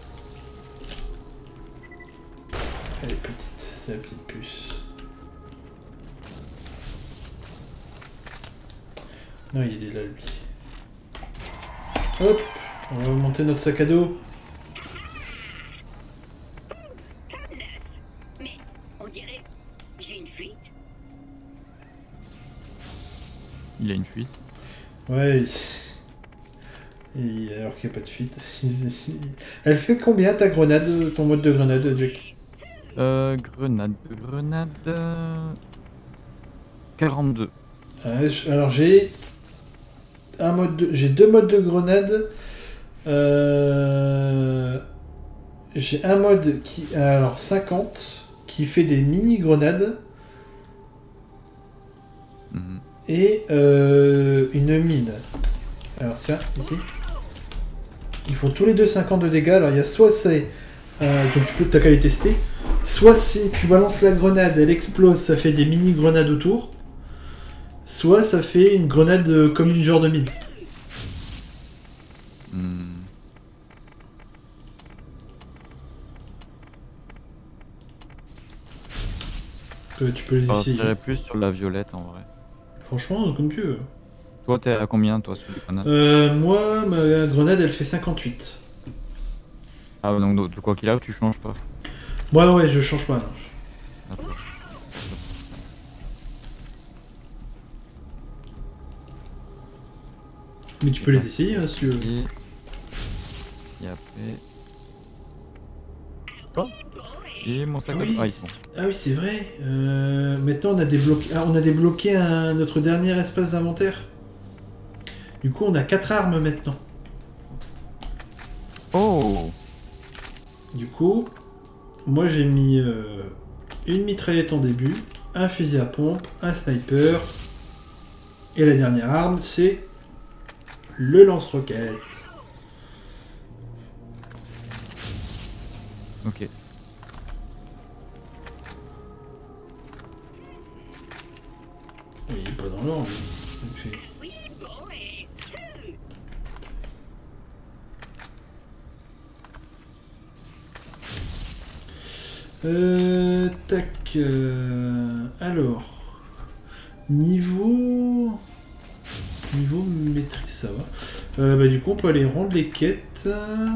Speaker 1: Elle est petite, c'est la petite puce. Non, il est là, lui. Hop, on va monter notre sac à dos.
Speaker 6: Mais, on dirait... J'ai une fuite.
Speaker 2: Il a une fuite.
Speaker 1: Ouais. Et alors qu'il n'y a pas de fuite. Elle fait combien ta grenade, ton mode de grenade, Jack?
Speaker 2: Euh, grenade, grenade... euh, quarante-deux.
Speaker 1: Euh, je- Alors j'ai un mode de... j'ai deux modes de grenade. Euh, J'ai un mode qui alors cinquante qui fait des mini grenades
Speaker 2: Mhm.
Speaker 1: et euh, une mine. Alors tiens ici. Ils font tous les deux cinquante de dégâts. Alors il y a soit c'est euh, donc tu peux t'as qu'à les tester. Soit si tu balances la grenade, elle explose, ça fait des mini grenades autour. Soit ça fait une grenade euh, comme une genre de mine.
Speaker 2: Hmm.
Speaker 1: Euh, tu peux les
Speaker 2: Je
Speaker 1: essayer.
Speaker 2: partirais plus sur la violette en vrai.
Speaker 1: Franchement, comme tu veux.
Speaker 2: Toi, t'es à combien, toi, sur les grenades?
Speaker 1: Euh, moi, ma grenade, elle fait cinquante-huit.
Speaker 2: Ah, donc de quoi qu'il a, tu changes pas.
Speaker 1: Ouais, ouais, je change pas. Non.
Speaker 2: D'accord.
Speaker 1: Mais tu peux les essayer hein, si tu veux.
Speaker 2: Et... Et après... Quoi? Et mon sac
Speaker 1: Ah
Speaker 2: à
Speaker 1: oui,
Speaker 2: ah, ils
Speaker 1: c'est-
Speaker 2: sont.
Speaker 1: ah oui, c'est vrai. Euh, maintenant, on a débloqué, ah, on a débloqué un- notre dernier espace d'inventaire. Du coup, on a quatre armes maintenant.
Speaker 2: Oh!
Speaker 1: Du coup, moi j'ai mis euh, une mitraillette en début, un fusil à pompe, un sniper, et la dernière arme c'est le lance-roquette.
Speaker 2: Ok.
Speaker 1: Il est pas dans l'ordre. il fait-
Speaker 6: Oui, bon, et...
Speaker 1: Euh, tac. euh, alors. Niveau. Niveau maîtrise, ça va. Euh, bah, du coup, on peut aller rendre les quêtes.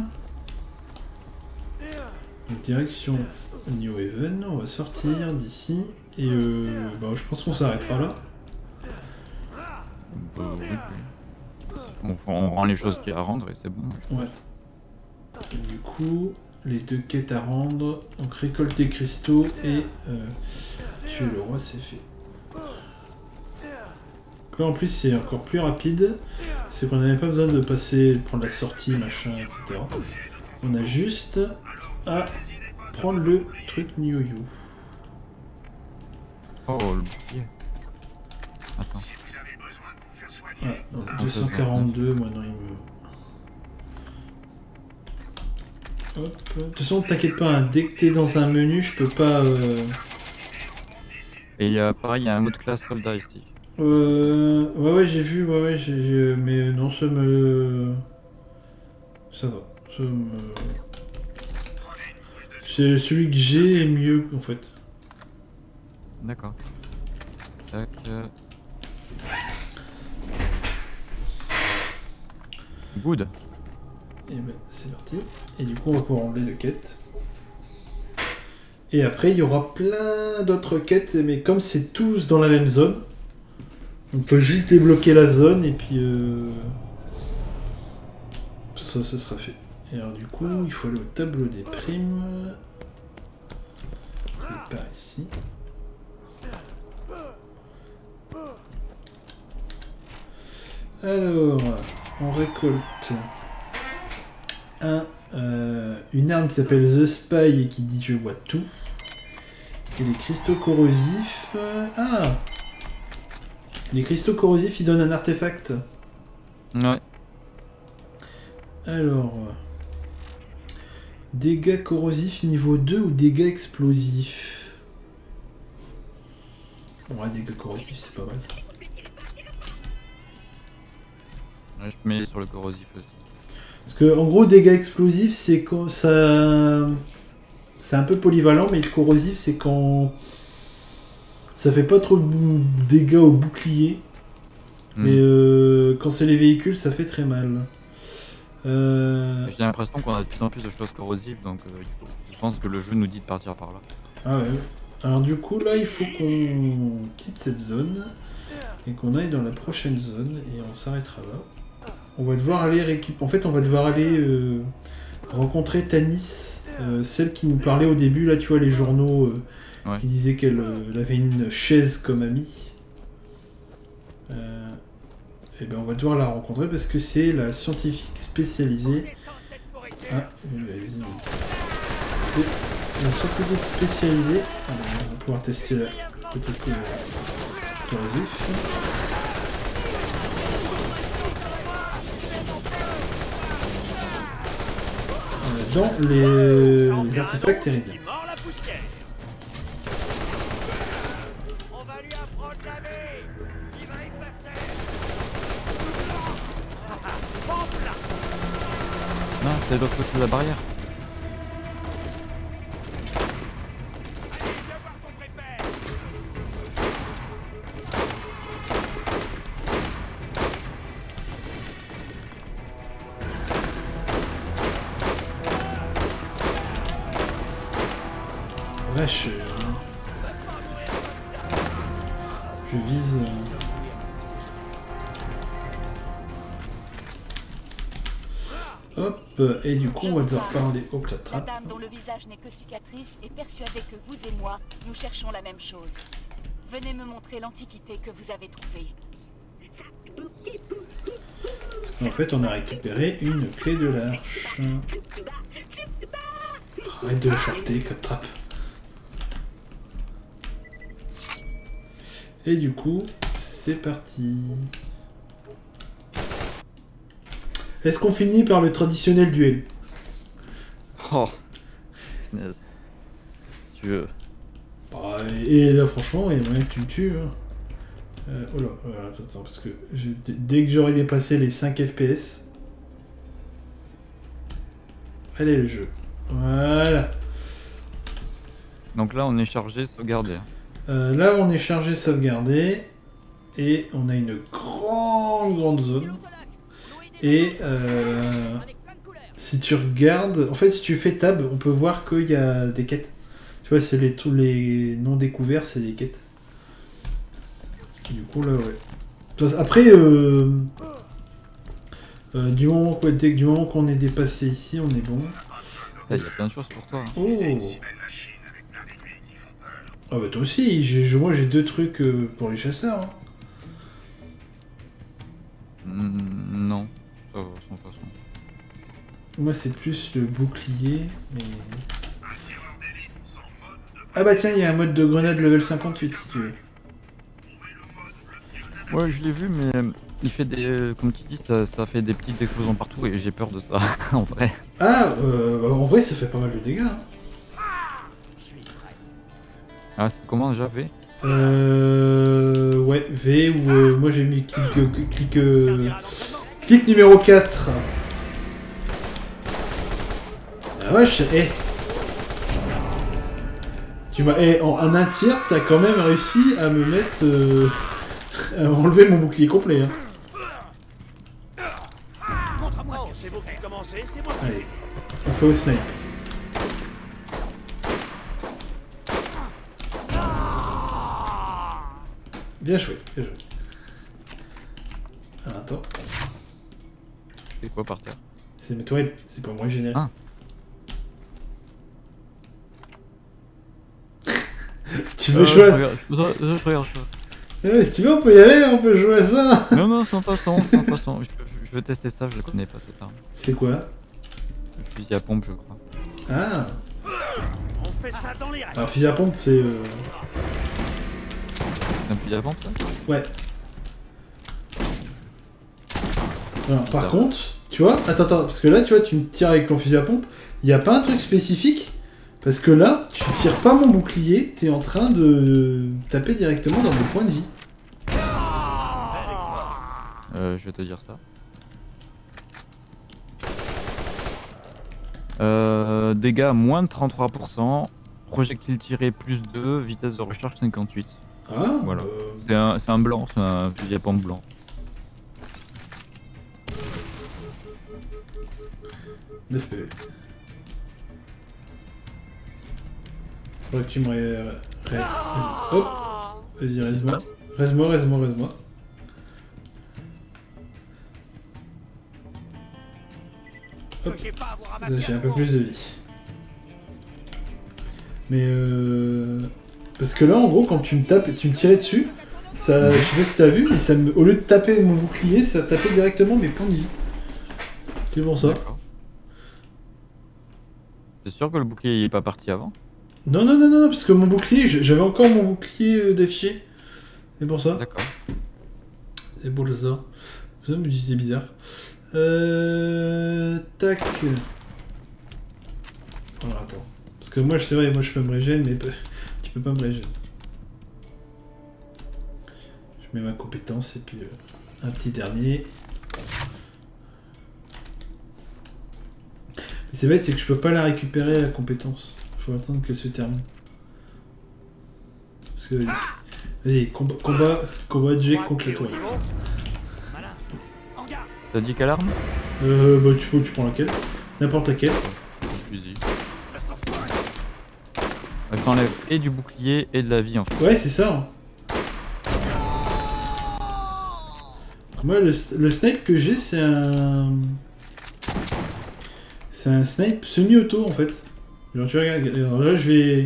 Speaker 1: Donc, direction New Haven. On va sortir d'ici. Et euh, bah, je pense qu'on s'arrêtera là.
Speaker 2: Bah, oui, oui. On, on rend les choses qu'il y a à rendre et c'est bon.
Speaker 1: Ouais. Et du coup, les deux quêtes à rendre. Donc, récolte des cristaux et euh, tuer le roi, c'est fait. Donc là, en plus, c'est encore plus rapide. C'est qu'on n'avait pas besoin de passer, prendre la sortie, machin, et cetera. On a juste à prendre le truc Nyoyo.
Speaker 2: Oh, le bouclier. Attends.
Speaker 1: Ouais, donc deux cent quarante-deux, moi non, il me... Hop. De toute façon, t'inquiète pas, hein, dès que t'es dans un menu, je peux pas... Euh...
Speaker 2: Et il y a pareil, il y a un mode classe soldat ici.
Speaker 1: Euh... Ouais, ouais, j'ai vu, ouais, ouais, j'ai... j'ai- mais non, ça me... Ça va. Ça me... C'est celui que j'ai est mieux, en fait.
Speaker 2: D'accord. Tac. euh. Good.
Speaker 1: Et ben, c'est parti. Et du coup, on va pouvoir enlever les quêtes. Et après, il y aura plein d'autres quêtes, mais comme c'est tous dans la même zone, on peut juste débloquer la zone et puis euh... ça, ce sera fait. Et alors du coup, il faut aller au tableau des primes. Et par ici. Alors, on récolte un, euh, une arme qui s'appelle The Spy et qui dit je vois tout. Et les cristaux corrosifs... euh, Ah! Les cristaux corrosifs, ils donnent un artefact.
Speaker 2: Ouais.
Speaker 1: Alors... Dégâts corrosifs niveau deux ou dégâts explosifs? Ouais, dégâts corrosifs, c'est pas mal.
Speaker 2: Ouais, je mets sur le corrosif aussi.
Speaker 1: Parce que, en gros, dégâts explosifs, c'est quand ça... C'est un peu polyvalent, mais le corrosif, c'est quand... Ça fait pas trop de bou- dégâts au bouclier.
Speaker 2: Hmm.
Speaker 1: Mais euh, quand c'est les véhicules, ça fait très mal. Euh...
Speaker 2: J'ai l'impression qu'on a de plus en plus de choses corrosives, donc euh, il faut- je pense que le jeu nous dit de partir par là.
Speaker 1: Ah ouais. Alors du coup, là, il faut qu'on quitte cette zone et qu'on aille dans la prochaine zone et on s'arrêtera là. On va devoir aller récupérer... En fait, on va devoir aller euh, rencontrer Tanis, euh, celle qui nous parlait au début, là, tu vois, les journaux euh,
Speaker 2: Ouais.
Speaker 1: qui disaient qu'elle euh, elle avait une chaise comme amie. Euh, et ben, on va devoir la rencontrer parce que c'est la scientifique spécialisée. Ah, oui, vas-y. C'est la scientifique spécialisée. Alors, on va pouvoir tester la petite coup corrosif. Euh, Dans les, les artefacts terridiens.
Speaker 3: Il mord la poussière. On va lui apprendre la vie. Il va y passer. Pompe là.
Speaker 2: Non, c'est de l'autre côté de la barrière.
Speaker 3: Allez, viens voir ton vrai père.
Speaker 1: vache. Je vise... Hop, et du coup on va devoir parler au
Speaker 5: La
Speaker 1: clatrap.
Speaker 5: dame dont le visage n'est que cicatrice est persuadée que vous et moi, nous cherchons la même chose. Venez me montrer l'antiquité que vous avez trouvée.
Speaker 1: En fait on a récupéré une clé de l'arche. Arrête de shorter, clatrap. Et du coup, c'est parti. Est-ce qu'on finit par le traditionnel duel?
Speaker 2: Oh, punaise. Si tu veux.
Speaker 1: Bah, et là, franchement, il y a moyen que tu me tues. Hein. Euh, oh là, euh, attends, attends, parce que je, dès que j'aurai dépassé les cinq F P S. Allez, le jeu. Voilà.
Speaker 2: Donc là, on est chargé, sauvegardé.
Speaker 1: Euh, là, on est chargé, sauvegardé. Et on a une grande, grande zone. Et euh, si tu regardes, en fait si tu fais tab, on peut voir qu'il y a des quêtes. Tu vois, c'est les, tous les non découverts, c'est des quêtes. Et du coup là, ouais. Après, euh, euh, du moment qu'on dès, du moment qu'on est dépassé ici, on est bon.
Speaker 2: Il y a plein de choses pour toi. Hein.
Speaker 1: Oh. Ah bah toi aussi, j'ai, moi j'ai deux trucs euh, pour les chasseurs. Hein.
Speaker 2: Mm, non. Ça va, sans façon.
Speaker 1: Moi c'est plus le bouclier, mais... Ah bah tiens, il y a un mode de grenade level cinquante-huit si tu veux.
Speaker 2: Ouais, je l'ai vu, mais euh, il fait des... Comme tu dis, ça, ça fait des petites explosions partout et j'ai peur de ça, en vrai.
Speaker 1: Ah, euh, en vrai ça fait pas mal de dégâts. Hein.
Speaker 2: Ah, c'est comment déjà, V?
Speaker 1: Euh... Ouais, V ou... Euh, moi j'ai mis clic... Euh, clic... Euh, clic numéro quatre. Ah wesh, eh. Tu m'as... Eh, en, en un tir, t'as quand même réussi à me mettre... Euh, à enlever mon bouclier complet. Hein.
Speaker 3: Montre-moi ce que c'est vous qui commencez, c'est moi.
Speaker 1: Allez, on fait au snipe. Bien joué, bien joué. Alors, attends.
Speaker 2: C'est quoi par terre?
Speaker 1: C'est mes toilettes, c'est pas moi qui génère.
Speaker 2: Ah.
Speaker 1: Tu veux
Speaker 2: euh,
Speaker 1: jouer
Speaker 2: je regarde, je, je, je regarde, je...
Speaker 1: Eh, si tu veux, on peut y aller, on peut jouer à ça.
Speaker 2: Non, non, sans façon, sans façon. Je, je, je veux tester ça, je la connais pas cette arme.
Speaker 1: C'est quoi?
Speaker 2: Le fusil à pompe, je crois.
Speaker 1: Ah.
Speaker 3: On fait ça dans les règles.
Speaker 1: Alors, fusil à pompe, c'est... Euh...
Speaker 2: C'est un fusil à pompe, ça?
Speaker 1: Ouais. Alors, par contre, tu vois, attends, attends, parce que là, tu vois, tu me tires avec ton fusil à pompe, il n'y a pas un truc spécifique? Parce que là, tu tires pas mon bouclier, t'es en train de taper directement dans mes points de vie.
Speaker 2: Euh, je vais te dire ça. Euh, dégâts moins de trente-trois pour cent, projectile tiré plus deux, vitesse de recharge cinquante-huit.
Speaker 1: Ah,
Speaker 2: voilà.
Speaker 1: euh...
Speaker 2: C'est un, c'est un blanc, c'est un fusil à pompe blanc.
Speaker 1: neuf P V. Faudrait que tu me ré... ré... Vas-y. Hop. Vas-y, reste-moi. Reste-moi, reste-moi, reste-moi. Hop. Là, j'ai un peu plus de vie. Mais euh... Parce que là, en gros, quand tu me tapes et tu me tirais dessus, ça... je sais pas si t'as vu, mais ça me... au lieu de taper mon bouclier, ça tapait directement mes points de vie. C'est bon ça.
Speaker 2: T'es sûr que le bouclier il est pas parti avant?
Speaker 1: Non, non, non, non, parce que mon bouclier, j'avais encore mon bouclier d'affiché. C'est pour ça.
Speaker 2: D'accord.
Speaker 1: C'est pour ça. Ça me dit c'est bizarre. Euh... Tac. Alors attends. Parce que moi, c'est vrai, moi je peux me régénérer, mais tu peux pas me régénérer. Je mets ma compétence et puis euh, un petit dernier. Mais c'est bête, c'est que je peux pas la récupérer la compétence. Faut attendre qu'elle se termine. Parce que vas-y, combat, combat, combat J contre la toile.
Speaker 2: T'as dit quelle arme?
Speaker 1: Euh, bah tu, tu prends laquelle? N'importe laquelle.
Speaker 2: Fusil. Ouais, ça enlève et du bouclier et de la vie en fait.
Speaker 1: Ouais, c'est ça. Hein. Moi, le, le snipe que j'ai, c'est un... C'est un snipe semi-auto, en fait. Genre, tu regardes, alors là, je vais...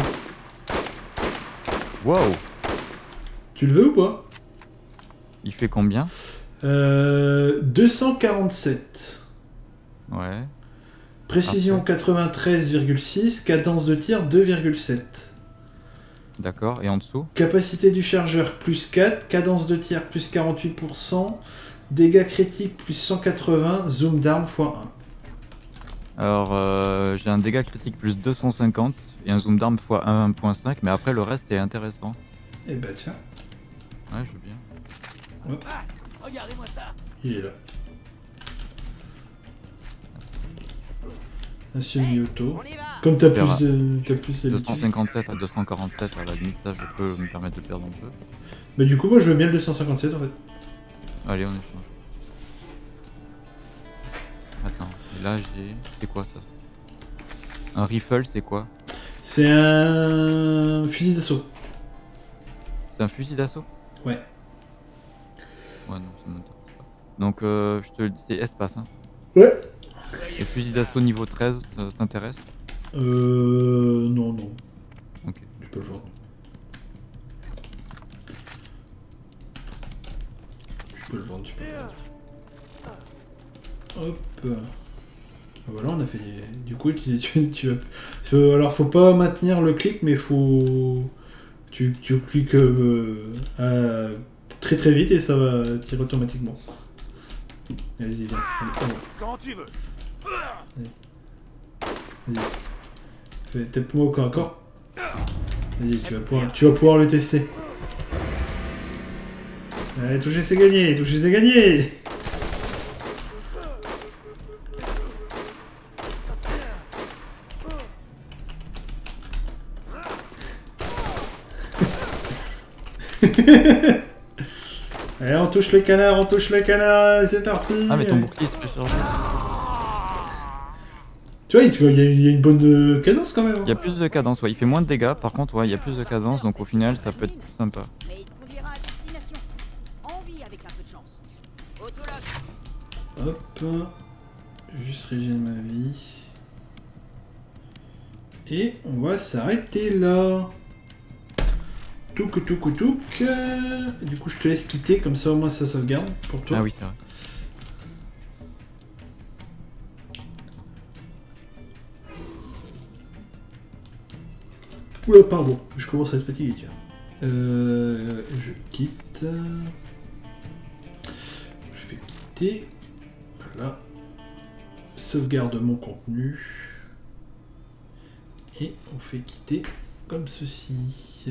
Speaker 2: Waouh!
Speaker 1: Tu le veux ou pas?
Speaker 2: Il fait combien?
Speaker 1: euh, deux cent quarante-sept.
Speaker 2: Ouais.
Speaker 1: Précision
Speaker 2: Après.
Speaker 1: quatre-vingt-treize virgule six, cadence de tir deux virgule sept.
Speaker 2: D'accord, et en dessous?
Speaker 1: Capacité du chargeur plus quatre, cadence de tir plus quarante-huit pour cent, dégâts critiques plus cent quatre-vingts, zoom d'arme fois un.
Speaker 2: Alors, euh, j'ai un dégât critique plus deux cent cinquante et un zoom d'arme fois un virgule cinq, mais après le reste est intéressant.
Speaker 1: Eh bah tiens,
Speaker 2: Ouais, je veux bien.
Speaker 3: Ah, regardez-moi ça.
Speaker 1: il est là. Un semi-auto.
Speaker 3: On y va.
Speaker 1: Comme t'as
Speaker 2: Verra.
Speaker 1: plus de... T'as plus
Speaker 2: deux
Speaker 1: d'habitude.
Speaker 2: cent cinquante-sept à deux cent quarante-sept, à la limite, ça je peux me permettre de perdre un peu.
Speaker 1: Bah du coup, moi je veux bien le deux cent cinquante-sept en fait.
Speaker 2: Allez, on échange. Attends, et là j'ai... C'est quoi ça? Un rifle, c'est quoi?
Speaker 1: C'est un fusil d'assaut.
Speaker 2: C'est un fusil d'assaut?
Speaker 1: Ouais.
Speaker 2: Ouais, non, ça m'intéresse pas. Donc, euh, je te le dis, c'est espace, hein.
Speaker 1: Ouais.
Speaker 2: Et fusil d'assaut niveau treize, ça t'intéresse?
Speaker 1: Euh... Non, non.
Speaker 2: Ok.
Speaker 1: Tu peux le vendre. Je peux le vendre, tu peux le vendre. Hop. Voilà, on a fait des... Du coup, tu, tu, tu vas... tu- Alors, faut pas maintenir le clic, mais faut... Tu, tu cliques euh, euh, très très vite et ça va tirer automatiquement. Allez-y, viens. Allez,
Speaker 3: Quand tu veux.
Speaker 1: vas-y. Fais- Tape-moi au corps à corps. Vas-y, tu vas pouvoir, tu vas pouvoir le tester. Allez, toucher c'est gagné, toucher c'est gagné. Allez, on touche le canard, on touche le canard, c'est parti.
Speaker 2: Ah, mais ton bouclier se fait charger.
Speaker 1: Tu vois, il tu vois, il y, a une- il y a une bonne euh, cadence quand même.
Speaker 2: Il y a plus de cadence, ouais. Il fait moins de dégâts, par contre, ouais, il y a plus de cadence, donc au final, ça peut être plus sympa.
Speaker 4: Mais il te conduira à destination. En vie avec un peu de chance. Autologue.
Speaker 1: Hop. Juste régénérer ma vie. Et on va s'arrêter là. Touk touk touk. Euh, Du coup, je te laisse quitter, comme ça au moins ça sauvegarde pour toi.
Speaker 2: Ah oui, c'est vrai.
Speaker 1: Oula, pardon, je commence à être fatigué, tiens. Euh, je quitte. Je fais quitter. Voilà. Sauvegarde mon contenu. Et on fait quitter comme ceci.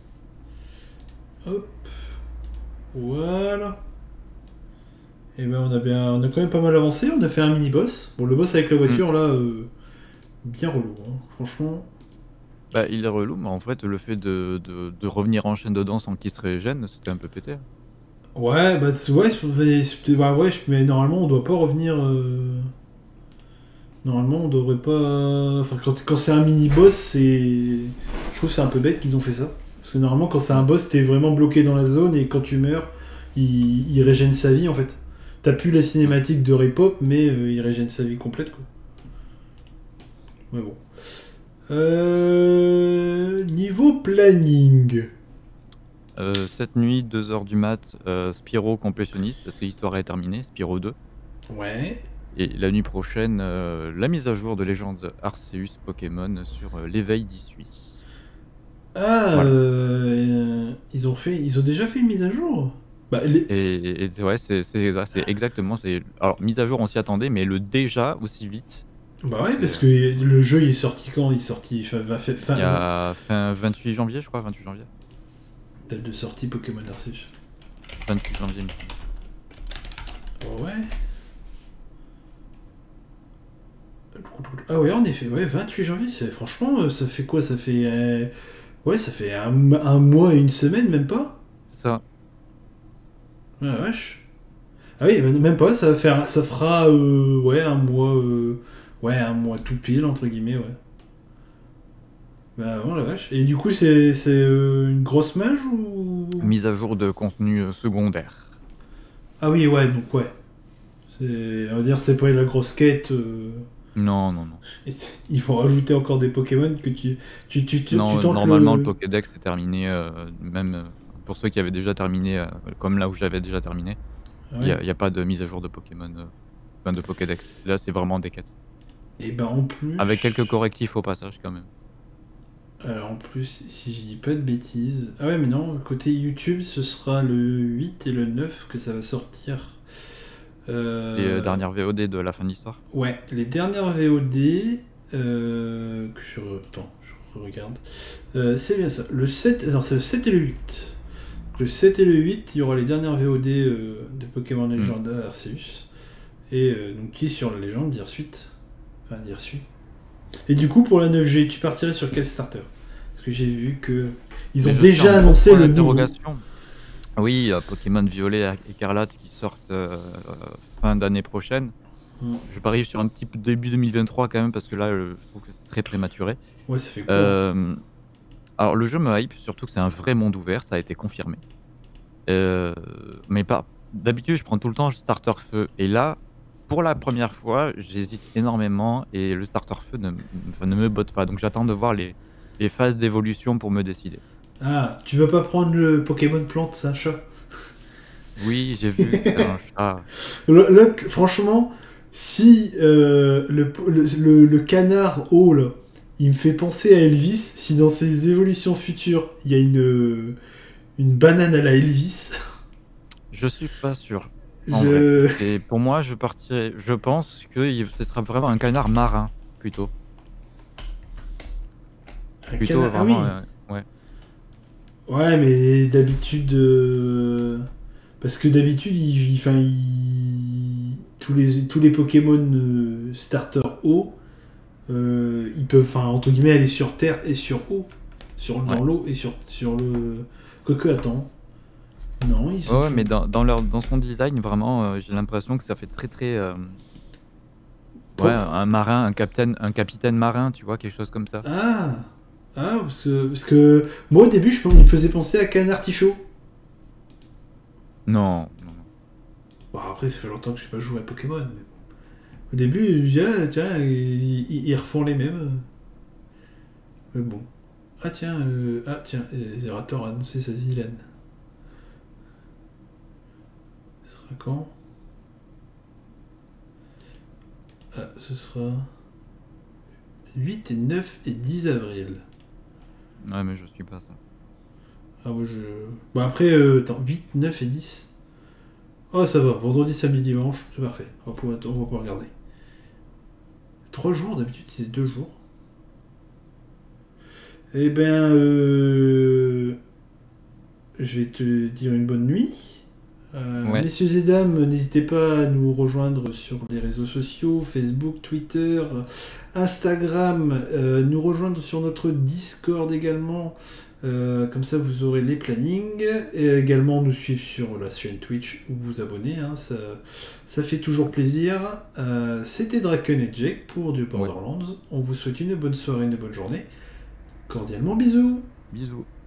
Speaker 1: Hop. Voilà. Et ben on a bien, on a quand même pas mal avancé. On a fait un mini boss. Bon, le boss avec la voiture là, euh, bien relou. Hein. Franchement.
Speaker 2: Bah, il est relou, mais en fait, le fait de, de, de revenir en chaîne dedans sans qu'il se régène, c'était un peu pété.
Speaker 1: Ouais, bah c'est- ouais, c'est- c'est- bah, ouais, je- mais normalement on doit pas revenir. euh, Normalement on devrait pas. Enfin, quand, quand c'est un mini boss, c'est. Je trouve que c'est un peu bête qu'ils ont fait ça. Parce que normalement, quand c'est un boss, t'es vraiment bloqué dans la zone et quand tu meurs, il, il régène sa vie en fait. T'as plus la cinématique de Repop, mais euh, il régène sa vie complète quoi. Ouais, bon. Euh... Niveau planning.
Speaker 2: Euh, cette nuit, deux heures du mat, euh, Spyro complétionniste, parce que l'histoire est terminée, Spyro deux.
Speaker 1: Ouais.
Speaker 2: Et la nuit prochaine, euh, la mise à jour de Légende Arceus Pokémon sur euh, l'éveil d'Issui.
Speaker 1: Ah,
Speaker 2: Voilà.
Speaker 1: euh, ils ont fait, ils ont déjà fait une mise à jour. Bah, les-
Speaker 2: Et, et- et c'est- ouais, c'est c'est- c'est exactement. c'est- Alors, mise à jour, on s'y attendait, mais le déjà aussi vite,
Speaker 1: bah ouais, parce que le jeu il est sorti quand? Il est sorti fin, va fait- fin-
Speaker 2: il y a fin vingt-huit janvier, je crois, vingt-huit janvier.
Speaker 1: date de sortie Pokémon Arceus.
Speaker 2: vingt-huit janvier, il me semble.
Speaker 1: Oh ouais. Ah ouais, en effet, ouais, vingt-huit janvier, c'est franchement, euh, ça fait quoi? Ça fait, euh, ouais, ça fait un, un mois et une semaine, même pas.
Speaker 2: C'est ça.
Speaker 1: Ouais, la vache. Ah oui, même pas, ça va faire, ça fera, euh, ouais, un mois, euh, ouais, un mois tout pile entre guillemets, ouais. Bah, oh la vache. Et du coup, c'est c'est, euh, une grosse mage ou...
Speaker 2: Mise à jour de contenu euh, secondaire.
Speaker 1: Ah oui, ouais, donc ouais. C'est- On va dire c'est pas la grosse quête. euh,
Speaker 2: Non, non, non.
Speaker 1: et c'est- ils vont rajouter encore des Pokémon que tu... Tu, tu, tu,
Speaker 2: Non,
Speaker 1: tu tentes
Speaker 2: normalement, le...
Speaker 1: le...
Speaker 2: Pokédex est terminé, euh, même euh, pour ceux qui avaient déjà terminé, euh, comme là où j'avais déjà terminé.
Speaker 1: Ah
Speaker 2: Il
Speaker 1: ouais.
Speaker 2: n'y a, a pas de mise à jour de Pokémon, euh, enfin de Pokédex. Là, c'est vraiment des quêtes.
Speaker 1: Et ben en plus...
Speaker 2: Avec quelques correctifs au passage, quand même.
Speaker 1: Alors en plus, si je dis pas de bêtises... Ah ouais, mais non, côté YouTube, ce sera le huit et le neuf que ça va sortir. Euh...
Speaker 2: Les euh, dernières V O D de la fin de l'histoire.
Speaker 1: Ouais, les dernières V O D... Euh... Que je... re- Attends, je regarde. Euh, c'est bien ça. Le sept... Non, c'est le sept et le huit. Donc, le sept et le huit, il y aura les dernières V O D euh, de Pokémon légendaire Arceus. Et euh, donc qui est sur la légende d'Irsuite. Enfin, d'Irsu. Et du coup, pour la neuf G, tu partirais sur quel starter? Parce que j'ai vu que ils ont
Speaker 2: Mais je
Speaker 1: déjà
Speaker 2: fais un gros
Speaker 1: annoncé
Speaker 2: point
Speaker 1: le nouveau.
Speaker 2: d'interrogation. Oui, euh, Pokémon Violet et Écarlate qui sortent euh, euh, fin d'année prochaine.
Speaker 1: Mm.
Speaker 2: Je parie sur un petit peu début deux mille vingt-trois quand même parce que là, euh, je trouve que c'est très prématuré.
Speaker 1: Ouais, ça fait cool.
Speaker 2: Euh, alors le jeu me hype, surtout que c'est un vrai monde ouvert, ça a été confirmé. Euh, mais pas. D'habitude, je prends tout le temps le starter feu. Et là, pour la première fois, j'hésite énormément et le starter feu ne, enfin, ne me botte pas. Donc j'attends de voir les, les phases d'évolution pour me décider.
Speaker 1: Ah, tu vas pas prendre le Pokémon plante, c'est un chat.
Speaker 2: Oui, j'ai vu. C'est un chat.
Speaker 1: Là, là, franchement, si euh, le, le, le- le canard haut, là, il me fait penser à Elvis, si dans ses évolutions futures, il y a une, une banane à la Elvis,
Speaker 2: Je suis pas sûr. En
Speaker 1: je...
Speaker 2: vrai. Et pour moi, je partirais. Je pense que il- ce sera vraiment un canard marin plutôt.
Speaker 1: Un
Speaker 2: Plutôt
Speaker 1: canard- ah oui.
Speaker 2: vraiment. euh, ouais.
Speaker 1: Ouais, mais d'habitude... euh, Parce que d'habitude, il, il- enfin, il- tous, les, tous les Pokémon euh, starter eau, euh, ils peuvent, enfin, entre guillemets, aller sur Terre et sur eau. Sur, dans
Speaker 2: Ouais.
Speaker 1: l'eau et sur, sur le... Quoique, attends. Non, ils sont...
Speaker 2: Ouais, mais dans, dans, leur, dans son design, vraiment, euh, j'ai l'impression que ça fait très très. euh,
Speaker 1: Pour-
Speaker 2: Ouais, un marin, un capitaine, un capitaine marin, tu vois, quelque chose comme ça.
Speaker 1: Ah Ah, parce que, parce que moi, au début, je pense, il me faisait penser à Canard Tichot.
Speaker 2: Non, non, non.
Speaker 1: Bon, après, ça fait longtemps que je n'ai pas joué à Pokémon. Mais bon. Au début, je me disais, ah, tiens, ils, ils- ils refont les mêmes. Mais bon. Ah, tiens, euh, ah, tiens, euh, Zerator a annoncé sa Zilan. Ce sera quand? Ah, ce sera huit et neuf et dix avril.
Speaker 2: Ouais, mais je suis pas ça.
Speaker 1: Ah, moi, je. Bon, après, euh, attends, huit, neuf et dix. Oh, ça va, vendredi, samedi, dimanche, c'est parfait. On va pouvoir, on va pouvoir regarder. trois jours, d'habitude, c'est deux jours. Eh ben, euh... je vais te dire une bonne nuit. Euh,
Speaker 2: Ouais.
Speaker 1: Messieurs et dames, n'hésitez pas à nous rejoindre sur les réseaux sociaux, Facebook, Twitter, Instagram, euh, nous rejoindre sur notre Discord également. Euh, comme ça, vous aurez les plannings. Et également nous suivre sur la chaîne Twitch ou vous abonner. Hein, ça, ça fait toujours plaisir. Euh, C'était Draken et Jake pour du Borderlands. On vous souhaite une bonne soirée, une bonne journée. Cordialement, bisous.
Speaker 2: Bisous.